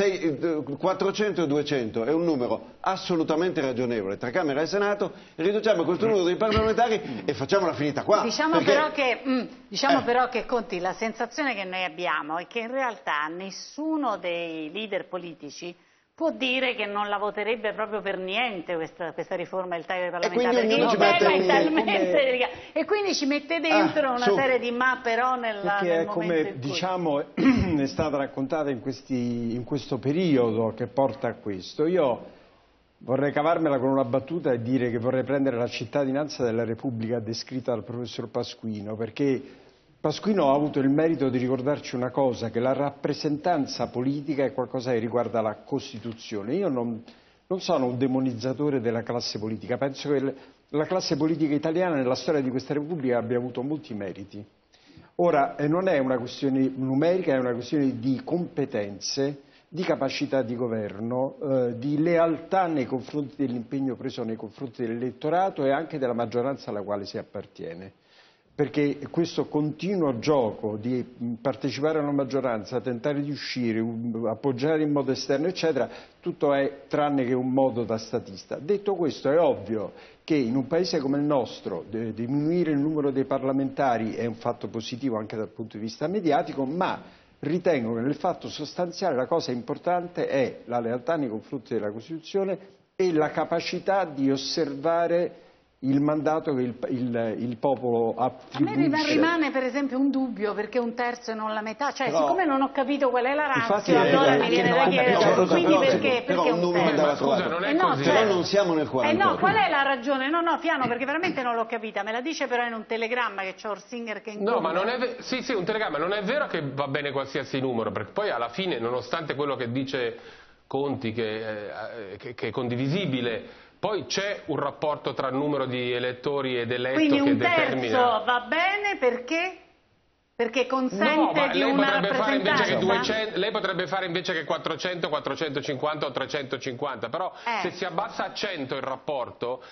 [SPEAKER 2] 400 e 200 è un numero assolutamente ragionevole tra Camera e Senato, riduciamo questo numero dei parlamentari e facciamola finita qua.
[SPEAKER 1] Diciamo
[SPEAKER 2] perché...
[SPEAKER 1] però che Conti, la sensazione che noi abbiamo è che in realtà nessuno dei leader politici può dire che non la voterebbe proprio per niente questa riforma del taglio dei parlamentari, perché il tema è talmente delicato, e quindi ci mette dentro una serie di ma però nel
[SPEAKER 15] come diciamo è stata raccontata in questo periodo che porta a questo. Io vorrei cavarmela con una battuta e dire che vorrei prendere la cittadinanza della Repubblica descritta dal professor Pasquino, perché Pasquino ha avuto il merito di ricordarci una cosa, che la rappresentanza politica è qualcosa che riguarda la Costituzione. Io non sono un demonizzatore della classe politica, penso che la classe politica italiana nella storia di questa Repubblica abbia avuto molti meriti. Ora, non è una questione numerica, è una questione di competenze, di capacità di governo, di lealtà nei confronti dell'impegno preso nei confronti dell'elettorato e anche della maggioranza alla quale si appartiene. Perché questo continuo gioco di partecipare a una maggioranza, tentare di uscire, appoggiare in modo esterno, eccetera, tutto è tranne che un modo da statista. Detto questo, è ovvio che in un paese come il nostro diminuire il numero dei parlamentari è un fatto positivo anche dal punto di vista mediatico, ma ritengo che nel fatto sostanziale la cosa importante è la lealtà nei confronti della Costituzione e la capacità di osservare il mandato che il popolo attribuisce.
[SPEAKER 1] A me rimane per esempio un dubbio, perché un terzo e non la metà, cioè siccome non ho capito qual è la ratio, allora mi viene da chiedere, quindi perché un terzo?
[SPEAKER 2] Scusa, non è così. Però non siamo nel 48.
[SPEAKER 1] No, qual è la ragione? No, Fiano, perché veramente non l'ho capita, me la dice però in un telegramma che c'ho Orsinger che
[SPEAKER 9] No, ma non è sì, un telegramma, non è vero che va bene qualsiasi numero, perché poi alla fine, nonostante quello che dice Conti, che è condivisibile, poi c'è un rapporto tra il numero di elettori ed eletto che determina...
[SPEAKER 1] Quindi un terzo va bene perché? Perché consente di una rappresentanza?
[SPEAKER 9] Lei potrebbe fare invece che 400, 450 o 350, però se si abbassa a 100 il rapporto,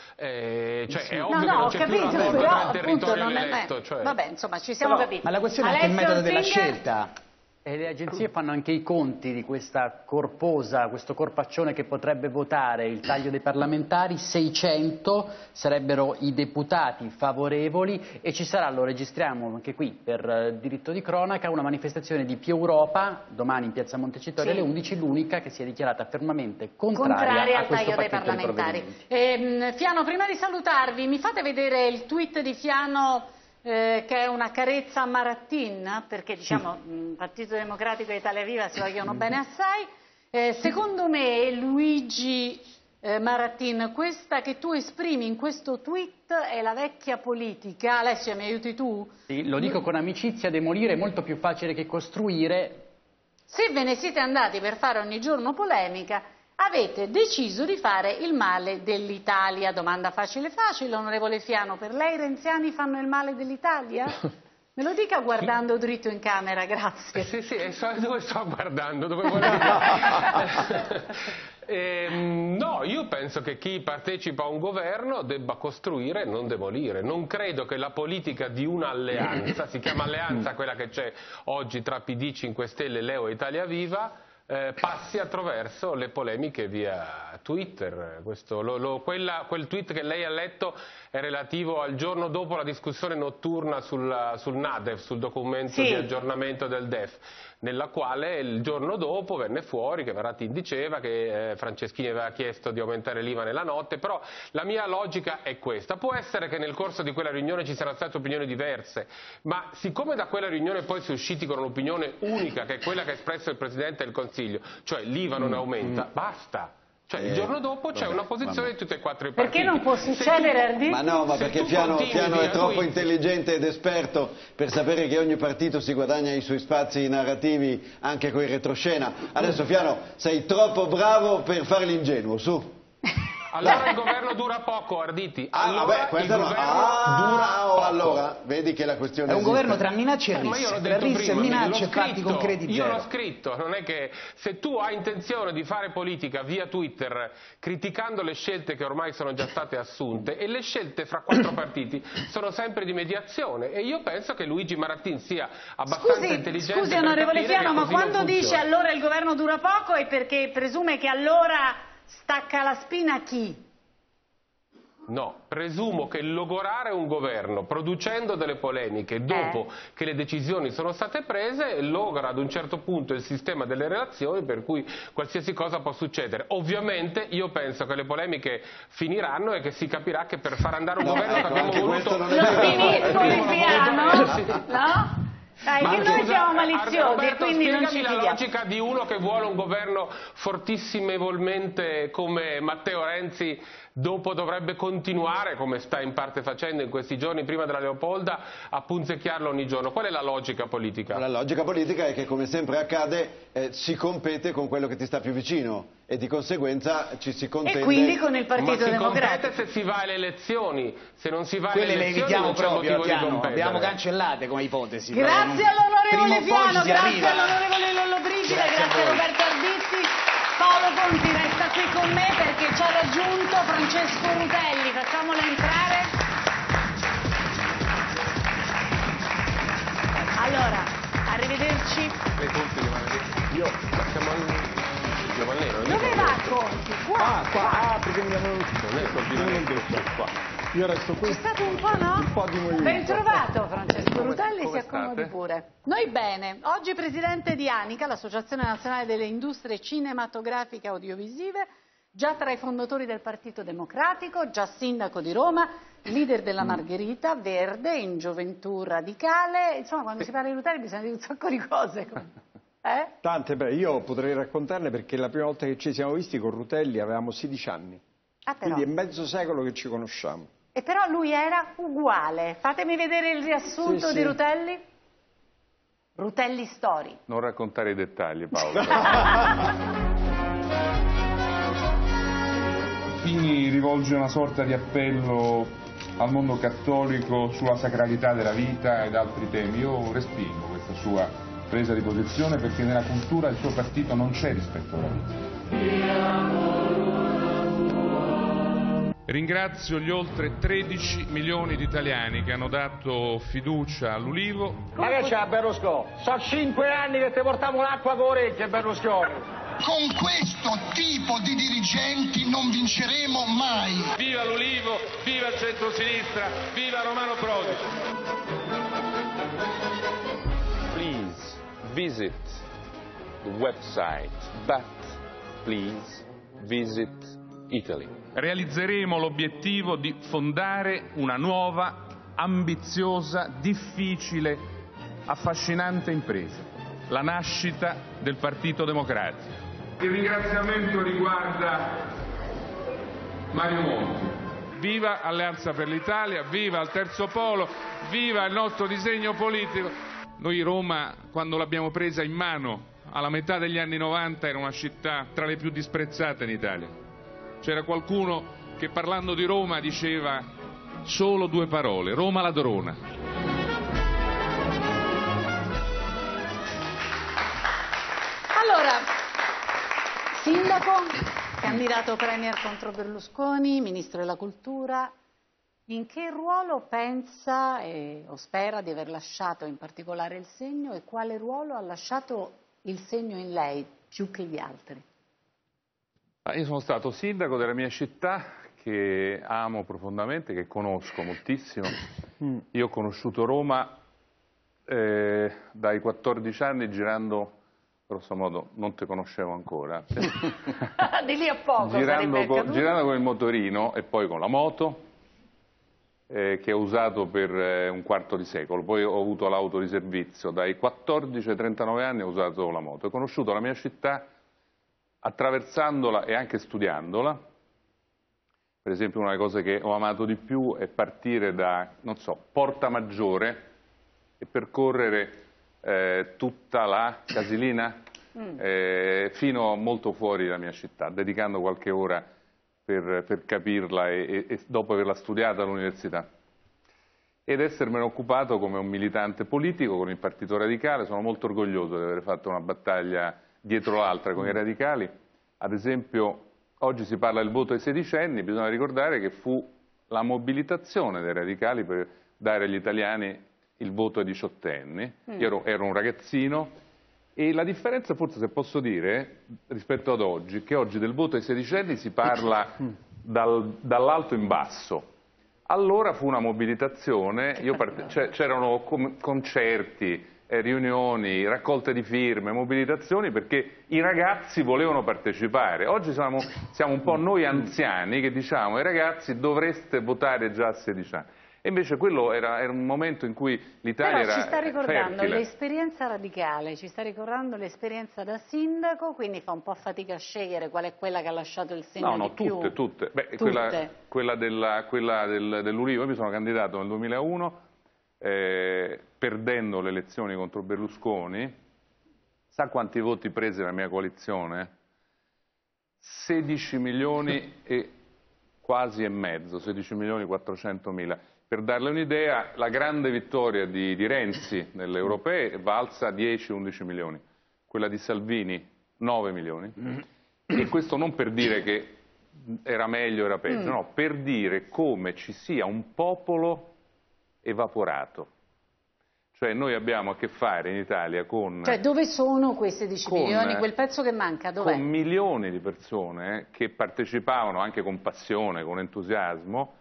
[SPEAKER 9] è ovvio che non c'è più rapporto tra il territorio e l'eletto.
[SPEAKER 1] Vabbè, insomma, ci siamo capiti.
[SPEAKER 6] Ma la questione è anche il metodo della scelta.
[SPEAKER 7] E le agenzie fanno anche i conti di questa corposa, questo corpaccione che potrebbe votare il taglio dei parlamentari. 600 sarebbero i deputati favorevoli e ci sarà, lo registriamo anche qui per diritto di cronaca, una manifestazione di Più Europa domani in piazza Montecitorio alle 11, l'unica che si è dichiarata fermamente contraria a questo pacchetto di provvedimenti.
[SPEAKER 1] Fiano, prima di salutarvi, mi fate vedere il tweet di Fiano che è una carezza a Marattin, perché diciamo Partito Democratico e Italia Viva si vogliono bene assai. Secondo me, Luigi Marattin, questa che tu esprimi in questo tweet è la vecchia politica. Alessia, mi aiuti tu?
[SPEAKER 7] Sì, lo dico con amicizia, demolire è molto più facile che costruire.
[SPEAKER 1] Se ve ne siete andati per fare ogni giorno polemica, avete deciso di fare il male dell'Italia. Domanda facile, onorevole Fiano, per lei i renziani fanno il male dell'Italia? Me lo dica guardando dritto in camera, grazie.
[SPEAKER 9] Sì, dove sto guardando? Dove no, io penso che chi partecipa a un governo debba costruire e non demolire. Non credo che la politica di un'alleanza, si chiama alleanza quella che c'è oggi tra PD, 5 Stelle, Leo e Italia Viva, passi attraverso le polemiche via Twitter. Quel tweet che lei ha letto è relativo al giorno dopo la discussione notturna sul NADEF, sul documento di aggiornamento del DEF, nella quale il giorno dopo venne fuori che Marattin diceva che Franceschini aveva chiesto di aumentare l'IVA nella notte. Però la mia logica è questa: può essere che nel corso di quella riunione ci siano state opinioni diverse, ma siccome da quella riunione poi si è usciti con un'opinione unica, che è quella che ha espresso il Presidente del Consiglio, cioè l'IVA non aumenta, basta. Cioè il giorno dopo c'è una posizione di tutti e quattro i partiti.
[SPEAKER 1] Perché non può succedere, Arditi?
[SPEAKER 2] Ma no, ma perché Fiano è troppo intelligente ed esperto per sapere che ogni partito si guadagna i suoi spazi narrativi anche con i retroscena. Adesso Fiano, sei troppo bravo per fare l'ingenuo, su.
[SPEAKER 9] Allora il governo dura poco, Arditi.
[SPEAKER 2] Allora il governo dura poco. Allora, vedi che la questione
[SPEAKER 6] è un governo tra minacce e risse. Tra risse e minacce e fatti concreti zero.
[SPEAKER 9] Io l'ho scritto, non è che se tu hai intenzione di fare politica via Twitter criticando le scelte che ormai sono già state assunte, e le scelte fra 4 partiti sono sempre di mediazione, e io penso che Luigi Marattin sia abbastanza intelligente.
[SPEAKER 1] Scusi onorevole Fiano, ma quando dice allora il governo dura poco è perché presume che allora stacca la spina a chi?
[SPEAKER 9] No, presumo che logorare un governo producendo delle polemiche dopo che le decisioni sono state prese logora ad un certo punto il sistema delle relazioni, per cui qualsiasi cosa può succedere. Ovviamente io penso che le polemiche finiranno e che si capirà che per far andare un governo che abbiamo voluto...
[SPEAKER 1] Lo finisco di Fiano? No? Dai, che noi siamo maliziosi e quindi non ci fidiamo.
[SPEAKER 9] La logica di uno che vuole un governo fortissimevolmente come Matteo Renzi dopo dovrebbe continuare, come sta in parte facendo in questi giorni prima della Leopolda, a punzecchiarlo ogni giorno. Qual è la logica politica?
[SPEAKER 2] La logica politica è che, come sempre accade, si compete con quello che ti sta più vicino e di conseguenza ci si contende.
[SPEAKER 1] E quindi con il Partito Democratico.
[SPEAKER 9] Ma si compete se si va alle elezioni, se non si va alle
[SPEAKER 6] elezioni
[SPEAKER 9] evitiamo
[SPEAKER 6] non c'è
[SPEAKER 9] proprio,
[SPEAKER 6] motivo di competere. Abbiamo cancellate come ipotesi.
[SPEAKER 1] Grazie all'onorevole Fiano, grazie all'onorevole Lollobrigida, grazie a Roberto Arditi. Paolo Conti resta qui con me perché ci ha raggiunto Francesco Rutelli, facciamolo entrare. Allora, arrivederci.
[SPEAKER 9] Le Conti rimane io, siamo al nero.
[SPEAKER 1] Dove va Conti? Qua.
[SPEAKER 15] Perché mi hanno detto qua. Io resto qui.
[SPEAKER 1] C'è stato un po', no?
[SPEAKER 15] Un po' di movimento.
[SPEAKER 1] Ben trovato Francesco Rutelli, si accomodi pure. Noi bene. Oggi presidente di ANICA, l'Associazione Nazionale delle Industrie Cinematografiche e Audiovisive, già tra i fondatori del Partito Democratico, già sindaco di Roma, leader della Margherita, verde, in gioventù radicale. Insomma, quando si parla di Rutelli bisogna dire un sacco di cose.
[SPEAKER 15] Tante, io potrei raccontarne perché la prima volta che ci siamo visti con Rutelli avevamo 16 anni. Quindi è mezzo secolo che ci conosciamo.
[SPEAKER 1] E però lui era uguale. Fatemi vedere il riassunto di Rutelli. Rutelli Story.
[SPEAKER 16] Non raccontare i dettagli, Paolo. Fini rivolge una sorta di appello al mondo cattolico sulla sacralità della vita ed altri temi. Io respingo questa sua presa di posizione perché nella cultura del suo partito non c'è rispetto alla vita. Ringrazio gli oltre 13 milioni di italiani che hanno dato fiducia all'Ulivo.
[SPEAKER 18] Ma che c'è Berlusconi? Sono 5 anni che ti portiamo l'acqua con orecchie, Berlusconi.
[SPEAKER 17] Con questo tipo di dirigenti non vinceremo mai.
[SPEAKER 16] Viva l'Ulivo, viva il centro-sinistra, viva Romano Prodi.
[SPEAKER 23] Please visit the website, but please visit Italy.
[SPEAKER 16] Realizzeremo l'obiettivo di fondare una nuova, ambiziosa, difficile, affascinante impresa, la nascita del Partito Democratico. Il ringraziamento riguarda Mario Monti. Viva Alleanza per l'Italia, viva il Terzo Polo, viva il nostro disegno politico. Noi Roma, quando l'abbiamo presa in mano alla metà degli anni 90, era una città tra le più disprezzate in Italia. C'era qualcuno che parlando di Roma diceva solo 2 parole, Roma ladrona.
[SPEAKER 1] Allora, sindaco, candidato premier contro Berlusconi, ministro della cultura, in che ruolo pensa o spera di aver lasciato in particolare il segno e quale ruolo ha lasciato il segno in lei più che gli altri?
[SPEAKER 16] Io sono stato sindaco della mia città che amo profondamente, che conosco moltissimo. Io ho conosciuto Roma dai 14 anni girando, grosso modo, non te conoscevo ancora.
[SPEAKER 1] Di lì a poco
[SPEAKER 16] girando con il motorino e poi con la moto, che ho usato per un quarto di secolo. Poi ho avuto l'auto di servizio. Dai 14 ai 39 anni ho usato la moto. Ho conosciuto la mia città attraversandola e anche studiandola. Per esempio una delle cose che ho amato di più è partire da, non so, Porta Maggiore e percorrere tutta la Casilina fino molto fuori dalla mia città, dedicando qualche ora per capirla e dopo averla studiata all'università. Ed essermene occupato come un militante politico con il Partito Radicale. Sono molto orgoglioso di aver fatto una battaglia dietro l'altra con i radicali. Ad esempio, oggi si parla del voto ai sedicenni, bisogna ricordare che fu la mobilitazione dei radicali per dare agli italiani il voto ai diciottenni. Io ero un ragazzino e la differenza, forse se posso dire, rispetto ad oggi, che oggi del voto ai sedicenni si parla dall'alto in basso. Allora fu una mobilitazione, c'erano concerti, riunioni, raccolte di firme, mobilitazioni perché i ragazzi volevano partecipare. Oggi siamo un po' noi anziani che diciamo ai ragazzi dovreste votare già a 16 anni. E invece quello era un momento in cui l'Italia era
[SPEAKER 1] ci sta ricordando
[SPEAKER 16] fertile.
[SPEAKER 1] l'esperienza radicale, ci sta ricordando l'esperienza da sindaco, quindi fa un po' fatica a scegliere qual è quella che ha lasciato il segno di più.
[SPEAKER 16] Tutte. Beh,
[SPEAKER 1] Tutte.
[SPEAKER 16] Quella dell'Ulivo, io mi sono candidato nel 2001, perdendo le elezioni contro Berlusconi. Sa quanti voti prese la mia coalizione? 16 milioni e quasi e mezzo, 16 milioni 400 mila. Per darle un'idea, la grande vittoria di Renzi nelle europee valsa 10-11 milioni, quella di Salvini 9 milioni. E questo non per dire che era meglio o era peggio, no, per dire come ci sia un popolo evaporato. Cioè noi abbiamo a che fare in Italia con...
[SPEAKER 1] Cioè dove sono quei 16 milioni? Quel pezzo che manca dov'è?
[SPEAKER 16] Con milioni di persone che partecipavano anche con passione, con entusiasmo,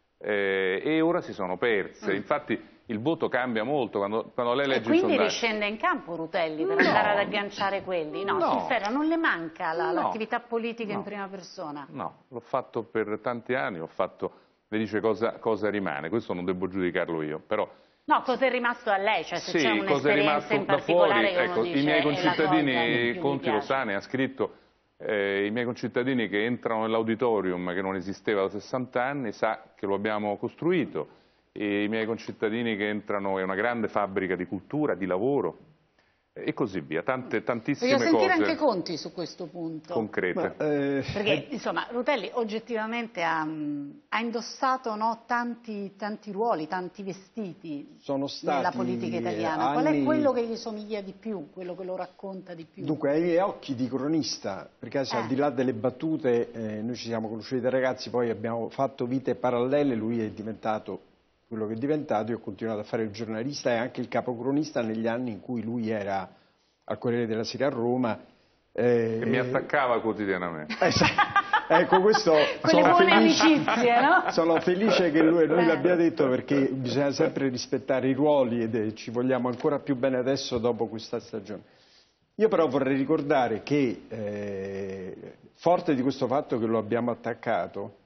[SPEAKER 16] e ora si sono perse. Infatti il voto cambia molto quando lei legge i sondaggi.
[SPEAKER 1] Quindi riscende in campo Rutelli per andare ad agganciare quelli? No, sul serio, non le manca l'attività politica in prima persona?
[SPEAKER 16] No, l'ho fatto per tanti anni, le dice cosa rimane, questo non devo giudicarlo io, però...
[SPEAKER 1] No, cosa è rimasto a lei? Cioè se
[SPEAKER 16] sì,
[SPEAKER 1] c'è un'esperienza in particolare che uno dice,
[SPEAKER 16] i miei concittadini,
[SPEAKER 1] Conti
[SPEAKER 16] lo sa, ne ha scritto, i miei concittadini che entrano nell'auditorium che non esisteva da 60 anni, sa che lo abbiamo costruito, e i miei concittadini che entrano, è una grande fabbrica di cultura, di lavoro, e così via, tantissime cose.
[SPEAKER 1] Voglio sentire anche Conti su questo punto.
[SPEAKER 16] Concrete.
[SPEAKER 1] Perché, insomma, Rutelli oggettivamente ha indossato tanti ruoli, tanti vestiti nella politica italiana. Qual è quello che gli somiglia di più, quello che lo racconta di più?
[SPEAKER 15] Dunque, ai miei occhi di cronista, perché al di là delle battute, noi ci siamo conosciuti da ragazzi, poi abbiamo fatto vite parallele, lui è diventato quello che è diventato, io ho continuato a fare il giornalista e anche il capocronista negli anni in cui lui era al Corriere della Sera a Roma.
[SPEAKER 16] E mi attaccava quotidianamente.
[SPEAKER 15] Ecco, questo
[SPEAKER 1] quelle buone amicizie, no?
[SPEAKER 15] Sono felice che lui l'abbia detto, perché bisogna sempre rispettare i ruoli e ci vogliamo ancora più bene adesso dopo questa stagione. Io però vorrei ricordare che, forte di questo fatto che lo abbiamo attaccato,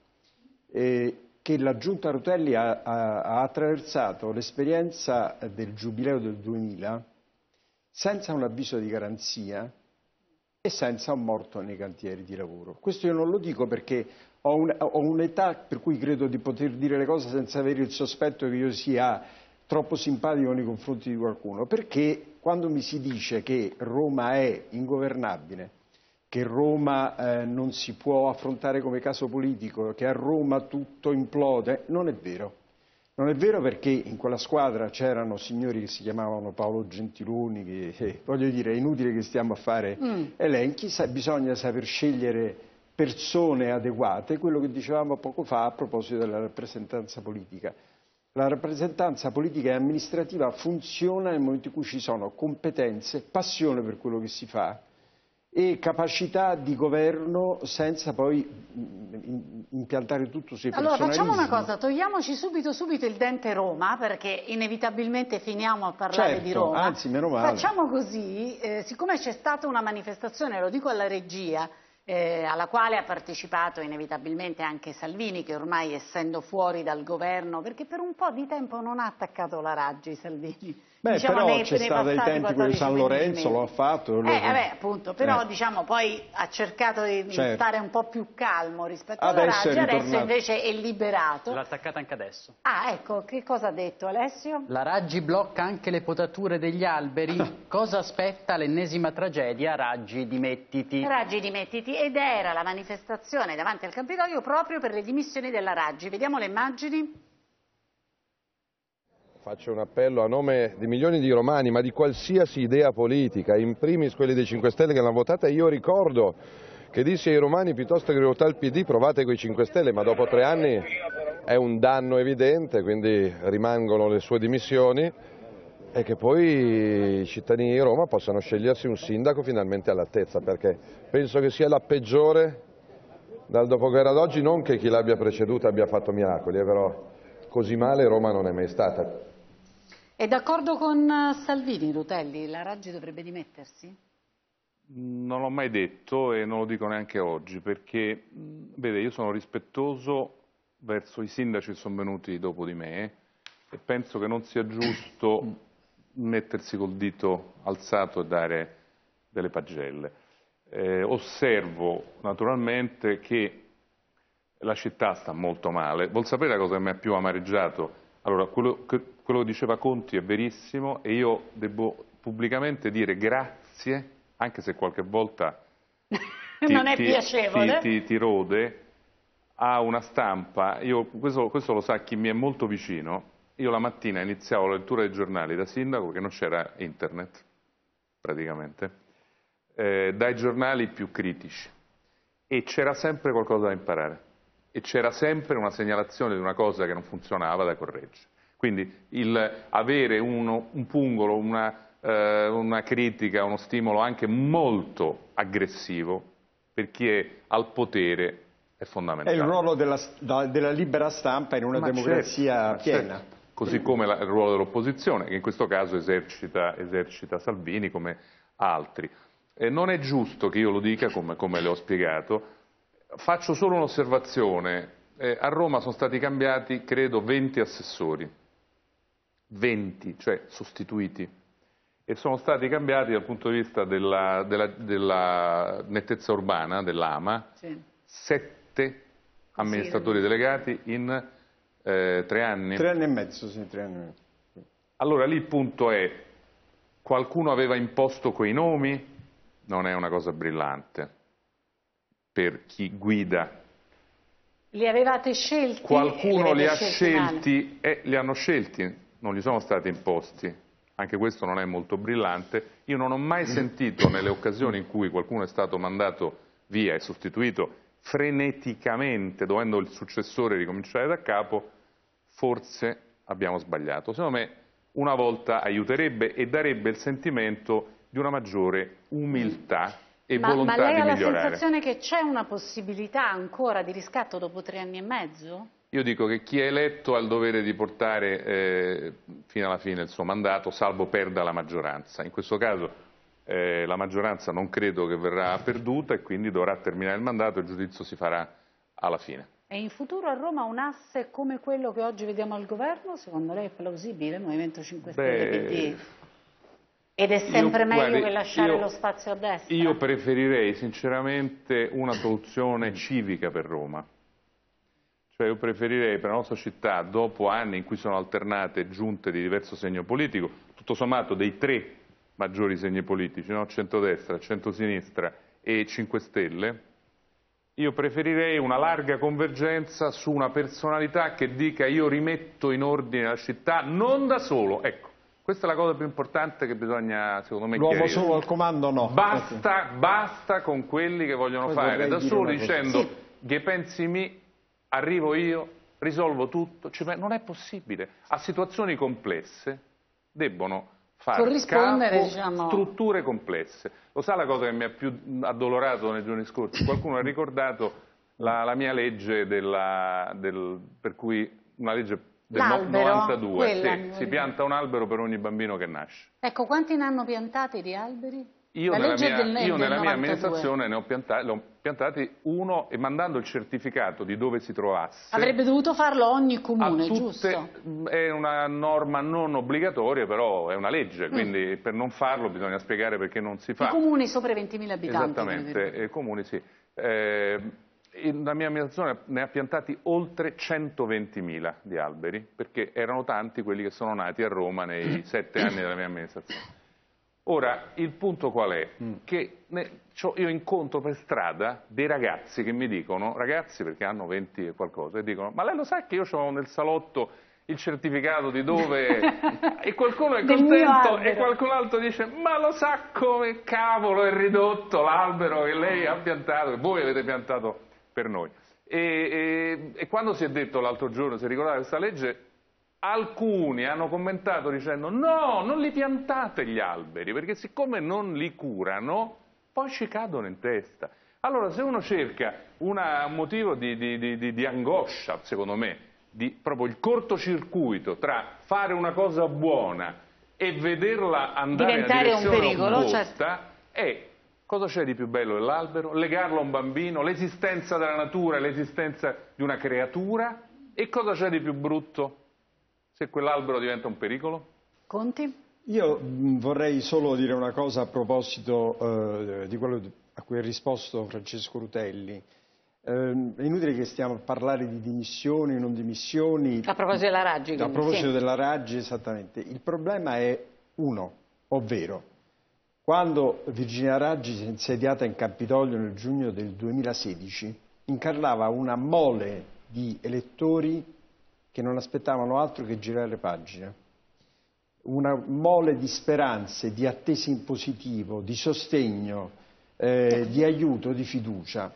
[SPEAKER 15] che la Giunta Rutelli ha attraversato l'esperienza del Giubileo del 2000 senza un avviso di garanzia e senza un morto nei cantieri di lavoro. Questo io non lo dico perché ho un'età per cui credo di poter dire le cose senza avere il sospetto che io sia troppo simpatico nei confronti di qualcuno, perché quando mi si dice che Roma è ingovernabile, che Roma non si può affrontare come caso politico, che a Roma tutto implode, non è vero. Non è vero, perché in quella squadra c'erano signori che si chiamavano Paolo Gentiloni, che voglio dire, è inutile che stiamo a fare elenchi, bisogna saper scegliere persone adeguate, quello che dicevamo poco fa a proposito della rappresentanza politica. La rappresentanza politica e amministrativa funziona nel momento in cui ci sono competenze, passione per quello che si fa, e capacità di governo senza poi impiantare tutto sui personalismi.
[SPEAKER 1] Allora facciamo una cosa, togliamoci subito il dente Roma, perché inevitabilmente finiamo a parlare di Roma.
[SPEAKER 15] Anzi, meno male.
[SPEAKER 1] Facciamo così, siccome c'è stata una manifestazione, lo dico alla regia, alla quale ha partecipato inevitabilmente anche Salvini, che ormai, essendo fuori dal governo, perché per un po' di tempo non ha attaccato la Raggi Salvini.
[SPEAKER 15] Beh, però c'è stato ai tempi quello di San Lorenzo, lo ha fatto.
[SPEAKER 1] Appunto, però diciamo poi ha cercato di stare un po' più calmo rispetto alla Raggi, adesso invece è liberato.
[SPEAKER 7] L'ha attaccata anche adesso.
[SPEAKER 1] Ah, ecco, che cosa ha detto Alessio?
[SPEAKER 7] La Raggi blocca anche le potature degli alberi. Cosa aspetta l'ennesima tragedia? Raggi, dimettiti.
[SPEAKER 1] Raggi, dimettiti. ed era la manifestazione davanti al Campidoglio proprio per le dimissioni della Raggi. Vediamo le immagini.
[SPEAKER 14] Faccio un appello a nome di milioni di romani, ma di qualsiasi idea politica, in primis quelli dei 5 Stelle che l'hanno votata. Io ricordo che dissi ai romani, piuttosto che votare il PD, provate con i 5 Stelle, ma dopo 3 anni è un danno evidente, quindi rimangono le sue dimissioni e che poi i cittadini di Roma possano scegliersi un sindaco finalmente all'altezza, perché penso che sia la peggiore dal dopoguerra ad oggi, non che chi l'abbia preceduta abbia fatto miracoli, però così male Roma non è mai stata.
[SPEAKER 1] È d'accordo con Salvini, Rutelli? La Raggi dovrebbe dimettersi?
[SPEAKER 16] Non l'ho mai detto e non lo dico neanche oggi, perché, vede, io sono rispettoso verso i sindaci che sono venuti dopo di me e penso che non sia giusto mettersi col dito alzato e dare delle pagelle. Osservo naturalmente che la città sta molto male. Vuol sapere cosa mi ha più amareggiato? Allora, quello che diceva Conti è verissimo e io devo pubblicamente dire grazie, anche se qualche volta
[SPEAKER 1] non è piacevole,
[SPEAKER 16] ti rode, a una stampa. Questo lo sa chi mi è molto vicino. Io la mattina iniziavo la lettura dei giornali da sindaco, perché non c'era internet, praticamente, dai giornali più critici. E c'era sempre qualcosa da imparare. E c'era sempre una segnalazione di una cosa che non funzionava da correggere. Quindi avere un pungolo, una critica, uno stimolo anche molto aggressivo per chi è al potere è fondamentale.
[SPEAKER 15] È il ruolo della libera stampa in una democrazia piena.
[SPEAKER 16] Certo. Così come il ruolo dell'opposizione, che in questo caso esercita Salvini come altri. Non è giusto che io lo dica come le ho spiegato. Faccio solo un'osservazione. A Roma sono stati cambiati, credo, 20 assessori. 20, cioè sostituiti. E sono stati cambiati dal punto di vista della nettezza urbana, dell'AMA, sì. 7 amministratori delegati in 3 anni.
[SPEAKER 15] 3 anni e mezzo, sì, 3 anni e mezzo.
[SPEAKER 16] Allora lì il punto è, qualcuno aveva imposto quei nomi? Non è una cosa brillante per chi guida.
[SPEAKER 1] Li avevate scelti?
[SPEAKER 16] Qualcuno li ha scelti e li hanno scelti, non gli sono stati imposti. Anche questo non è molto brillante. Io non ho mai sentito nelle occasioni in cui qualcuno è stato mandato via e sostituito freneticamente, dovendo il successore ricominciare da capo, forse abbiamo sbagliato. Secondo me una volta aiuterebbe e darebbe il sentimento di una maggiore umiltà e volontà di migliorare.
[SPEAKER 1] Ma lei ha la sensazione che c'è una possibilità ancora di riscatto dopo 3 anni e mezzo?
[SPEAKER 16] Io dico che chi è eletto ha il dovere di portare fino alla fine il suo mandato, salvo perda la maggioranza. In questo caso la maggioranza non credo che verrà perduta e quindi dovrà terminare il mandato e il giudizio si farà alla fine.
[SPEAKER 1] E in futuro a Roma un asse come quello che oggi vediamo al governo, secondo lei è plausibile, Movimento 5 Stelle, PD? Ed è sempre meglio che lasciare lo spazio a destra?
[SPEAKER 16] Io preferirei sinceramente una soluzione civica per Roma. Cioè io preferirei per la nostra città, dopo anni in cui sono alternate giunte di diverso segno politico, tutto sommato dei 3 maggiori segni politici, no? Centrodestra, centrosinistra e 5 Stelle, io preferirei una larga convergenza su una personalità che dica io rimetto in ordine la città, non da solo, ecco. Questa è la cosa più importante che bisogna, secondo me, chiarire.
[SPEAKER 15] L'uomo solo al comando no.
[SPEAKER 16] Basta con quelli che vogliono fare da soli dicendo che pensi mi, arrivo io, risolvo tutto. Cioè, non è possibile. A situazioni complesse debbono fare capo strutture complesse. Lo sa la cosa che mi ha più addolorato nei giorni scorsi? Qualcuno ha ricordato la mia legge per cui una legge del 92, si pianta un albero per ogni bambino che nasce.
[SPEAKER 1] Ecco, quanti ne hanno piantati di alberi?
[SPEAKER 16] Io nella mia amministrazione ne ho piantati uno e mandando il certificato di dove si trovasse.
[SPEAKER 1] Avrebbe dovuto farlo ogni comune, giusto?
[SPEAKER 16] È una norma non obbligatoria, però è una legge, quindi per non farlo bisogna spiegare perché non si fa.
[SPEAKER 1] I comuni sopra i 20.000 abitanti.
[SPEAKER 16] Esattamente, i comuni sì. La mia amministrazione ne ha piantati oltre 120.000 di alberi, perché erano tanti quelli che sono nati a Roma nei 7 anni della mia amministrazione. Ora, il punto qual è? Che io incontro per strada dei ragazzi che mi dicono, ragazzi perché hanno 20 e qualcosa, e dicono, ma lei lo sa che io ho nel salotto il certificato di dove... e qualcuno è contento e qualcun altro dice, ma lo sa come cavolo è ridotto l'albero che lei ha piantato, che voi avete piantato per noi. E quando si è detto l'altro giorno, si ricordava questa legge, alcuni hanno commentato dicendo no, non li piantate gli alberi, perché siccome non li curano, poi ci cadono in testa. Allora se uno cerca un motivo di angoscia, secondo me, di proprio il cortocircuito tra fare una cosa buona e vederla andare
[SPEAKER 1] diventare
[SPEAKER 16] in direzione
[SPEAKER 1] un pericolo,
[SPEAKER 16] opposta, è cosa c'è di più bello dell'albero? Legarlo a un bambino, l'esistenza della natura, l'esistenza di una creatura, e cosa c'è di più brutto se quell'albero diventa un pericolo?
[SPEAKER 1] Conti?
[SPEAKER 15] Io vorrei solo dire una cosa a proposito di quello a cui ha risposto Francesco Rutelli. È inutile che stiamo a parlare di dimissioni, non dimissioni.
[SPEAKER 1] A proposito della Raggi.
[SPEAKER 15] A proposito della Raggi, esattamente. Il problema è uno, ovvero quando Virginia Raggi si è insediata in Campidoglio nel giugno del 2016, incarnava una mole di elettori che non aspettavano altro che girare le pagine. Una mole di speranze, di attese in positivo, di sostegno, di aiuto, di fiducia.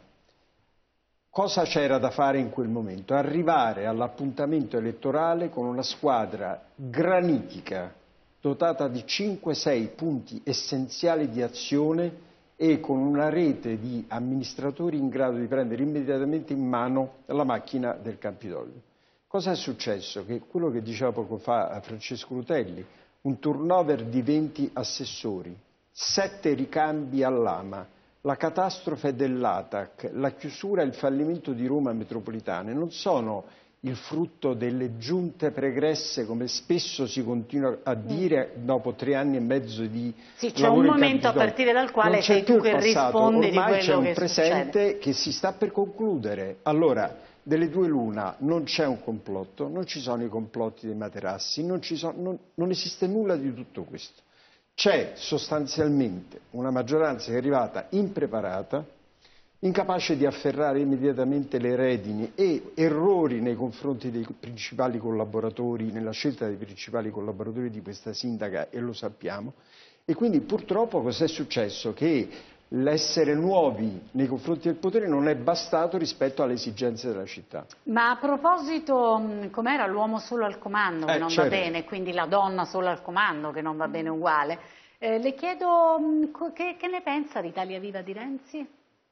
[SPEAKER 15] Cosa c'era da fare in quel momento? Arrivare all'appuntamento elettorale con una squadra granitica, dotata di 5-6 punti essenziali di azione e con una rete di amministratori in grado di prendere immediatamente in mano la macchina del Campidoglio. Cosa è successo? Che quello che diceva poco fa Francesco Rutelli, un turnover di 20 assessori, 7 ricambi all'AMA, la catastrofe dell'ATAC, la chiusura e il fallimento di Roma metropolitane non sono il frutto delle giunte pregresse, come spesso si continua a dire dopo 3 anni e mezzo di
[SPEAKER 1] sì, c'è un momento a partire dal quale sei tu che rispondi di quello che succede.
[SPEAKER 15] Ormai c'è un presente che si sta per concludere. Allora, delle due l'una, non c'è un complotto, non ci sono i complotti dei materassi, non esiste nulla di tutto questo. C'è sostanzialmente una maggioranza che è arrivata impreparata, incapace di afferrare immediatamente le redini e errori nei confronti dei principali collaboratori, nella scelta dei principali collaboratori di questa sindaca, e lo sappiamo. E quindi purtroppo cos'è successo? Che l'essere nuovi nei confronti del potere non è bastato rispetto alle esigenze della città.
[SPEAKER 1] Ma a proposito, com'era l'uomo solo al comando che non va bene, quindi la donna solo al comando che non va bene uguale, le chiedo che ne pensa di Italia Viva di Renzi?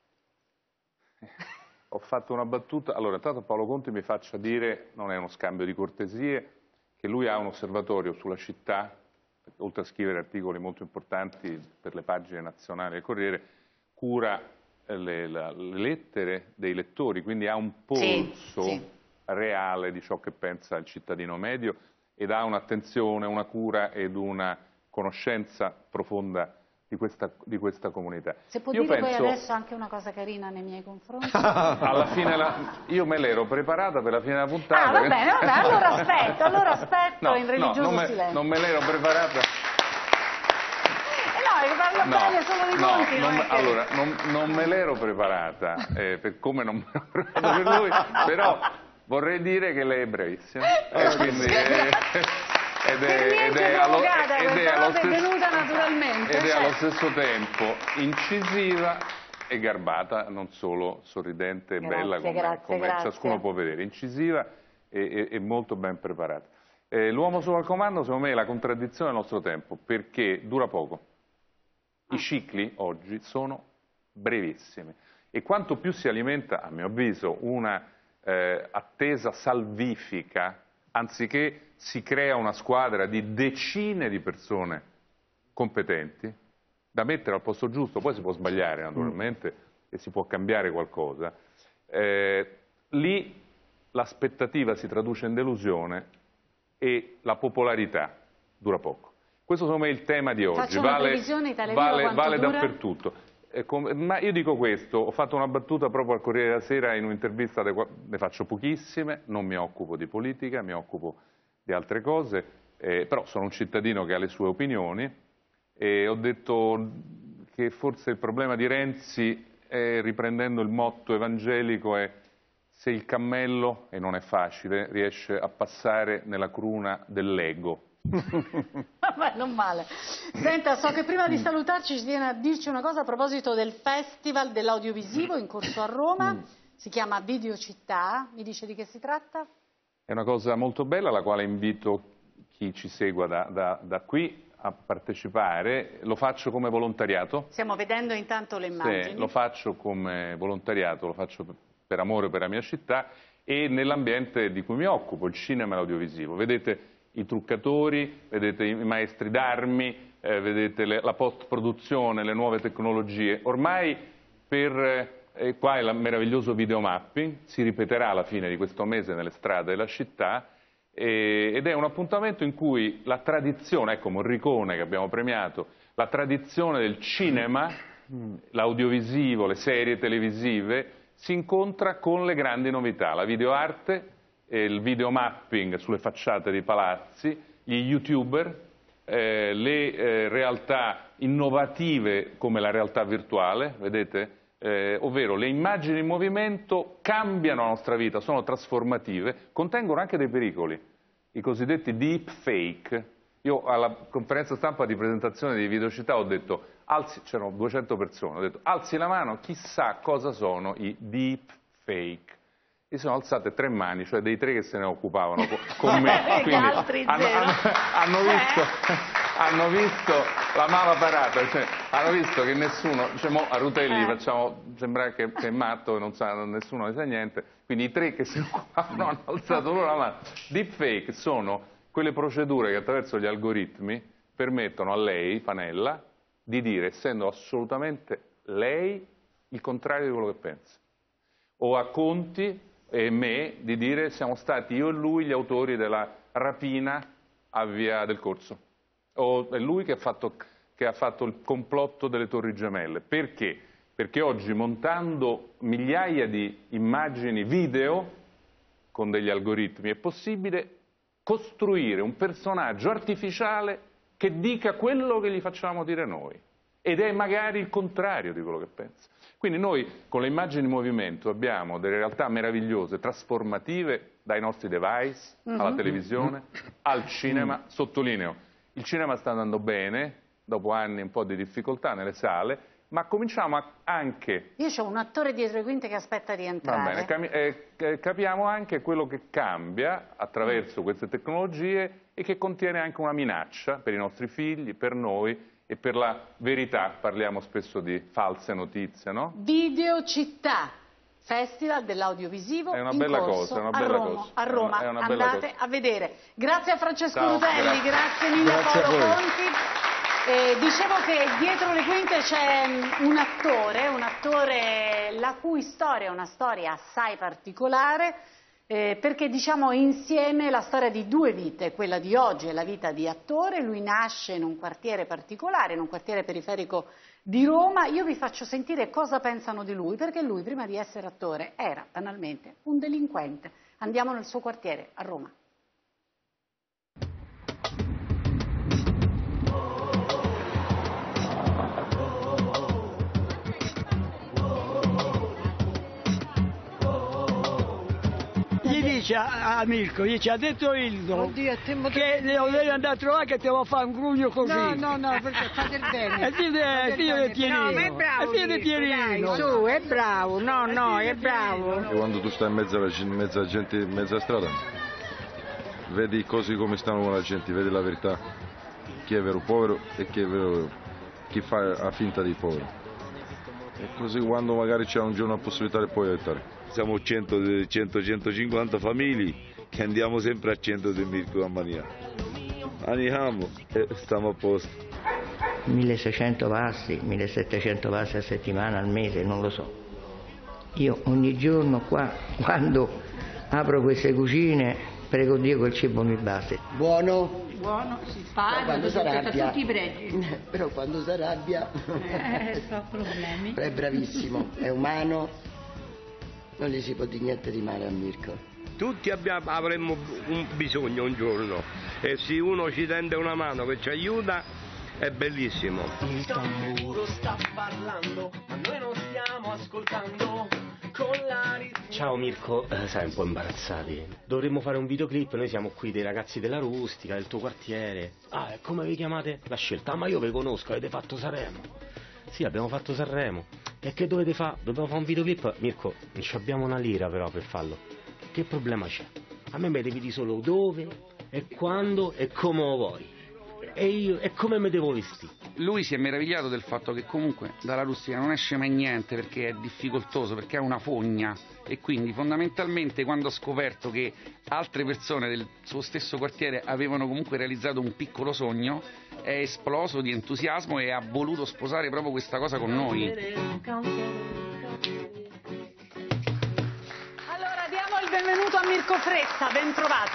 [SPEAKER 16] Ho fatto una battuta, allora intanto Paolo Conte mi faccia dire, non è uno scambio di cortesie, che lui ha un osservatorio sulla città, oltre a scrivere articoli molto importanti per le pagine nazionali del Corriere, cura le lettere dei lettori, quindi ha un polso reale di ciò che pensa il cittadino medio ed ha un'attenzione, una cura ed una conoscenza profonda di questa comunità.
[SPEAKER 1] Se può dire poi adesso anche una cosa carina nei miei confronti?
[SPEAKER 16] Alla fine io me l'ero preparata per la fine della puntata.
[SPEAKER 1] Ah, va bene, allora aspetto
[SPEAKER 16] no,
[SPEAKER 1] in religioso silenzio.
[SPEAKER 16] Non me l'ero preparata.
[SPEAKER 1] Parlo bene solo di Conti.
[SPEAKER 16] Allora, non me l'ero preparata, per come non me l'ero preparata per lui, però vorrei dire che lei è bravissima. Quindi, ed è allo stesso tempo incisiva e garbata, non solo sorridente e bella come ciascuno può vedere, incisiva e molto ben preparata. L'uomo solo al comando secondo me è la contraddizione del nostro tempo, perché dura poco. I cicli oggi sono brevissimi e quanto più si alimenta, a mio avviso, una attesa salvifica, anziché si crea una squadra di decine di persone competenti da mettere al posto giusto, poi si può sbagliare naturalmente e si può cambiare qualcosa, lì l'aspettativa si traduce in delusione e la popolarità dura poco. Questo secondo me è il tema di oggi, vale dappertutto. Ma io dico questo, ho fatto una battuta proprio al Corriere della Sera in un'intervista, ne faccio pochissime, non mi occupo di politica, mi occupo di altre cose, però sono un cittadino che ha le sue opinioni e ho detto che forse il problema di Renzi, riprendendo il motto evangelico, è se il cammello, e non è facile, riesce a passare nella cruna dell'ego.
[SPEAKER 1] Vabbè, non male. Senta, so che prima di salutarci ci viene a dirci una cosa a proposito del Festival dell'Audiovisivo in corso a Roma. Si chiama Videocittà. Mi dice di che si tratta?
[SPEAKER 16] È una cosa molto bella, alla quale invito chi ci segua da qui a partecipare. Lo faccio come volontariato.
[SPEAKER 1] Stiamo vedendo intanto le immagini.
[SPEAKER 16] Sì, lo faccio come volontariato, lo faccio per amore per la mia città e nell'ambiente di cui mi occupo, il cinema e l'audiovisivo. Vedete i truccatori, vedete i maestri d'armi, vedete la post-produzione, le nuove tecnologie. Ormai qua è il meraviglioso videomapping, si ripeterà alla fine di questo mese nelle strade della città ed è un appuntamento in cui la tradizione, ecco Morricone che abbiamo premiato, la tradizione del cinema, l'audiovisivo, le serie televisive, si incontra con le grandi novità, la videoarte, il videomapping sulle facciate dei palazzi, gli youtuber, le realtà innovative come la realtà virtuale, vedete? Ovvero le immagini in movimento cambiano la nostra vita, sono trasformative, contengono anche dei pericoli, i cosiddetti deepfake. Io alla conferenza stampa di presentazione di Videocittà ho detto, c'erano 200 persone, ho detto alzi la mano, chissà cosa sono i deepfake. E sono alzate 3 mani, cioè dei 3 che se ne occupavano con me. Quindi hanno visto la mala parata, cioè, hanno visto che nessuno, diciamo, a Rutelli facciamo sembrare che è matto, nessuno ne sa niente, quindi i 3 che si occupavano hanno alzato loro la mano. Deepfake sono quelle procedure che attraverso gli algoritmi permettono a lei, Panella, di dire, essendo assolutamente lei, il contrario di quello che pensa. O a Conti e me di dire siamo stati io e lui gli autori della rapina a Via del Corso. O è lui che ha fatto il complotto delle Torri Gemelle. Perché? Perché oggi montando migliaia di immagini video con degli algoritmi è possibile costruire un personaggio artificiale che dica quello che gli facciamo dire noi. Ed è magari il contrario di quello che pensa. Quindi noi con le immagini in movimento abbiamo delle realtà meravigliose, trasformative dai nostri device, alla televisione, al cinema. Sottolineo, il cinema sta andando bene, dopo anni un po' di difficoltà nelle sale, ma cominciamo anche...
[SPEAKER 1] Io ho un attore dietro le quinte che aspetta di entrare.
[SPEAKER 16] Va bene, capiamo anche quello che cambia attraverso queste tecnologie e che contiene anche una minaccia per i nostri figli, per noi, e per la verità, parliamo spesso di false notizie, no?
[SPEAKER 1] Videocittà, Festival dell'audiovisivo in corso a Roma. Andate a vedere. Grazie a Francesco Rutelli, grazie mille a Paolo Conti. Dicevo che dietro le quinte c'è un attore la cui storia è una storia assai particolare, perché diciamo insieme la storia di 2 vite, quella di oggi è la vita di attore, lui nasce in un quartiere particolare, in un quartiere periferico di Roma. Io vi faccio sentire cosa pensano di lui, perché lui prima di essere attore era banalmente un delinquente. Andiamo nel suo quartiere a Roma.
[SPEAKER 19] Dice a Mirko, gli ha detto Ildo che lo devi andare a trovare che ti va a fare un grugno così.
[SPEAKER 21] No, perché fate il bene.
[SPEAKER 19] È figlio del Pierino.
[SPEAKER 21] No, ma è bravo.
[SPEAKER 19] È figlio del Pierino.
[SPEAKER 21] Su, è bravo, è bravo.
[SPEAKER 14] E quando tu stai in mezzo alla gente, in mezzo alla strada, vedi cose come stanno con la gente, vedi la verità. Chi è vero povero e chi è vero chi fa finta di povero. E così quando magari c'è un giorno la possibilità di puoi aiutare.
[SPEAKER 22] Siamo 100-150 famiglie che andiamo sempre a centro di Mirko Campania. Andiamo e stiamo a posto.
[SPEAKER 24] 1600 passi, 1700 passi a settimana, al mese, non lo so. Io ogni giorno qua, quando apro queste cucine, prego Dio che il cibo mi basti.
[SPEAKER 21] Buono, si fa,
[SPEAKER 19] quando si arrabbia,
[SPEAKER 21] tutti i pregi.
[SPEAKER 19] Però quando si arrabbia
[SPEAKER 21] fa problemi.
[SPEAKER 19] È bravissimo, è umano. Non gli si può dire niente di male a Mirko.
[SPEAKER 22] Tutti avremmo un bisogno un giorno e se uno ci tende una mano che ci aiuta è bellissimo.
[SPEAKER 3] Il tamburo sta parlando, ma noi non stiamo ascoltando. Ciao Mirko, sai, un po' imbarazzati. Dovremmo fare un videoclip, noi siamo qui dei ragazzi della Rustica, del tuo quartiere. Ah, e come vi chiamate? La Scelta. Ah, ma io vi conosco, avete fatto Sanremo. Sì, abbiamo fatto Sanremo. E che dovete fare? Dobbiamo fare un videoclip? Mirko, non ci abbiamo una lira però per farlo. Che problema c'è? A me mi devi dire solo dove, e quando, e come lo vuoi. E io, e come mi devo vestire?
[SPEAKER 4] Lui si è meravigliato del fatto che comunque dalla Rustica non esce mai niente perché è difficoltoso, perché è una fogna, e quindi fondamentalmente quando ha scoperto che altre persone del suo stesso quartiere avevano comunque realizzato un piccolo sogno, è esploso di entusiasmo e ha voluto sposare proprio questa cosa con noi.
[SPEAKER 1] Allora diamo il benvenuto a Mirko Frezza, ben trovato.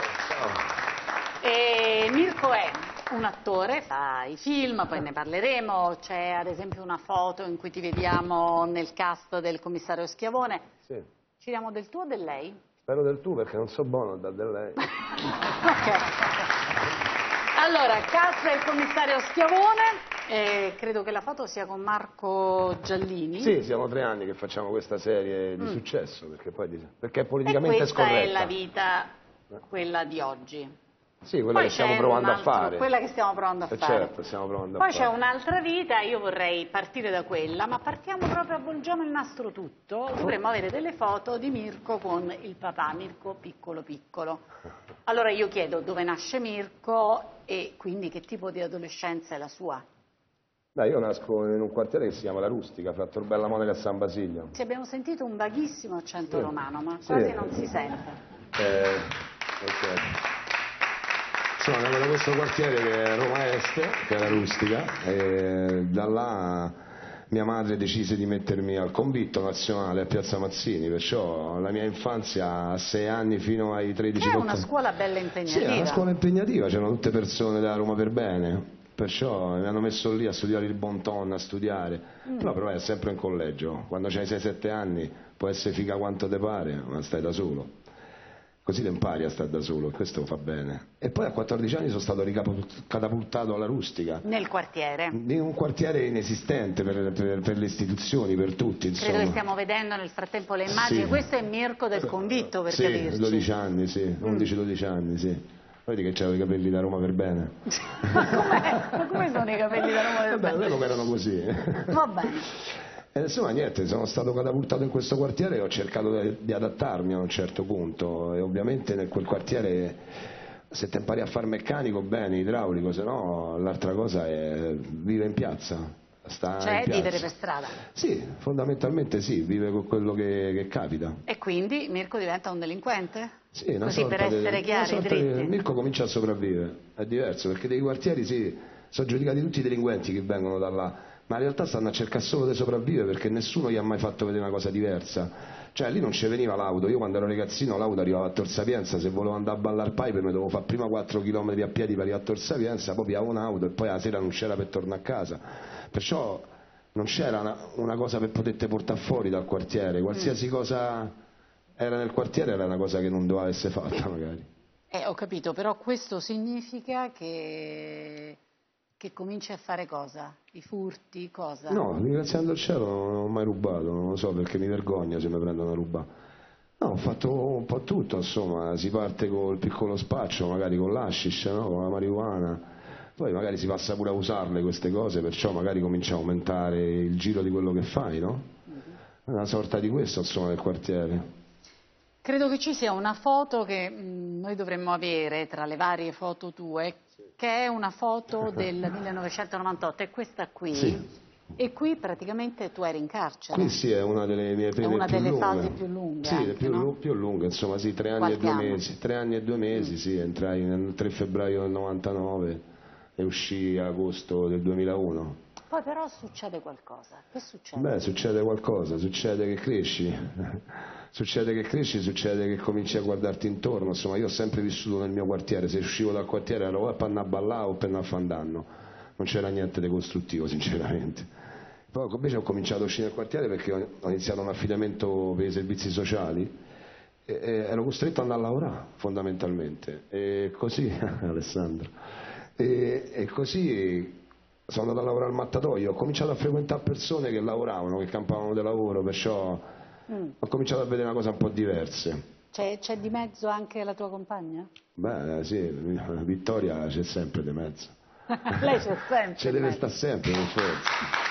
[SPEAKER 1] Mirko è un attore, fa i film, poi ne parleremo, c'è ad esempio una foto in cui ti vediamo nel cast del Commissario Schiavone.
[SPEAKER 5] Sì.
[SPEAKER 1] Ci diamo del tu o del lei?
[SPEAKER 5] Spero del tu perché non so buono da del lei.
[SPEAKER 1] Ok. Allora, cast del Commissario Schiavone, credo che la foto sia con Marco Giallini.
[SPEAKER 5] Sì, siamo 3 anni che facciamo questa serie di successo, perché è politicamente scorretta.
[SPEAKER 1] Questa è la vita, quella di oggi.
[SPEAKER 5] Sì, quella che stiamo provando a fare.
[SPEAKER 1] Quella che stiamo provando a fare.
[SPEAKER 5] Certo, stiamo provando
[SPEAKER 1] Poi
[SPEAKER 5] a fare.
[SPEAKER 1] c'è un'altra vita, io vorrei partire da quella, ma partiamo proprio, avvolgiamo il nastro tutto. Dovremmo avere delle foto di Mirko con il papà, Mirko piccolo piccolo. Allora io chiedo dove nasce Mirko e quindi che tipo di adolescenza è la sua?
[SPEAKER 5] Beh, io nasco in un quartiere che si chiama La Rustica, fra Torbella Monaca e San Basilio.
[SPEAKER 1] Ci abbiamo sentito un vaghissimo accento romano, ma quasi non si sente.
[SPEAKER 5] Ok. Sono nato da questo quartiere che è Roma Est, che è La Rustica, e da là mia madre decise di mettermi al convitto nazionale a Piazza Mazzini, perciò la mia infanzia a 6 anni fino ai 13 anni.
[SPEAKER 1] È una scuola bella impegnativa.
[SPEAKER 5] Sì, è una scuola impegnativa, c'erano tutte persone da Roma per bene, perciò mi hanno messo lì a studiare il bon ton, a studiare, però è sempre in collegio, quando c'hai 6-7 anni può essere figa quanto te pare, ma stai da solo. Così ti impari a stare da solo, questo fa bene. E poi a 14 anni sono stato catapultato alla Rustica.
[SPEAKER 1] Nel quartiere?
[SPEAKER 5] In un quartiere inesistente per le istituzioni, per tutti, insomma.
[SPEAKER 1] Credo che stiamo vedendo nel frattempo le immagini. Sì. Questo è Mirko del convitto, per capirci.
[SPEAKER 5] 12 anni, sì, 11-12 anni, sì. Vedi che c'avevo i capelli da Roma per bene.
[SPEAKER 1] Ma come sono i capelli da Roma per bene?
[SPEAKER 5] All'epoca erano così.
[SPEAKER 1] Va bene.
[SPEAKER 5] E insomma niente, sono stato catapultato in questo quartiere e ho cercato di adattarmi a un certo punto, e ovviamente in quel quartiere se ti impari a fare meccanico bene, idraulico, se no l'altra cosa è vive in piazza.
[SPEAKER 1] Cioè vivere per strada?
[SPEAKER 5] Sì, fondamentalmente sì, vive con quello che capita.
[SPEAKER 1] E quindi Mirko diventa un delinquente?
[SPEAKER 5] Sì,
[SPEAKER 1] così per essere chiari, dritti.
[SPEAKER 5] Mirko comincia a sopravvivere, è diverso, perché dei quartieri sì, sono giudicati tutti i delinquenti che vengono da là, ma in realtà stanno a cercare solo di sopravvivere perché nessuno gli ha mai fatto vedere una cosa diversa. Cioè lì non ci veniva l'auto, io quando ero ragazzino l'auto arrivava a Tor Sapienza, se volevo andare a ballare al Piper mi dovevo fare prima 4 km a piedi per arrivare a Tor Sapienza, poi piavo un'auto e poi la sera non c'era per tornare a casa, perciò non c'era una cosa per poterti portare fuori dal quartiere, qualsiasi cosa era nel quartiere era una cosa che non doveva essere fatta magari.
[SPEAKER 1] Ho capito, però questo significa che cominci a fare cosa? I furti, cosa?
[SPEAKER 5] No, ringraziando il cielo non ho mai rubato, non lo so perché mi vergogno se mi prendono a rubare. No, ho fatto un po' tutto, insomma, si parte col piccolo spaccio, magari con l'hashish, no? Con la marijuana, poi magari si passa pure a usarle queste cose, perciò magari comincia a aumentare il giro di quello che fai, no? È una sorta di questo, insomma, nel quartiere.
[SPEAKER 1] Credo che ci sia una foto che noi dovremmo avere tra le varie foto tue, che è una foto del 1998, è questa qui,
[SPEAKER 5] sì.
[SPEAKER 1] E qui praticamente tu eri in carcere.
[SPEAKER 5] Qui sì, è una delle mie pene più lunghe.
[SPEAKER 1] È una delle fasi più lunghe.
[SPEAKER 5] Sì,
[SPEAKER 1] anche,
[SPEAKER 5] più lunghe, insomma, sì, 3 anni e 2 mesi. 3 anni e 2 mesi, sì, entrai il 3 febbraio del 99 e uscì a agosto del 2001.
[SPEAKER 1] Poi però succede qualcosa. Che succede?
[SPEAKER 5] Beh, succede qualcosa, succede che cresci. Succede che cominci a guardarti intorno, insomma io ho sempre vissuto nel mio quartiere, se uscivo dal quartiere ero o per andare a ballare o per andare a fare un danno, non c'era niente di costruttivo sinceramente. Poi invece ho cominciato a uscire dal quartiere perché ho iniziato un affidamento per i servizi sociali e ero costretto ad andare a lavorare fondamentalmente, e così Alessandro, e così sono andato a lavorare al mattatoio, ho cominciato a frequentare persone che lavoravano, che campavano di lavoro, perciò ho cominciato a vedere una cosa un po' diverse.
[SPEAKER 1] C'è di mezzo anche la tua compagna?
[SPEAKER 5] Beh sì, Vittoria c'è sempre di mezzo.
[SPEAKER 1] Lei c'è sempre.
[SPEAKER 5] Ci deve stare sempre, per forza.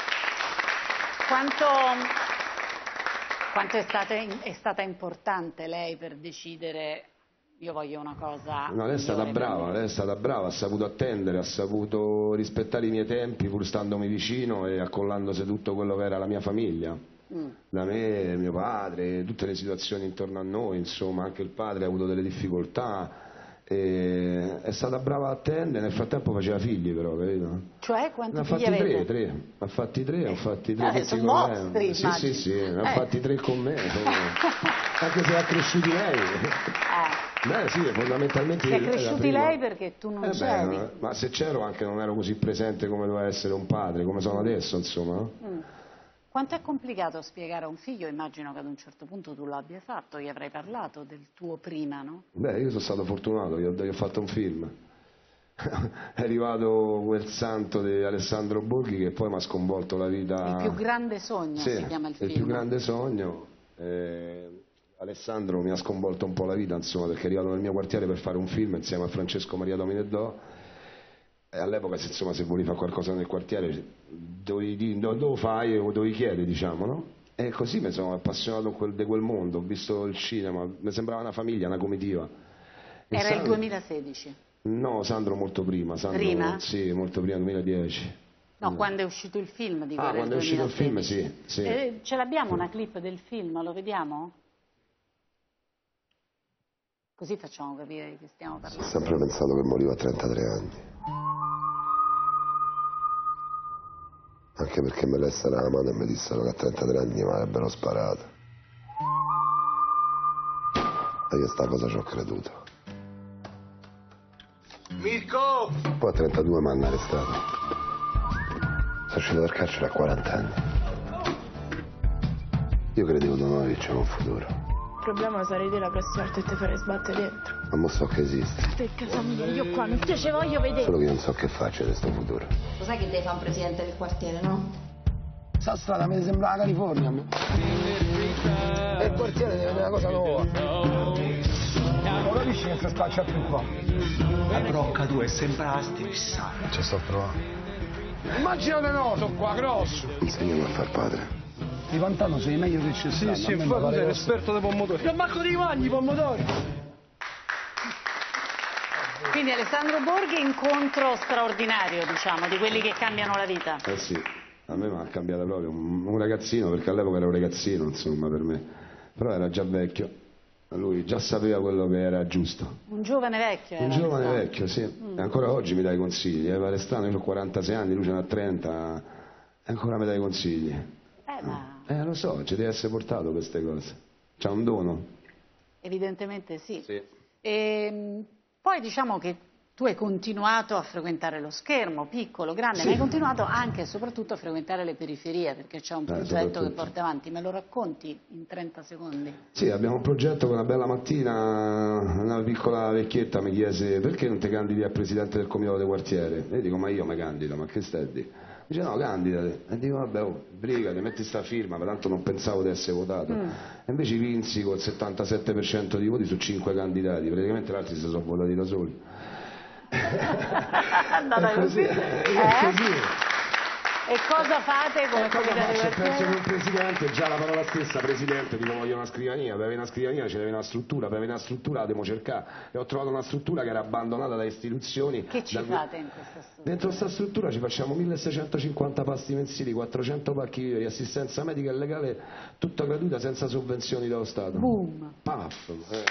[SPEAKER 1] Quanto è stata importante lei per decidere io voglio una cosa...
[SPEAKER 5] No, lei è stata brava, ha saputo attendere, ha saputo rispettare i miei tempi pur standomi vicino e accollandosi tutto quello che era la mia famiglia. Da me, mio padre, tutte le situazioni intorno a noi, insomma, anche il padre ha avuto delle difficoltà. E è stata brava a attendere, nel frattempo faceva figli però, capito?
[SPEAKER 1] Cioè quanti figli
[SPEAKER 5] avete? Tre. Ha fatti tre
[SPEAKER 1] sono mostri,
[SPEAKER 5] sì, ne ha fatti 3 con me, anche se ha cresciuti lei. Beh sì, fondamentalmente...
[SPEAKER 1] Si è cresciuti lei perché tu non c'eri.
[SPEAKER 5] No, ma se c'ero anche non ero così presente come doveva essere un padre, come sono adesso, insomma, no?
[SPEAKER 1] Quanto è complicato spiegare a un figlio? Immagino che ad un certo punto tu l'abbia fatto, gli avrai parlato del tuo prima, no?
[SPEAKER 5] Beh, io sono stato fortunato, gli ho fatto un film. È arrivato quel santo di Alessandro Borghi che poi mi ha sconvolto la vita.
[SPEAKER 1] Il più grande sogno si chiama il film.
[SPEAKER 5] Il più grande sogno. Alessandro mi ha sconvolto un po' la vita, insomma, perché è arrivato nel mio quartiere per fare un film insieme a Francesco Maria Dominedò. E all'epoca, insomma, se volevi fare qualcosa nel quartiere lo fai o dovevi chiedere, diciamo, no? E così mi sono appassionato di quel mondo, ho visto il cinema, mi sembrava una famiglia, una comitiva.
[SPEAKER 1] Era il 2016?
[SPEAKER 5] No, Sandro molto prima.
[SPEAKER 1] Prima?
[SPEAKER 5] Sì, molto prima, 2010.
[SPEAKER 1] No, quando è uscito il film, dico.
[SPEAKER 5] Quando è uscito il film, sì.
[SPEAKER 1] Ce l'abbiamo una clip del film, lo vediamo? Così facciamo capire di che stiamo parlando.
[SPEAKER 10] Ho sempre pensato che morivo a 33 anni. Anche perché me lessero la mano e mi dissero che a 33 anni mi avrebbero sparato. E io sta cosa ci ho creduto.
[SPEAKER 17] Mirko!
[SPEAKER 10] Poi a 32 mi hanno arrestato. Sono uscito dal carcere a 40 anni. Io credevo di non averci un futuro.
[SPEAKER 21] Il problema sarei te la prossima volta che ti farei sbattere dentro.
[SPEAKER 10] Ma mo so che esiste.
[SPEAKER 21] Te casa mia, io qua non te ce voglio vedere.
[SPEAKER 10] Solo che io non so che faccio di questo futuro.
[SPEAKER 21] Lo sai che devi fare un presidente del quartiere, no?
[SPEAKER 5] Sta strada mi sembra la California. E il quartiere deve avere una cosa nuova. Non capisci che si spaccia più qua.
[SPEAKER 11] La brocca tua è sempre asti fissata.
[SPEAKER 10] Ci sto provando.
[SPEAKER 5] Immaginate no, sono qua grosso.
[SPEAKER 10] Insegnami a far padre.
[SPEAKER 5] Di Pantano sei meglio che ci sta. Sì, infatti tu sei l'esperto dei pomodori. Io manco di mangi i pomodori.
[SPEAKER 1] Quindi Alessandro Borghi, incontro straordinario, diciamo, di quelli che cambiano la vita.
[SPEAKER 5] Sì, a me mi ha cambiato proprio, un ragazzino, perché all'epoca era un ragazzino, insomma, per me. Però era già vecchio, lui già sapeva quello che era giusto.
[SPEAKER 1] Un giovane vecchio.
[SPEAKER 5] Un giovane vecchio, sì. E ancora oggi mi dai consigli, pare strano, io ho 46 anni, lui ce n'ha 30, e ancora mi dai consigli. Lo so, ci deve essere portato queste cose. C'ha un dono.
[SPEAKER 1] Evidentemente sì. Poi diciamo che tu hai continuato a frequentare lo schermo, piccolo, grande, ma hai continuato anche e soprattutto a frequentare le periferie, perché c'è un progetto che porta avanti. Me lo racconti in 30 secondi?
[SPEAKER 5] Sì, abbiamo un progetto che una bella mattina una piccola vecchietta mi chiese perché non ti candidi a presidente del comitato di quartiere? E io dico, ma io mi candido, ma che stai a dire? Dice no, candidati. E dico vabbè, brigati, metti sta firma, ma tanto non pensavo di essere votato. E invece vinsi col 77% di voti su 5 candidati, praticamente gli altri si sono votati da soli.
[SPEAKER 1] Andata così? Così. E cosa fate come comitato di quartiere?
[SPEAKER 5] Penso che il presidente, già la parola stessa, presidente, dico voglio una scrivania, per avere una scrivania ci deve una struttura, per avere una struttura la devo cercare. E ho trovato una struttura che era abbandonata dalle istituzioni.
[SPEAKER 1] Che ci fate in questa struttura?
[SPEAKER 5] Dentro questa struttura ci facciamo 1650 pasti mensili, 400 pacchi viveri, assistenza medica e legale, tutta gratuita senza sovvenzioni dallo Stato.
[SPEAKER 1] Boom!
[SPEAKER 5] Paf!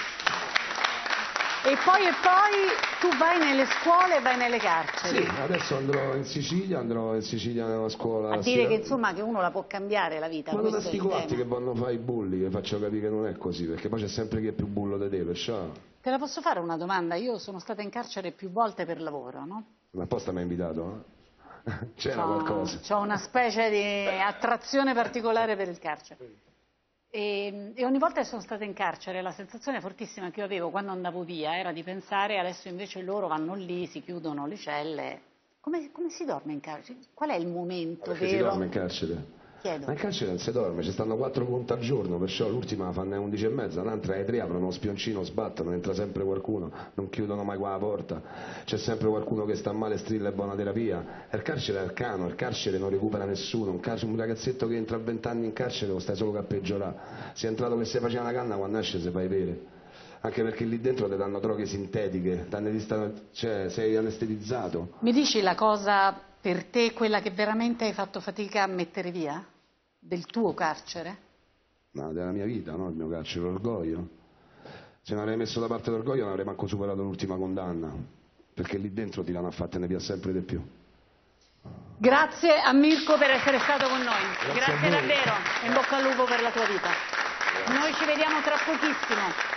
[SPEAKER 1] E poi tu vai nelle scuole e vai nelle carceri.
[SPEAKER 5] Sì, adesso andrò in Sicilia nella scuola.
[SPEAKER 1] A dire che insomma che uno la può cambiare la vita.
[SPEAKER 5] Ma non sti coatti che vanno a fare i bulli, che faccio capire che non è così, perché poi c'è sempre chi è più bullo di te, perciò.
[SPEAKER 1] Te la posso fare una domanda? Io sono stata in carcere più volte per lavoro, no?
[SPEAKER 5] Ma apposta mi hai invitato, C'era qualcosa.
[SPEAKER 1] C'ho una specie di attrazione particolare per il carcere. E ogni volta che sono stata in carcere la sensazione fortissima che io avevo quando andavo via era di pensare adesso invece loro vanno lì, si chiudono le celle Come si dorme in carcere? Qual è il momento
[SPEAKER 5] Perché
[SPEAKER 1] vero?
[SPEAKER 5] si dorme in carcere?
[SPEAKER 1] Chiedo.
[SPEAKER 5] Ma in carcere non si dorme, ci stanno 4 punti al giorno, perciò l'ultima la fanno alle 11:30, l'altra alle 3, aprono lo spioncino, sbattono, entra sempre qualcuno, non chiudono mai qua la porta, c'è sempre qualcuno che sta male, strilla e buona terapia. Il carcere è arcano, il carcere non recupera nessuno, un ragazzetto che entra a 20 anni in carcere lo stai solo che a peggiorare, si è entrato che si faceva una canna, quando esce si fa i peli. Anche perché lì dentro ti danno droghe sintetiche, cioè sei anestetizzato.
[SPEAKER 1] Mi dici la cosa per te, quella che veramente hai fatto fatica a mettere via? Del tuo carcere?
[SPEAKER 5] No, della mia vita, no? Il mio carcere, l'orgoglio. Se non avrei messo da parte l'orgoglio non avrei manco superato l'ultima condanna, perché lì dentro ti vanno a fattene via sempre di più.
[SPEAKER 1] Grazie a Mirko per essere stato con noi. Grazie davvero, in bocca al lupo per la tua vita. Noi ci vediamo tra pochissimo.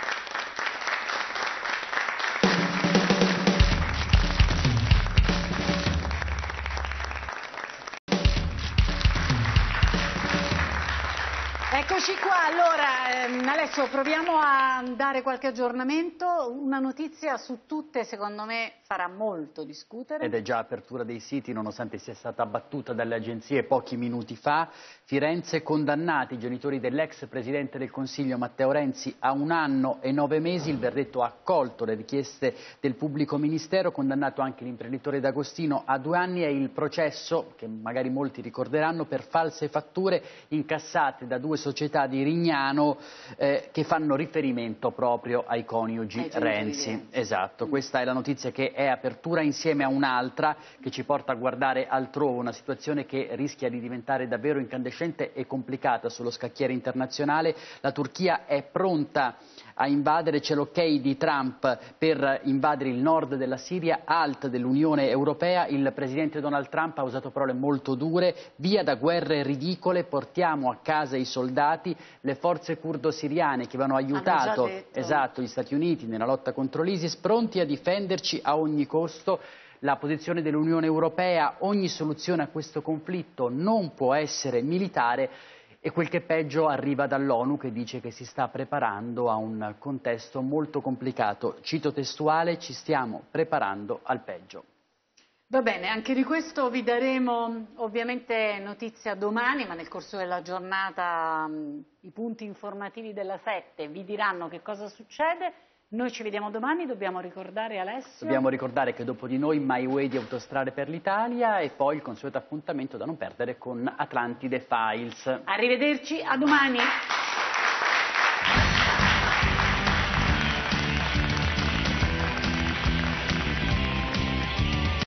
[SPEAKER 1] Eccoci qua, allora Alessio proviamo a dare qualche aggiornamento, una notizia su tutte secondo me farà molto discutere.
[SPEAKER 7] Ed è già apertura dei siti nonostante sia stata abbattuta dalle agenzie pochi minuti fa. Firenze condannati i genitori dell'ex presidente del Consiglio Matteo Renzi a 1 anno e 9 mesi, il verdetto ha accolto le richieste del pubblico ministero, condannato anche l'imprenditore D'Agostino a 2 anni e il processo, che magari molti ricorderanno, per false fatture incassate da 2 società di Rignano che fanno riferimento proprio ai coniugi Renzi. Esatto, questa è la notizia che è apertura insieme a un'altra che ci porta a guardare altrove, una situazione che rischia di diventare davvero incandescente e complicata sullo scacchiere internazionale. La Turchia è pronta a invadere, c'è l'ok di Trump per invadere il nord della Siria, alt dell'Unione Europea. Il presidente Donald Trump ha usato parole molto dure: via da guerre ridicole, portiamo a casa i soldati. Le forze curdo-siriane che avevano aiutato gli Stati Uniti nella lotta contro l'ISIS, pronti a difenderci a ogni costo. La posizione dell'Unione Europea: ogni soluzione a questo conflitto non può essere militare. E quel che è peggio arriva dall'ONU, che dice che si sta preparando a un contesto molto complicato. Cito testuale: ci stiamo preparando al peggio.
[SPEAKER 1] Va bene, anche di questo vi daremo ovviamente notizia domani, ma nel corso della giornata i punti informativi della 7 vi diranno che cosa succede. Noi ci vediamo domani, dobbiamo ricordare Alessio.
[SPEAKER 7] Dobbiamo ricordare che dopo di noi My Way di Autostrade per l'Italia e poi il consueto appuntamento da non perdere con Atlantide Files.
[SPEAKER 1] Arrivederci, a domani.